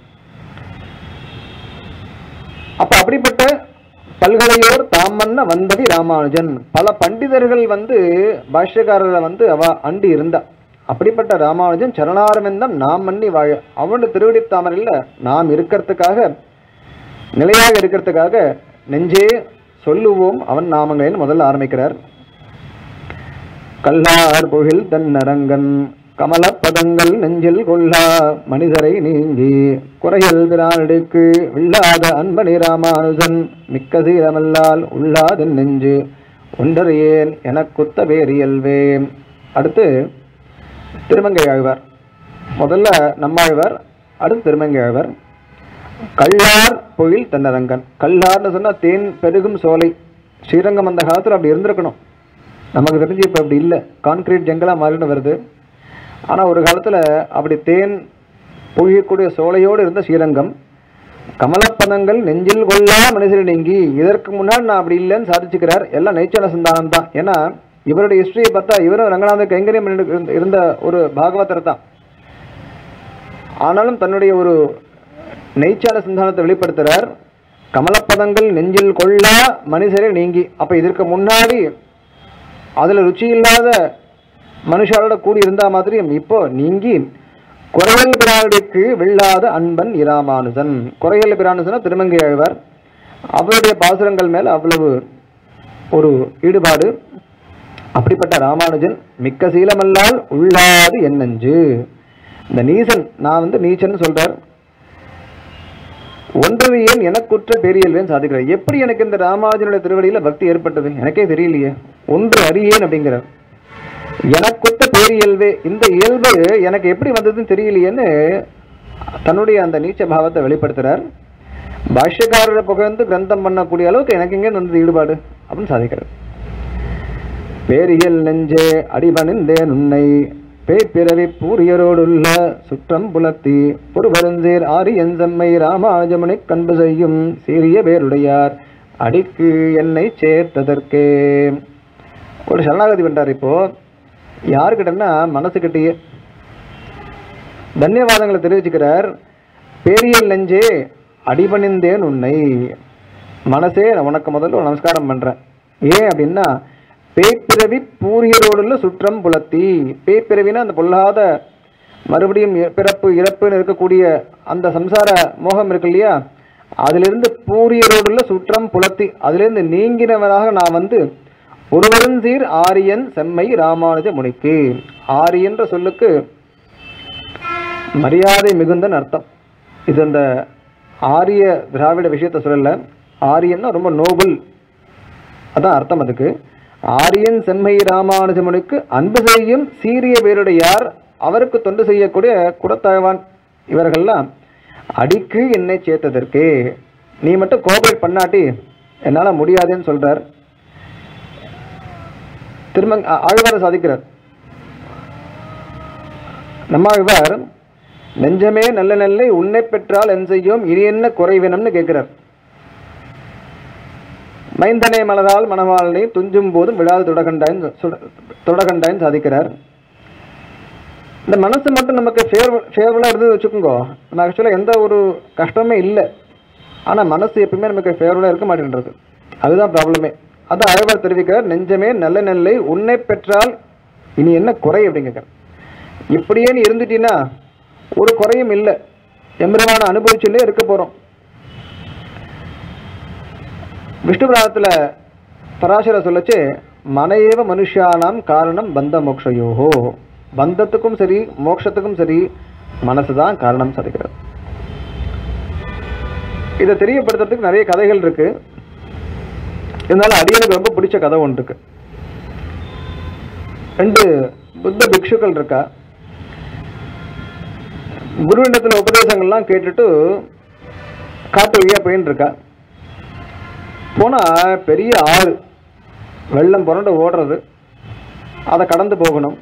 அப்போ அப்படிப்பட்ட பல்கலையோர் தாமன்ன வந்தவி ராமானுஜன். பல பண்டிதர்கள் வந்து பாஷ்யக்காரரை வந்து அவ அண்டி இருந்தா. அப்படிப்பட்ட ராமானுஜன் சரணாரவிந்தம் நாம் மன்னி வாழ. அவனோட திருவடி தாமரையில் நாம் இருக்கிறதுக்காக நிலையாக இருக்கிறதுக்காக நெஞ்சே சொல்லுவோம் அவன் நாமங்களேன்னு முதல்ல ஆரம்பிக்கிறார். கல்லார் புகில் தன்னரங்கன் கமலப்பதங்கள் நெஞ்சில் கொள்ளா மனிதரை நீங்கி குறையல் பிரானடிக்கு வில்லாத அன்பனி ராமானுஜன் மிக்க சீரமல்லால் உள்ளாதன் நெஞ்சு ஒன்றறியேன் எனக்குத்த வேரியல்வே. அடுத்து திருமங்கை ஆழ்வார். முதல்ல நம்மாழ்வார், அடுத்து திருமங்கை ஆழ்வார். கள்ளார் பொழில் தென்னரங்கன். கள்ளார்னு சொன்னா தேன் பெருகும் சோலை. ஸ்ரீரங்கம் அந்த காலத்தில் அப்படி இருந்திருக்கணும். நமக்கு தெரிஞ்சு இப்போ அப்படி இல்லை, கான்கிரீட் ஜங்கலாக மாறின்னு வருது. ஆனால் ஒரு காலத்தில் அப்படி தேன் பொழியக்கூடிய சோலையோடு இருந்த ஸ்ரீரங்கம். கமலப்பதங்கள் நெஞ்சில் கொள்ளா மனுஷரை நீங்கி, இதற்கு முன்னாடி நான் அப்படி இல்லைன்னு சாதிச்சுக்கிறார். எல்லாம் நைச்சான சந்தானம் தான். ஏன்னா இவருடைய ஹிஸ்டரியை பார்த்தா இவரும் ரங்கநாத கைங்கரியம் இருந்த ஒரு பாகவதர் தான். ஆனாலும் தன்னுடைய ஒரு நெய்ச்சான சந்தானத்தை வெளிப்படுத்துகிறார். கமலப்பதங்கள் நெஞ்சில் கொள்ளா மனுஷரை நீங்கி. அப்போ இதற்கு முன்னாடி அதில் ருச்சி இல்லாத மனுஷாரோட கூடி இருந்தா மாதிரியும் இப்போ நீங்கி குறையல் பிரானுக்கு வெல்லாத அன்பன் இராமானுஜன். குறையல் பிரான்னு சொன்னா திருமங்கை ஆழ்வார். அவருடைய பாசுரங்கள் மேல அவ்வளவு ஒரு ஈடுபாடு. அப்படிப்பட்ட ராமானுஜன் மிக்க சீலமல்லால் உள்ளாது என்னஞ்சு. இந்த நீசன், நான் வந்து நீச்சன் சொல்றார். ஒன்றது ஏன் எனக்குற்ற பெரியல்வேன்னு சாதிக்கிறார். எப்படி எனக்கு இந்த ராமானுஜனுடைய திருவடியில பக்தி ஏற்பட்டது எனக்கே தெரியலையே. ஒன்று அறியேன் அப்படிங்கிறார். எனக்குத்த பேரியல்வே, இந்த இயல்பு எனக்கு எப்படி வந்ததுன்னு தெரியலையேன்னு தன்னுடைய அந்த நீச்ச பாவத்தை வெளிப்படுத்துறார். பாஷ்யக்காரரை புகழ்ந்து கிரந்தம் பண்ணக்கூடிய அளவுக்கு எனக்கு எங்கே வந்தது ஈடுபாடு அப்படின்னு சாதிக்கிறார். பேரியல் நெஞ்சே அடிபணிந்தேன் உன்னை பேய்பிறவி பூரியரோடுள்ள சுற்றம் புலத்தி ஒரு வருந்தேர் ஆரியன் செம்மை ராமானுஜமுனை கண்பு செய்யும் சீரிய பேருடையார் அடிக்கு என்னை சேர்த்ததற்கே. ஒரு சரணாகதி பண்றார். இப்போ யாருக்கிட்டன்னா மனசுக்கிட்டேயே தன்யவாதங்களை தெரிவிச்சுக்கிறார். பேரியல் நெஞ்சே அடிபணிந்தேன் உன்னை, மனசே உனக்கு முதல்ல ஒரு நமஸ்காரம் பண்றேன். ஏன் அப்படின்னா பேய்பிறவி பூரியரோடுள்ள சுற்றம் புலத்தி. பேய்பிறவினா அந்த பொல்லாத மறுபடியும் பிறப்பு இறப்புன்னு இருக்கக்கூடிய அந்த சம்சார மோகம் இருக்கு இல்லையா, அதிலிருந்து பூரியரோடுள்ள சுற்றம் புலத்தி, அதிலிருந்து நீங்கினவராக நான் வந்து ஒருவரும் சீர் ஆரியன் செம்மை ராமானுஜ முனிக்கு. ஆரியன்ற சொல்லுக்கு மரியாதை மிகுந்தன் அர்த்தம். இது அந்த ஆரிய திராவிட விஷயத்தை சொல்லல. ஆரியன்னா ரொம்ப நோபல், அதான் அர்த்தம் அதுக்கு. ஆரியன் செம்மை ராமானுஜ முனிக்கு அன்பு செய்யும் சீரிய பேருடையார், அவருக்கு தொண்டு செய்யக்கூடிய குடத்தாழ்வான் இவர்கள்லாம் அடிக்கு என்னை சேர்த்ததற்கே. நீ மட்டும் கோஆபரேட் பண்ணாட்டி என்னால் முடியாதுன்னு சொல்றார். திருமங் ஆழ்வாரை சாதிக்கிறார். நம்ம ஆழ்வார் நெஞ்சமே நல்ல நெல்லை உன்னை பெற்றால் என் செய்யும் இனி என்ன குறைவினம்னு கேட்கிறார். மைந்தனை மலரால் மணவாளனை துஞ்சும் போதும் விழாது தொடகண்டாயின் தொடகண்டாயின் சாதிக்கிறார். இந்த மனசு மட்டும் நமக்கு ஃபேவர் ஃபேவரபுளாக இருந்தது வச்சுக்கோங்க, நம்ம ஆக்சுவலாக எந்த ஒரு கஷ்டமே இல்லை. ஆனால் மனசு எப்பவுமே நமக்கு ஃபேவரபுளாக இருக்க மாட்டேன்றது, அதுதான் ப்ராப்ளமே. அதை ஆழ்வார் தெரிவிக்கிறார். நெஞ்சமே நல்ல நெல்லை உன்னை பெற்றால் இனி என்ன குறை அப்படிங்கிற. இப்படியே நீ இருந்துட்டீன்னா ஒரு குறையும் இல்லை, எம்பெருமான அனுபவிச்சுட்டே இருக்க போகிறோம். விஷ்ணு புராணத்தில் பராசர சொல்லச்சு, மனையேவ மனுஷானாம் காரணம் பந்த மோக்ஷயோகோ. பந்தத்துக்கும் சரி மோட்சத்துக்கும் சரி மனசு தான் காரணம் சாதிக்கிறார். இதை தெரியப்படுத்துறதுக்கு நிறைய கதைகள் இருக்கு. இருந்தாலும் அடியனுக்கு ரொம்ப பிடிச்ச கதை ஒன்று இருக்கு. ரெண்டு புத்த பிக்ஷுக்கள் இருக்கா. குருவிடத்தில் உபதேசங்கள்லாம் கேட்டுட்டு காட்டு வழியா போயின்னு இருக்கா. போனா பெரிய ஆறு, வெள்ளம் புரண்டு ஓடுறது, அதை கடந்து போகணும்.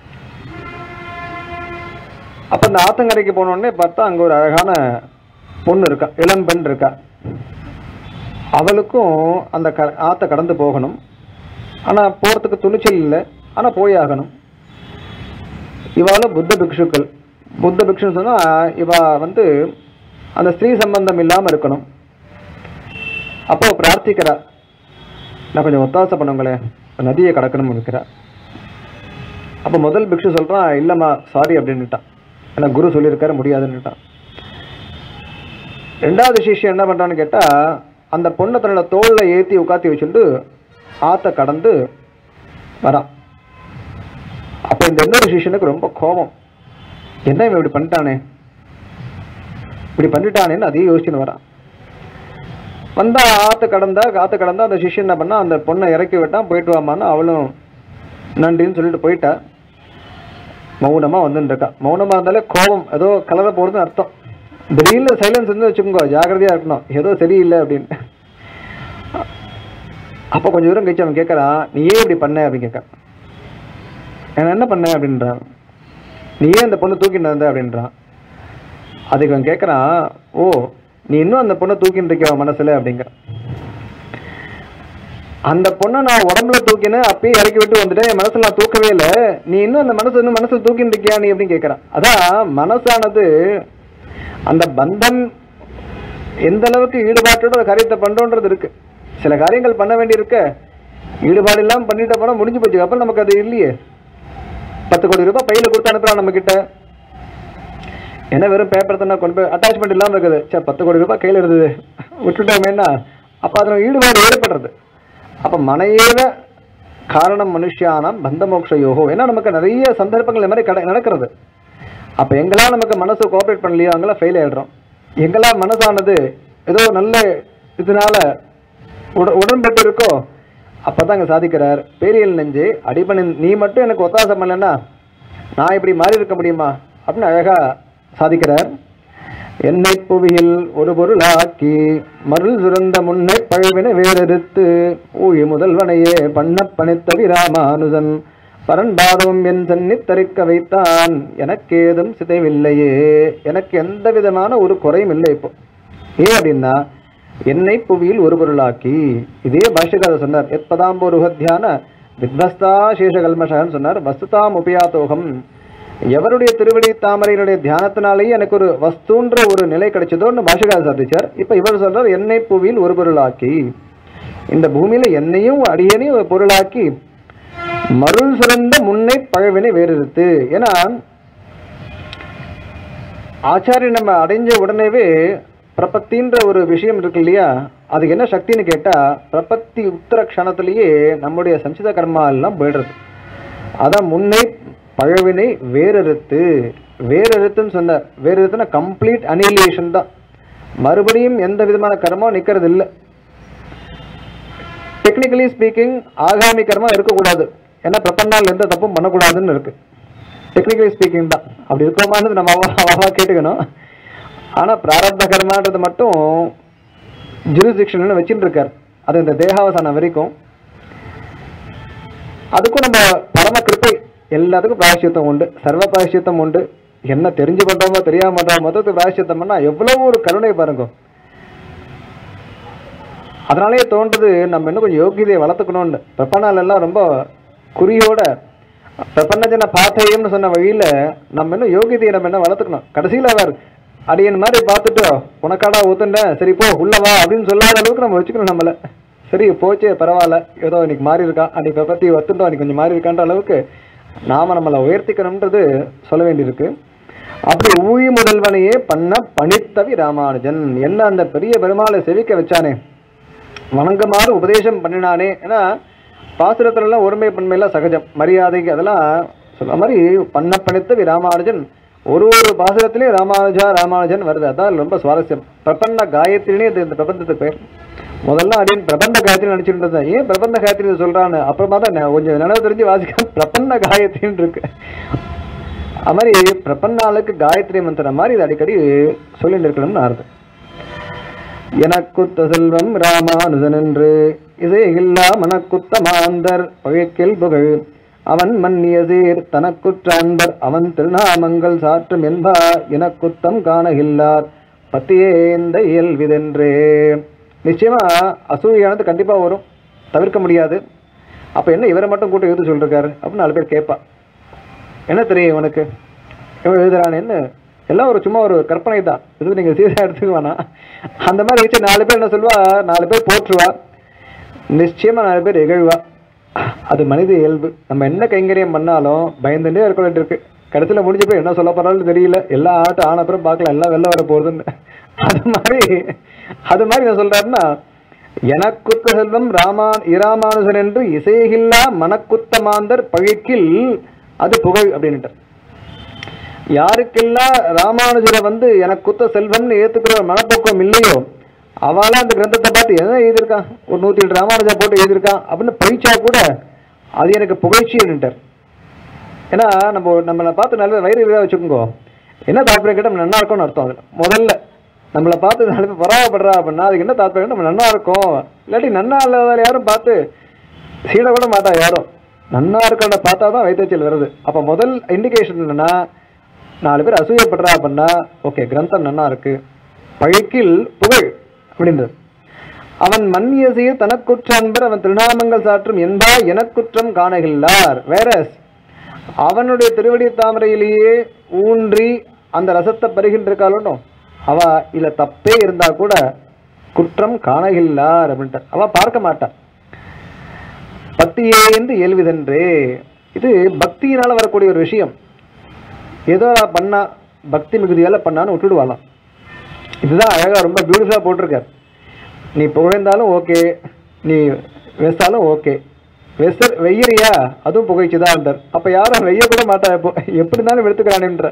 அப்ப இந்த ஆத்தங்கரைக்கு போனோடனே பார்த்தா அங்க ஒரு அழகான பொண்ணு இருக்கா, இளம் பெண் இருக்கா. அவளுக்கும் அந்த க ஆற்றை கடந்து போகணும். ஆனால் போகிறதுக்கு துணிச்சல் இல்லை, ஆனால் போய் ஆகணும். இவாளும் புத்த பிக்ஷுக்கள். புத்த பிக்ஷுன்னு சொன்னால் இவா வந்து அந்த ஸ்திரீ சம்பந்தம் இல்லாமல் இருக்கணும். அப்போ பிரார்த்திக்கிறா, நான் கொஞ்சம் ஒத்தாசை பண்ணுங்களேன், நதியை கடக்கணும்னு இருக்கிறா. அப்போ முதல் பிக்ஷு சொல்கிறான், இல்லைம்மா சாரி அப்படின்னுட்டான், ஏன்னா குரு சொல்லியிருக்காரு முடியாதுன்னுட்டான். ரெண்டாவது சிஷ்யம் என்ன பண்ணுறான்னு கேட்டால், அந்த பொண்ணை தன்னோட தோளில் ஏற்றி உட்காத்தி வச்சுட்டு ஆற்றை கடந்து வரான். அப்போ அப்போ இந்த இன்னொரு சிஷ்யனுக்கு ரொம்ப கோபம், என்ன இவன் இப்படி பண்ணிட்டானே இப்படி பண்ணிட்டானேன்னு அதையும் யோசிச்சுன்னு வரான். வந்தா ஆற்று கடந்தா காற்று கடந்தா அந்த சிஷ்யன் என்ன பண்ணா, அந்த பொண்ணை இறக்கி விட்டான். போயிட்டு வாமான்னு அவளும் நன்றின்னு சொல்லிட்டு போயிட்டா. மௌனமாக வந்துட்டு இருக்கா. மௌனமாக இருந்தாலே கோபம் ஏதோ கலர போகிறதுன்னு அர்த்தம். திடீர்னு சைலன்ஸ் இருந்து வச்சுக்கோங்க, ஜாக்கிரதையாக இருக்கணும், ஏதோ சரியில்லை அப்படின்னு. அப்போ கொஞ்சம் தூரம் கழிச்சு அவன் கேட்குறான், நீ ஏன் இப்படி பண்ண அப்படின்னு கேட்க. நான் என்ன பண்ணேன் அப்படின்றான். நீ ஏன் அந்த பொண்ணை தூக்கிட்டு வந்த அப்படின்றான். அதுக்கு அவன் கேட்குறான், ஓ நீ இன்னும் அந்த பொண்ணை தூக்கிட்டு இருக்கியா மனசில் அப்படிங்கிற. அந்த பொண்ணை நான் உடம்புல தூக்கினேன், அப்பயே இறக்கி விட்டு வந்துட்டேன், என் மனசில் நான் தூக்கவே இல்லை, நீ இன்னும் அந்த மனசு இன்னும் மனசில் தூக்கிட்டு இருக்கியா நீ அப்படின்னு கேட்குறான். அதான் மனசானது அந்த பந்தம் எந்த அளவுக்கு ஈடுபாட்டோட ஒரு காரியத்தை பண்ணுறோன்றது இருக்கு. சில காரியங்கள் பண்ண வேண்டி இருக்க, ஈடுபாடு இல்லாமல் பண்ணிட்டு போனால் முடிஞ்சு போச்சு. அப்புறம் நமக்கு அது இல்லையே. பத்து கோடி ரூபாய் பையில கொடுத்து அனுப்புறான் நம்ம கிட்ட, என்ன வெறும் பேப்பர் தானே கொண்டு போய் அட்டாச்மெண்ட் இல்லாமல் இருக்குது. சரி பத்து கோடி ரூபாய் கையில் இருந்தது விட்டுட்டோமேனா, அப்போ அதில் ஈடுபாடு ஏற்படுறது. அப்போ மனையேவ காரணம் மனுஷியானம் பந்த மோக்ஷ யோகோ. ஏன்னா நமக்கு நிறைய சந்தர்ப்பங்கள் இந்த மாதிரி கடை நடக்கிறது. அப்போ எங்கெல்லாம் நமக்கு மனசு கோஆப்ரேட் பண்ணலையோ அங்கெல்லாம் ஃபெயில் ஆகிடுறோம். எங்கெல்லாம் மனசானது ஏதோ நல்ல இதனால உட உடன்பட்டு இருக்கோ அப்போ தான் அங்கே சாதிக்கிறார். பேரியல் நெஞ்சு அடிபணி, நீ மட்டும் எனக்கு ஒத்தாசம் பண்ணலன்னா நான் இப்படி மாறி இருக்க முடியுமா அப்படின்னு அழகாக சாதிக்கிறார். என்னை புவியில் ஒரு பொருளாக்கி மருள் சுரந்த முன்னை பழுவினை வேறெடுத்து ஊழி முதல்வனையே பண்ண பணித்த ராமானுஜன் பரன்பாதமும் என் சன்னி தரிக்க வைத்தான், எனக்கு ஏதும் சிதைவில்லையே, எனக்கு எந்த விதமான ஒரு குறையும் இல்லை. இப்போ ஏன் அப்படின்னா, என்னை புவியில் ஒரு பொருளாக்கி, இதே பாஷ்யக்காரர் சொன்னார், எத்பதாம்போருகத்தியான வித்வஸ்தா சேஷகல்மஷன்னு சொன்னார். வஸ்துதாம் உபயாத்தோகம், எவருடைய திருவடி தாமரையினுடைய தியானத்தினாலேயே எனக்கு ஒரு வஸ்துன்ற ஒரு நிலை கிடைச்சதோன்னு பாஷ்யக்காரர் சாதிச்சார். இப்போ இவர் சொல்றார், என்னை புவியில் ஒரு பொருளாக்கி, இந்த பூமியில என்னையும் அடியனையும் ஒரு பொருளாக்கி மருள் சிறந்த முன்னை பழவினை வேறெடுத்து. ஏன்னா ஆச்சாரியன் நம்ம அடைஞ்ச உடனேவே பிரபத்தின்ற ஒரு விஷயம் இருக்கு இல்லையா, அதுக்கு என்ன சக்தின்னு கேட்டால், பிரபத்தி உத்தர க்ஷணத்திலேயே நம்முடைய சஞ்சித கர்மா எல்லாம் போயிடுறது. அதான் முன்னை பழவினை வேறெடுத்து. வேறெடுத்துன்னு சொன்னார். வேறெடுத்துனா கம்ப்ளீட் அனிலேஷன் தான். மறுபடியும் எந்த விதமான கர்மாவும் நிற்கிறது இல்லை. டெக்னிக்கலி ஸ்பீக்கிங் ஆகாமி கர்மா இருக்கக்கூடாது. ஏன்னா பிரபன்னால் எந்த தப்பும் பண்ணக்கூடாதுன்னு இருக்கு. டெக்னிக்கலி ஸ்பீக்கிங் தான். அப்படி இருக்கோமான்னு நம்ம அவ்வளவா கேட்டுக்கணும். ஆனால் பிராரப்த கர்மான்றது மட்டும் ஜூரிஸ்டிக்ஷன் வச்சுட்டு இருக்கார். அது இந்த தேகாவசானம் வரைக்கும். அதுக்கும் நம்ம பரம கிருப்பை, எல்லாத்துக்கும் பிராயஷ்சித்தம் உண்டு, சர்வ பிராயஷ்சித்தம் உண்டு. என்ன தெரிஞ்சு பண்ணுறோமோ தெரியாம பண்ணுறோம், மொத்தத்துக்கு பிராயஷ்சித்தம் பண்ணால் எவ்வளவு ஒரு கருணை பாருங்க. அதனாலேயே தோன்றது நம்ம இன்னும் கொஞ்சம் யோகியதையை வளர்த்துக்கணும்னு. பிரபன்னால் எல்லாம் ரொம்ப குறியோட பிரபன்னஜன பாத்தையம்னு சொன்ன வழியில் நம்ம இன்னும் யோகியதையை நம்ம என்ன வளர்த்துக்கணும். கடைசியில் அவர் அடியன் மாதிரி பார்த்துட்டு உனக்காடா ஊத்துண்டேன், சரி போ உள்ளவா அப்படின்னு சொல்லாத அளவுக்கு நம்ம வச்சுக்கணும் நம்மளை. சரி போச்சே பரவாயில்ல, ஏதோ இன்னைக்கு மாறி இருக்கான், அன்னைக்கு பற்றி ஒத்துட்டோம், அன்னைக்கு கொஞ்சம் மாறி இருக்கான்ற அளவுக்கு நாம் நம்மளை உயர்த்திக்கணுன்றது சொல்ல வேண்டியிருக்கு. அப்படி ஊழி முதல்வனையே பண்ண பணித்தவி ராமானுஜன், என்ன அந்த பெரிய பெருமாளை செவிக்க வச்சானே, வணங்குமாறு உபதேசம் பண்ணினானே. ஏன்னா பாசுரத்துலலாம் ஒருமை பன்மையெல்லாம் சகஜம், மரியாதைக்கு அதெல்லாம் சொல்ல மாதிரி பண்ண பணித்தவி ராமானுஜன். ஒரு ஒரு பாசுரத்திலையும் ராமானுஜா ராமானுஜன் வருது. அதான் ரொம்ப சுவாரஸ்யம். பிரபன்ன காயத்ரினே இது இந்த பிரபந்தத்துக்கு பேர். முதல்ல அப்படின்னு பிரபந்த காயத்ரி நினச்சிட்டு இருந்தேன். ஏன் பிரபந்த காயத்ரி சொல்கிறான்னு அப்புறமா தான் கொஞ்சம் நினைவு தெரிஞ்சு வாசிக்க பிரபன்ன காயத்ரின்னு இருக்கு. அது மாதிரி பிரபன்னாளுக்கு காயத்ரி மந்திரம் மாதிரி இது அடிக்கடி சொல்லிட்டு இருக்கணும்னு அர்த்தம். எனக்குத்த செல்வம் ராமானுஜன் என்று இசையில்லா மனக்குத்த மாந்தர் பழக்கில் புகழ் அவன் மன்னிய சீர் தனக்குற்ற அன்பர் அவன் திருநாமங்கள் சாற்றும் என்பா எனக்குத்தம் காணகில்லார் பத்தியேந்த இயல்விதென்றே. நிச்சயமா அசூயானது கண்டிப்பா வரும், தவிர்க்க முடியாது. அப்ப என்ன இவரை மட்டும் கூட்ட எழுத சொல்லிருக்காரு அப்படின்னு நாலு பேர் கேட்பா. என்ன தெரியும் இவனுக்கு, இவன் எழுதுறானேன்னு. எல்லாம் ஒரு சும்மா ஒரு கற்பனை தான், இது நீங்க சீரியஸா எடுத்துக்க வேணாம். அந்த மாதிரி வச்சு நாலு பேர் என்ன சொல்லுவா, நாலு பேர் போற்றுவா, நிச்சயமா நாலு பேர் இகழ்வா. அது மனித இயல்பு. நம்ம என்ன கைங்கரியம் பண்ணாலும் பயந்துட்டே இருக்க வேண்டியிருக்கு. கடைசியில் முடிஞ்ச போய் என்ன சொல்ல போறாலும் தெரியல, எல்லா ஆட்டம் ஆன அப்புறம் பார்க்கலாம் எல்லாம் வெளில வர போகுதுன்னு. அது மாதிரி அது மாதிரி என்ன சொல்றாருன்னா, எனக்குத்த செல்வம் ராமா இராமானுஜன் என்று இசையில்லா மனக்குத்த மாந்தர் பழிக்கில் அது புகழ் அப்படின்ட்டு. யாருக்கெல்லாம் ராமானுஜரை வந்து எனக்கு குத்த செல்வம்னு ஏற்றுக்கிற மனப்போக்கம் இல்லையோ அவளா அந்த கிரந்தத்தை பார்த்து என்ன எழுதியிருக்கான், ஒரு நூற்றி எட்டு ராமானுஜா போட்டு எழுதியிருக்கான் அப்படின்னு பயிச்சா கூட அது எனக்கு புகழ்ச்சி அப்படின்ட்டார். ஏன்னா நம்ம நம்மளை பார்த்து நல்ல வயிறு இதாக வச்சுக்கோங்க, என்ன தாற்பயம் கேட்டால் நம்ம நல்லா இருக்கும்னு அர்த்தம். அதில் முதல்ல நம்மளை பார்த்து நாலு பேர் பரவாயில்ப்படுறா அப்படின்னா அதுக்கு என்ன தாற்பயம், நம்ம நல்லா இருக்கோம். இல்லாட்டி நன்னா இல்லாத யாரும் பார்த்து சீட கூட மாட்டா யாரும், நன்னா இருக்கிறத பார்த்தா தான் வைத்தறிச்சல் வருது. அப்போ முதல் இண்டிகேஷன் என்னன்னா, நாலு பேர் அசூயப்படுறா அப்படின்னா ஓகே கிரந்தம் நன்னா இருக்கு, பழிக்கில் புகழ் அப்படின்றது. அவன் மன்னிய சீர் தனக்குற்றன்பர் அவன் திருநாமங்கள் சாற்றும் என்பா எனக்குற்றம் காணகில்லார். வேற அவனுடைய திருவடி தாமரையிலேயே ஊன்றி அந்த ரசத்தை பருகின்றிருக்காலும் அவ இல்ல தப்பே இருந்தா கூட குற்றம் காணகில்லார் அப்படின்ட்டு அவ பார்க்க மாட்டான். பக்தியே என்று இயல்விதன்றே, இது பக்தியினால வரக்கூடிய ஒரு விஷயம். ஏதோ பண்ணா பக்தி மிகுதியால பண்ணான்னு விட்டுடுவாளாம். இதுதான் அழகா ரொம்ப பியூட்டிஃபுல்லா போட்டிருக்கார். நீ புகழ்ந்தாலும் ஓகே, நீ வெசாலும் ஓகே, வெச வெய்யறியா அதுவும் புகைச்சுதான் இருந்தார். அப்ப யாரும் வெய்ய கூட மாட்டா, எப்படி இருந்தாலும் எடுத்துக்கிறான்ன்ற.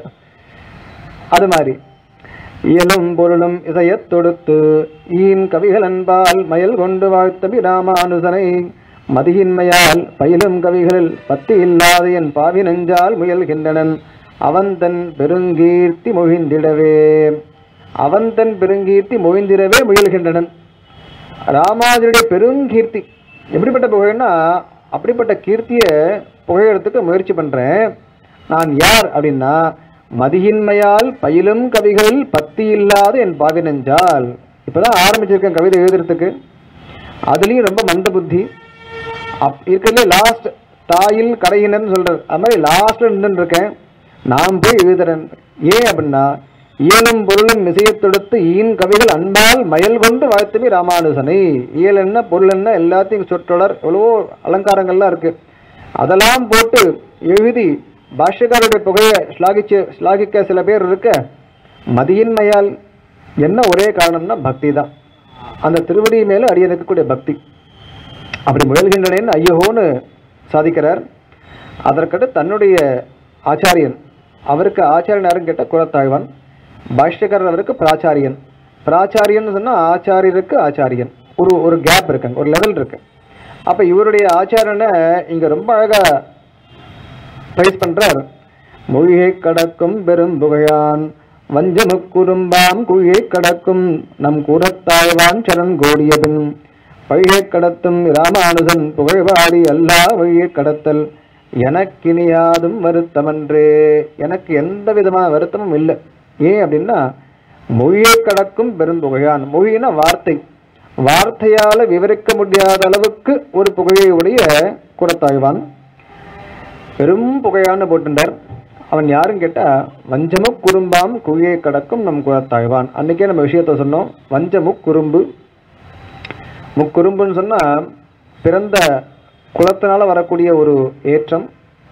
அது மாதிரி இயலும் பொருளும் இசையத் தொடுத்து ஈன் கவிகள் அன்பால் மயல் கொண்டு வாழ்த்தபி ராமானுசனை மதியின்மையால் பயிலும் கவிகளில் பத்தி இல்லாத என் பாவி நெஞ்சால் முயல்கின்றனன் அவன் தன் பெருங்கீர்த்தி மொழிந்திடவே. அவன் தன் பெருங்கீர்த்தி மொழிந்திடவே முயல்கின்றனன். ராமானுஜருடைய பெருங்கீர்த்தி எப்படிப்பட்ட புகழ்னா, அப்படிப்பட்ட கீர்த்தியை புகழறதுக்கு முயற்சி பண்றேன். நான் யார் அப்படின்னா, மதியின்மையால் பயிலும் கவிகள் பத்தி இல்லாத என் பாவி நெஞ்சால். இப்பதான் ஆரம்பிச்சிருக்கேன் கவிதை எழுதுறதுக்கு, அதுலயும் ரொம்ப மந்த புத்தி. அப் இருக்கிறதுல லாஸ்ட் தாயில் கரையினர்னு சொல்றாரு, அது மாதிரி லாஸ்ட்ல நின்று இருக்கேன். நான் போய் எழுதுறேன். ஏன் அப்படின்னா, இயலும் பொருளும் மிசையத்தொடுத்து ஈன் கவிகள் அன்பால் மயல் கொண்டு வாழ்த்துவி ராமானுசனை. இயல் என்ன பொருள் என்ன எல்லாத்தையும் சொற்றொடர் எவ்வளவோ அலங்காரங்கள்லாம் இருக்கு, அதெல்லாம் போட்டு எழுதி பாஷ்யக்காரருடைய புகையை ஸ்லாகிச்சு ஸ்லாகிக்க சில பேர் இருக்க. மதியின்மையால் என்ன ஒரே காரணம்னா பக்தி தான். அந்த திருவடி மேல அடியனுக்கக்கூடிய பக்தி. அப்படி முயல்கின்றனேன்னு ஐயோன்னு சாதிக்கிறார். அதற்கடுத்து தன்னுடைய ஆச்சாரியன், அவருக்கு ஆச்சாரியன் யாரும் கேட்ட குலத்தாழ்வான், பாஷ்யக்காரர் அவருக்கு பிராச்சாரியன். பிராச்சாரியன் சொன்னா ஆச்சாரியருக்கு ஆச்சாரியன், ஒரு ஒரு கேப் இருக்குங்க, ஒரு லெவல் இருக்கு. அப்ப இவருடைய ஆச்சாரியனை இங்க ரொம்ப அழகா பிரைஸ் பண்றார். மொழியை கடக்கும் பெரும் புகையான் வஞ்சமுக்குறும்பாம் குழியை கடக்கும் நம் கூறத்தாழ்வான் சரண் கோடியபின் பழியை கடத்தும் ராமானுஜன் புகழ்வாடி அல்லா வழியை கடத்தல் எனக்கினியாதும் வருத்தமன்றே. எனக்கு எந்த விதமான வருத்தமும் இல்லை. ஏன் அப்படின்னா, மொழியை கடக்கும் பெரும் புகையான். மொழினா வார்த்தை, வார்த்தையால விவரிக்க முடியாத அளவுக்கு ஒரு புகையை உடைய கூடத்தாழ்வான் பெரும் புகையான்னு போட்டுட்டார். அவன் யாரும் கேட்டா, வஞ்சமுக் குறும்பாம் குழியை கடக்கும் நம் கூடத்தாழ்வான். அன்னைக்கே நம்ம விஷயத்த சொன்னோம். வஞ்சமுக் குறும்பு, முக்குறும்புன்னு சொன்னா பிறந்த குலத்தினால வரக்கூடிய ஒரு ஏற்றம்.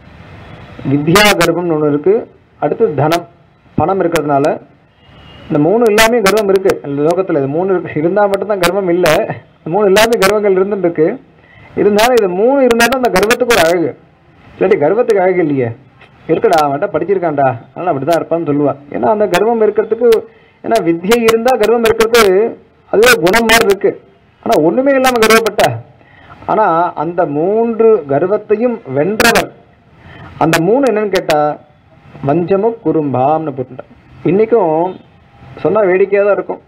வித்யா கர்வம்னு ஒன்று இருக்கு. அடுத்து தனம், பணம் இருக்கிறதுனால. இந்த மூணு எல்லாமே கர்வம் இருக்கு லோகத்தில். இது மூணு இருக்கு, இருந்தால் மட்டும்தான் கர்வம் இல்லை. மூணு எல்லாமே கர்வங்கள் இருந்துட்டு இருக்கு. இருந்தாலும் இது மூணு இருந்தாலும் அந்த கர்வத்துக்கு ஒரு அழகு. இல்லாட்டி கர்வத்துக்கு அழகு இல்லையே. இருக்குடா அவன்கிட்ட படிச்சிருக்கான்டா அதனால அப்படிதான் இருப்பான்னு சொல்லுவா. ஏன்னா அந்த கர்வம் இருக்கிறதுக்கு, ஏன்னா வித்யை இருந்தா கர்வம் இருக்கிறது அதுவே குணம் மாதிரி இருக்கு. ஆனா ஒண்ணுமே இல்லாம கர்வப்பட்ட, ஆனா அந்த மூன்று கர்வத்தையும் வென்றவர். அந்த மூணு என்னன்னு கேட்டா வஞ்சமும் குறும்பாம்னு போட்டுட்டார். இன்னைக்கும் சொன்னா வேடிக்கையா தான் இருக்கும்.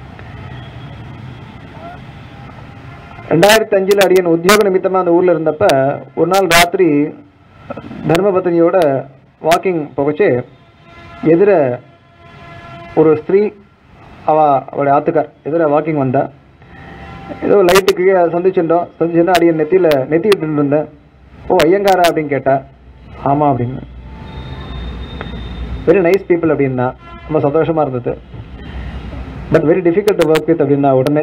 ரெண்டாயிரத்தி அஞ்சுல அடியன் உத்தியோக நிமித்தமா அந்த ஊர்ல இருந்தப்ப ஒரு நாள் ராத்திரி தர்மபத்தினியோட வாக்கிங் போகச்சு. எதிர ஒரு ஸ்திரீ, அவ அவளுடைய ஆத்துக்கார் எதிர வாக்கிங் வந்தா. ஏதோ லைட்டுக்கு சந்திச்சுட்டோம். சந்திச்சுன்னா அடியன் நெத்தியில நெத்தி விட்டு இருந்தேன். ஓ ஐயங்காரா அப்படின்னு கேட்டா. ஆமா அப்படின்னு. வெரி நைஸ் பீப்புள் அப்படின்னா ரொம்ப சந்தோஷமா இருந்தது. But very difficult to work with அப்படின்னா உடனே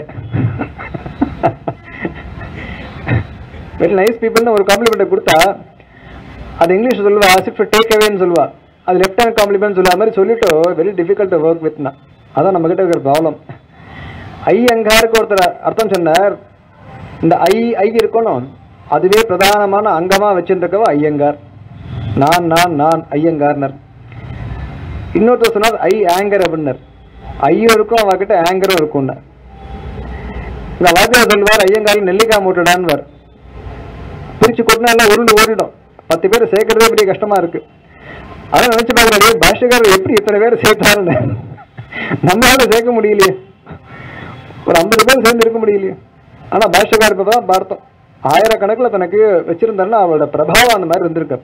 வெரி நைஸ் பீப்புள்னு ஒரு காம்ப்ளிமெண்ட் கொடுத்தா அது இங்கிலீஷ் சொல்லுவா ஆஸ் டேக் அவேன்னு சொல்லுவா. அது லெஃப்ட் ஹேண்ட் காம்ப்ளிமெண்ட் சொல்லுவா மாதிரி சொல்லிட்டு வெரி டிஃபிகல்ட் டு ஒர்க் வித்னா. அதான் நம்ம கிட்ட இருக்கிற ப்ராப்ளம். ஐ அங்காருக்கு ஒருத்தர் அர்த்தம் சொன்னார். இந்த ஐ ஐ இருக்கணும், அதுவே பிரதானமான அங்கமா வச்சுருக்கவா ஐயங்கார். நான் நான் நான் ஐயங்கார்னர். இன்னொருத்தர் சொன்னார் ஐ ஆங்கர் அப்படின்னர். ஐயும் இருக்கும் அவகிட்ட ஆங்கரும் இருக்கும். இந்த வாத்தியார் சொல்லுவார் ஐயங்காரில் நெல்லிக்காய் மூட்டடான்வார். பிரிச்சு கொட்டினா எல்லாம் உருண்டு ஓடிடும். பத்து பேர் சேர்க்கறதே பெரிய கஷ்டமா இருக்கு. அதான் நினைச்சு பார்க்கறாரு பாஷ்யக்காரர் எப்படி இத்தனை பேர் சேர்த்தாருன்னு. நம்மளால சேர்க்க முடியலையே, ஒரு ஐம்பது பேர் சேர்ந்து இருக்க முடியலையே. ஆனா பாஷ்யக்காரருக்கு தான் பார்த்தோம் ஆயிரக்கணக்கில் தனக்கு வச்சிருந்தாருன்னா அவரோட பிரபாவம் அந்த மாதிரி இருந்திருக்கு.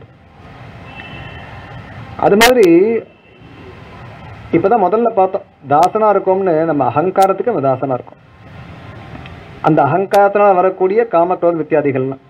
அது மாதிரி இப்பதான் முதல்ல பார்த்தோம் தாசனா இருக்கோம்னு. நம்ம அகங்காரத்துக்கு நம்ம தாசனா இருக்கும். அந்த அகங்காரத்தினால் வரக்கூடிய காமக்ரோத வித்தியாதிகள்லாம்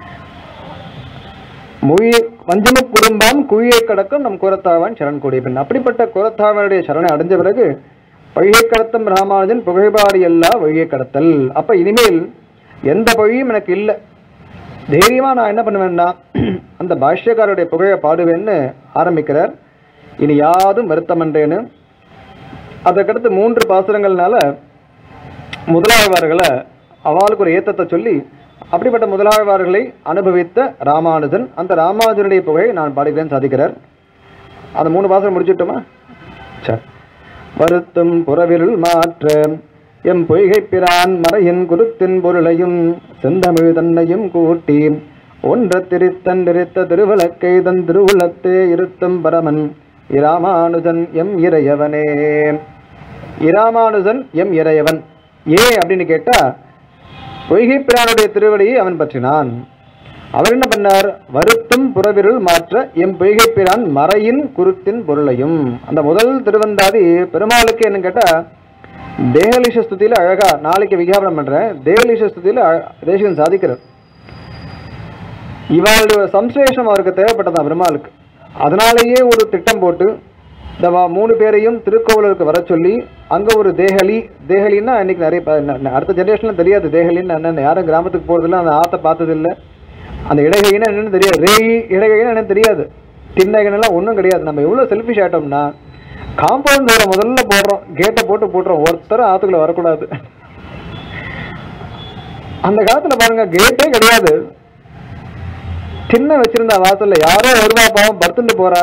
மொழி வஞ்சம குடும்பம் குழியை கடக்கும் நம் குரத்தாவான் சரண் கூடிய பெண். அப்படிப்பட்ட குரத்தாவனுடைய சரணை அடைஞ்ச பிறகு பழியை கடத்தும் ராமானுஜன் புகைபாடு எல்லா வழியை கடத்தல். அப்ப இனிமேல் எந்த பழியும் எனக்கு இல்லை, தைரியமா நான் என்ன பண்ணுவேன்னா அந்த பாஷ்யக்காரருடைய புகையை பாடுவேன்னு ஆரம்பிக்கிறார். இனி யாதும் வருத்தமன்றேன்னு. அதற்கடுத்து மூன்று பாசுரங்கள்னால முதலாழ்வார்களை அவளுக்கு ஒரு ஏத்தத்தை சொல்லி அப்படிப்பட்ட முதலாழ்வார்களை அனுபவித்த ராமானுஜன் அந்த ராமானுஜனுடைய புகையை நான் பாடுகிறேன் சாதிக்கிறார். அந்த மூணு பாசுரம் முடிச்சுட்டோமா? சரி. வருத்தும் புறவிருள் மாற்ற எம் பொய்கை பிரான் மறையின் குருத்தின் பொருளையும் செந்தமிழ் தன்னையும் கூட்டி ஒன்ற திரித்தன் திரித்த திருவலக்கை தன் திருவுளத்தே இருத்தும் பரமன் இராமானுஜன் எம் இறையவனே. இராமானுஜன் எம் இறையவன் ஏ அப்படின்னு கேட்டா பொய்கை பிரானுடைய திருவடியை அவன் பற்றினான். அவர் என்ன பண்ணார்? வருத்தும் புறவிருள் மாற்ற எம் பொய்கை பிரான் மறையின் குருத்தின் பொருளையும். அந்த முதல் திருவந்தாதி பெருமாளுக்கு என்ன கேட்டா தேகலீஷ ஸ்துதியில அழகா நாளைக்கு விஞ்ஞாபனம் பண்றேன். தேகலீஷ ஸ்துதியில தேசிகன் சாதிக்கிறார். இவளுடைய சம்ஸ்லேஷம் அவருக்கு தேவைப்பட்டதான் பெருமாளுக்கு. அதனாலேயே ஒரு திட்டம் போட்டு இந்த மூணு பேரையும் திருக்கோவிலருக்கு வர சொல்லி அங்கே ஒரு தேகலி, தேகலின்னா இன்னைக்கு நிறைய அடுத்த ஜென்ரேஷன்ல தெரியாது தேகலின்னு என்னென்ன. யாரும் கிராமத்துக்கு போகிறதில்ல, அந்த ஆற்றை பார்த்ததில்லை, அந்த இடைகைன்னா என்னென்னு தெரியாது, ரேகி இடைகைன்னா என்னன்னு தெரியாது, திண்ணைகள்லாம் ஒன்றும் கிடையாது. நம்ம எவ்வளோ செல்ஃபிஷ் ஆகிட்டோம்னா காம்பவுண்ட் வேற முதல்ல போடுறோம், கேட்டை போட்டு போட்டுறோம், ஒருத்தரும் ஆற்றுக்குள்ள வரக்கூடாது. அந்த காலத்தில் பாருங்க கேட்டே கிடையாது, சின்ன வச்சிருந்தா வாசல்ல யாரோ வருவா பாவம் படுத்துட்டு போறா.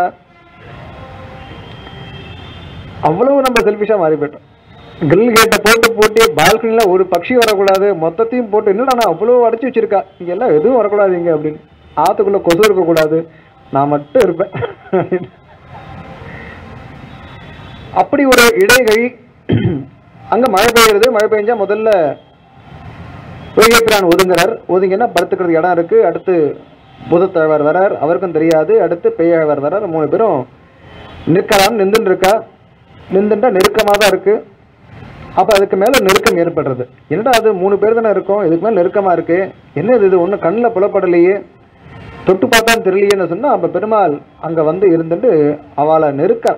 அவ்வளவு நம்ம செல்ஃபிஷா மாறி போயிட்டோம். கிரில் கேட்டை போட்டு போட்டு பால்கனில ஒரு பட்சி வரக்கூடாது, மொத்தத்தையும் போட்டு என்னடா அவ்வளவு அடைச்சி வச்சிருக்கா, இங்க எல்லாம் எதுவும் வரக்கூடாது இங்க அப்படின்னு, ஆத்துக்குள்ள கொசு இருக்கக்கூடாது, நான் மட்டும் இருப்பேன். அப்படி ஒரு இடைகை. அங்க மழை பெய்யுறது, மழை பெய்ஞ்சா முதல்ல பொய்கைப்பிரான் ஒதுங்குறார். ஒதுங்கன்னா படுத்துக்கிறதுக்கு இடம் இருக்கு. அடுத்து புதத்தழவர் வரார், அவருக்கும் தெரியாது. அடுத்து பெய்யழவர் வரார். மூணு பேரும் நிற்கலாம், நின்றுன்னு இருக்கா. நின்றுட்டா நெருக்கமாக தான் இருக்கு. அப்போ அதுக்கு மேலே நெருக்கம் ஏற்படுறது. என்னடா அது மூணு பேர் தானே இருக்கும், இதுக்கு மேலே நெருக்கமாக இருக்கு, என்ன இது ஒன்றும் கண்ணில் புலப்படலையே, தொட்டு பார்த்தான்னு தெரியலையேன்னு சொன்னால் அப்போ பெருமாள் அங்கே வந்து இருந்துட்டு அவளை நெருக்க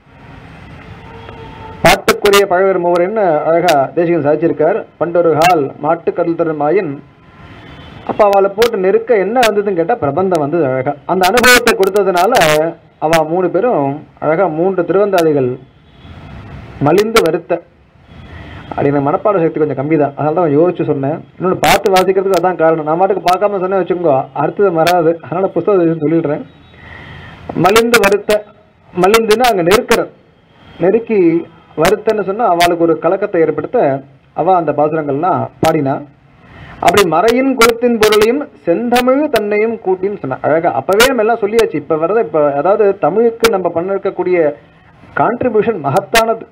பாட்டுக்குரிய பழவர் மூவர்னு அழகா தேசிகன் சாதிச்சிருக்கார். பண்டொரு ஹால் மாட்டு கடல் தரும் மாயின். அப்போ அவளை போட்டு நெருக்க என்ன வந்ததுன்னு கேட்டால் பிரபந்தம் வந்து அழகா அந்த அனுபவத்தை கொடுத்ததுனால அவள் மூணு பேரும் அழகா மூன்று திருவந்தாதிகள் மலிந்து வருத்த. அப்படிங்கிற மனப்பாட சக்தி கொஞ்சம் கம்மி தான், அதனால தான் யோசிச்சு சொன்னேன். இன்னொன்று பார்த்து வாசிக்கிறதுக்கு அதான் காரணம். நான் மாட்டுக்கு பார்க்காம சொன்னேன் வச்சுக்கோ, அடுத்தது மறாது. அதனால புஸ்தகத்தை சொல்லிடுறேன். மலிந்து வருத்த, மலிந்துன்னா அங்கே நெருக்கிற, நெருக்கி வருத்தன்னு சொன்னால் அவளுக்கு ஒரு கலக்கத்தை ஏற்படுத்த அவள் அந்த பாசுரங்கள்லாம் பாடினா. அப்படி மறையின் குலத்தின் பொருளையும் செந்தமிழ் தன்னையும் கூட்டின்னு சொன்ன அழகா. அப்பவே நம்ம எல்லாம் சொல்லியாச்சு. இப்போ வரத இப்போ அதாவது தமிழுக்கு நம்ம பண்ண இருக்கக்கூடிய கான்ட்ரிபியூஷன் மகத்தானது.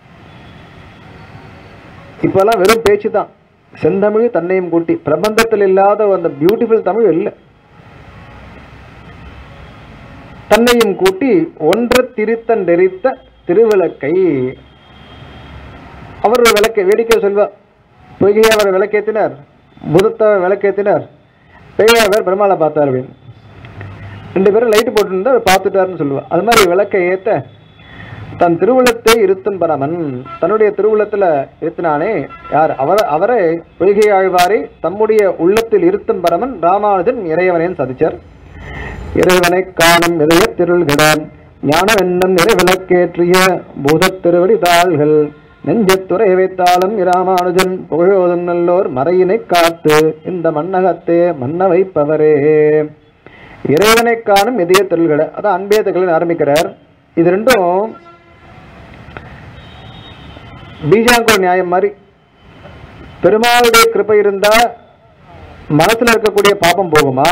இப்பெல்லாம் வெறும் பேச்சு தான். செந்தமிழ் தன்னையும் கூட்டி பிரபந்தத்தில் இல்லாத அந்த பியூட்டிஃபுல் தமிழ் இல்லை. தன்னையும் கூட்டி ஒன்ற திரித்தன் நெறித்த திருவிளக்கை. அவர் விளக்கை வேடிக்கை சொல்வார். பொய்கையை அவர் விளக்கேற்றினார், புதத்தவர் விளக்கேற்றினார், பெய்யாவர் பெருமாளை பார்த்தார் அப்படின்னு. ரெண்டு பேரும் லைட்டு போட்டுருந்தா அவர் பார்த்துட்டாருன்னு சொல்லுவார். அது மாதிரி விளக்கை ஏற்ற தன் திருவுளத்தை இருத்தும் பரமன், தன்னுடைய திருவுளத்தில் இருத்தினானே யார்? அவர் அவரை பொய்கை ஆழ்வாரை தம்முடைய உள்ளத்தில் இருத்தும் பரமன் ராமானுஜன் இறைவனையும் சதிச்சார். இறைவனை காணும் இதய திருள்கிட ஞானம் என்னும் நிறை விளக்கேற்றிய பூதத் திருவடி தாள்கள் நெஞ்சத்துறை வைத்தாலும் இராமானுஜன் புகழோதும் நல்லோர் மறையினை காத்து இந்த மன்னகத்தே மன்ன வைப்பவரே. இறைவனை காணும் இதய திரள்களை, அதான் அன்பே திகழ்னு ஆரம்பிக்கிறார். இது ரெண்டும் பீஜாங்கோல் நியாயம் மாதிரி. பெருமாளுடைய கிருபை இருந்தா மனசுல இருக்கக்கூடிய பாபம் போகுமா,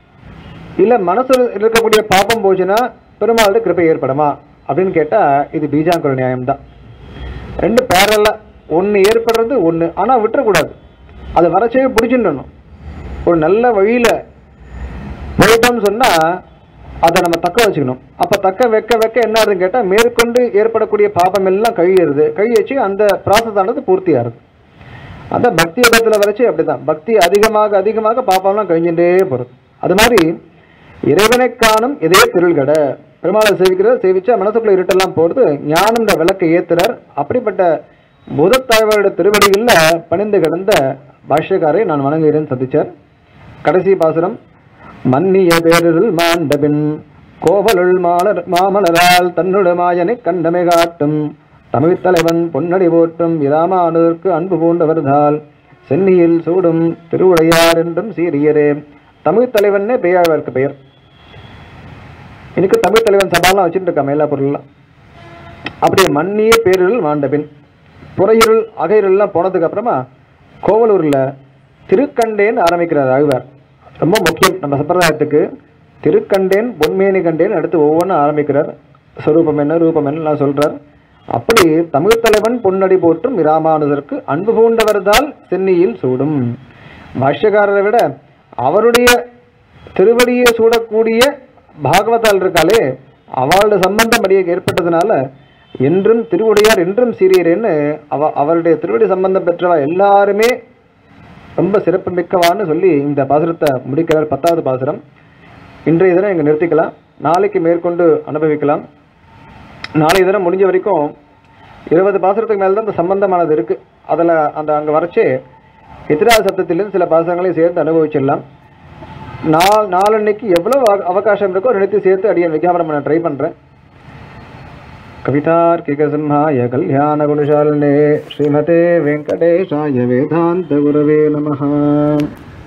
இல்ல மனசுல இருக்கக்கூடிய பாபம் போச்சுன்னா பெருமாளுடைய கிருபை ஏற்படுமா அப்படின்னு கேட்டா இது பீஜாங்கோல் நியாயம் தான். ரெண்டு பேரலா, ஒன்று ஏற்படுறது ஒன்று, ஆனால் விட்டுறக்கூடாது, அதை வரச்சே பிடிச்சிடணும். ஒரு நல்ல வழியில் போயிட்டோம்னு சொன்னால் அதை நம்ம தக்க வச்சுக்கணும். அப்போ தக்க வைக்க வைக்க என்ன ஆகுதுன்னு கேட்டால் மேற்கொண்டு ஏற்படக்கூடிய பாபம் எல்லாம் கழியிறது, கழிச்சு அந்த ப்ராசஸ் ஆனது பூர்த்தி ஆகுது. அந்த பக்தி இடத்துல வரைச்சி அப்படி தான், பக்தி அதிகமாக அதிகமாக பாப்பம்லாம் கழிஞ்சுட்டே போகிறது. அது மாதிரி இறைவனை காணும் இதே திருள்கடை, பெருமாளை சேவிக்கிற சேவிச்சா மனசுக்குள்ள இருட்டெல்லாம் போகிறது, ஞானம்ன்ற விளக்கை ஏத்துறார். அப்படிப்பட்ட பூதத்தாழ்வாருடைய திருவடிகளில் பணிந்து கிடந்த பாஷ்யக்காரை நான் வணங்குகிறேன் சந்திச்சார். கடைசி பாசுரம், மன்னிய பேரில் மாண்டபின் கோவலுள் மாலர் மாமலரால் தன்னுடைய மாயனை கண்டமை காட்டும் தமிழ் தலைவன் பொன்னடி போற்றும் இராமானுதற்கு அன்பு பூண்டவர்தால் சென்னியில் சூடும் திருவுடையார் என்றும் சீரியரே. தமிழ் தலைவன்னே பெய்யாழ்வாருக்கு பெயர். இன்னைக்கு தமிழ் தலைவன் சபாலாம் வச்சுட்டு இருக்காம எல்லா பொருள்லாம். அப்படியே மன்னிய பேரில் மாண்டபின், புறையிருள் அகையிருள்லாம் போனதுக்கு அப்புறமா கோவலூரில் திருக்கண்டேன் ஆரம்பிக்கிறார் ஆழ்வார். ரொம்ப முக்கியம் நம்ம சம்பிரதாயத்துக்கு. திருக்கண்டேன் பொன்மேனி கண்டேன் அடுத்து ஒவ்வொன்றும் ஆரம்பிக்கிறார். ஸ்வரூபம் என்ன ரூபம் என்னலாம் சொல்கிறார். அப்படி தமிழ் தலைவன் பொன்னடி போற்றும் இராமானுதற்கு அன்பு பூண்டவர்தால் சென்னியில் சூடும். பாஷ்யக்காரரை விட அவருடைய திருவடியை சூடக்கூடிய பாகவதால் இருக்காளே அவளோட சம்பந்தம் அடியே ஏற்பட்டதுனால என்றும் திருவுடையார் என்றும் சீரியரேன்னு அவ அவருடைய திருவடி சம்பந்தம் பெற்றவா எல்லாருமே ரொம்ப சிறப்பு மிக்கவான்னு சொல்லி இந்த பாசுரத்தை முடிக்கிறார். பத்தாவது பாசுரம். இன்றைய தினம் இங்கே நிறுத்திக்கலாம், நாளைக்கு மேற்கொண்டு அனுபவிக்கலாம். நாளைய தினம் முடிஞ்ச வரைக்கும் இருபது பாசுரத்துக்கு மேலே தான் இந்த சம்பந்தமானது இருக்குது. அதில் அந்த அங்கே வரைச்சி எத்திராஜ சப்தத்திலேருந்து சில பாசுரங்களையும் சேர்த்து அனுபவிச்சிடலாம். நாள் நாளன்னைக்கு எவ்வளோ அவகாசம் இருக்கோ ரெண்டுத்தையும் சேர்த்து அடியன் விஞ்ஞாபனம் பண்ண ட்ரை பண்ணுறேன். கவிதார்க்கிக சிம்ஹாய கல்யாண குணசாலினே ஸ்ரீமதே வெங்கடேஷாய வேதாந்த குரவே நமஹ.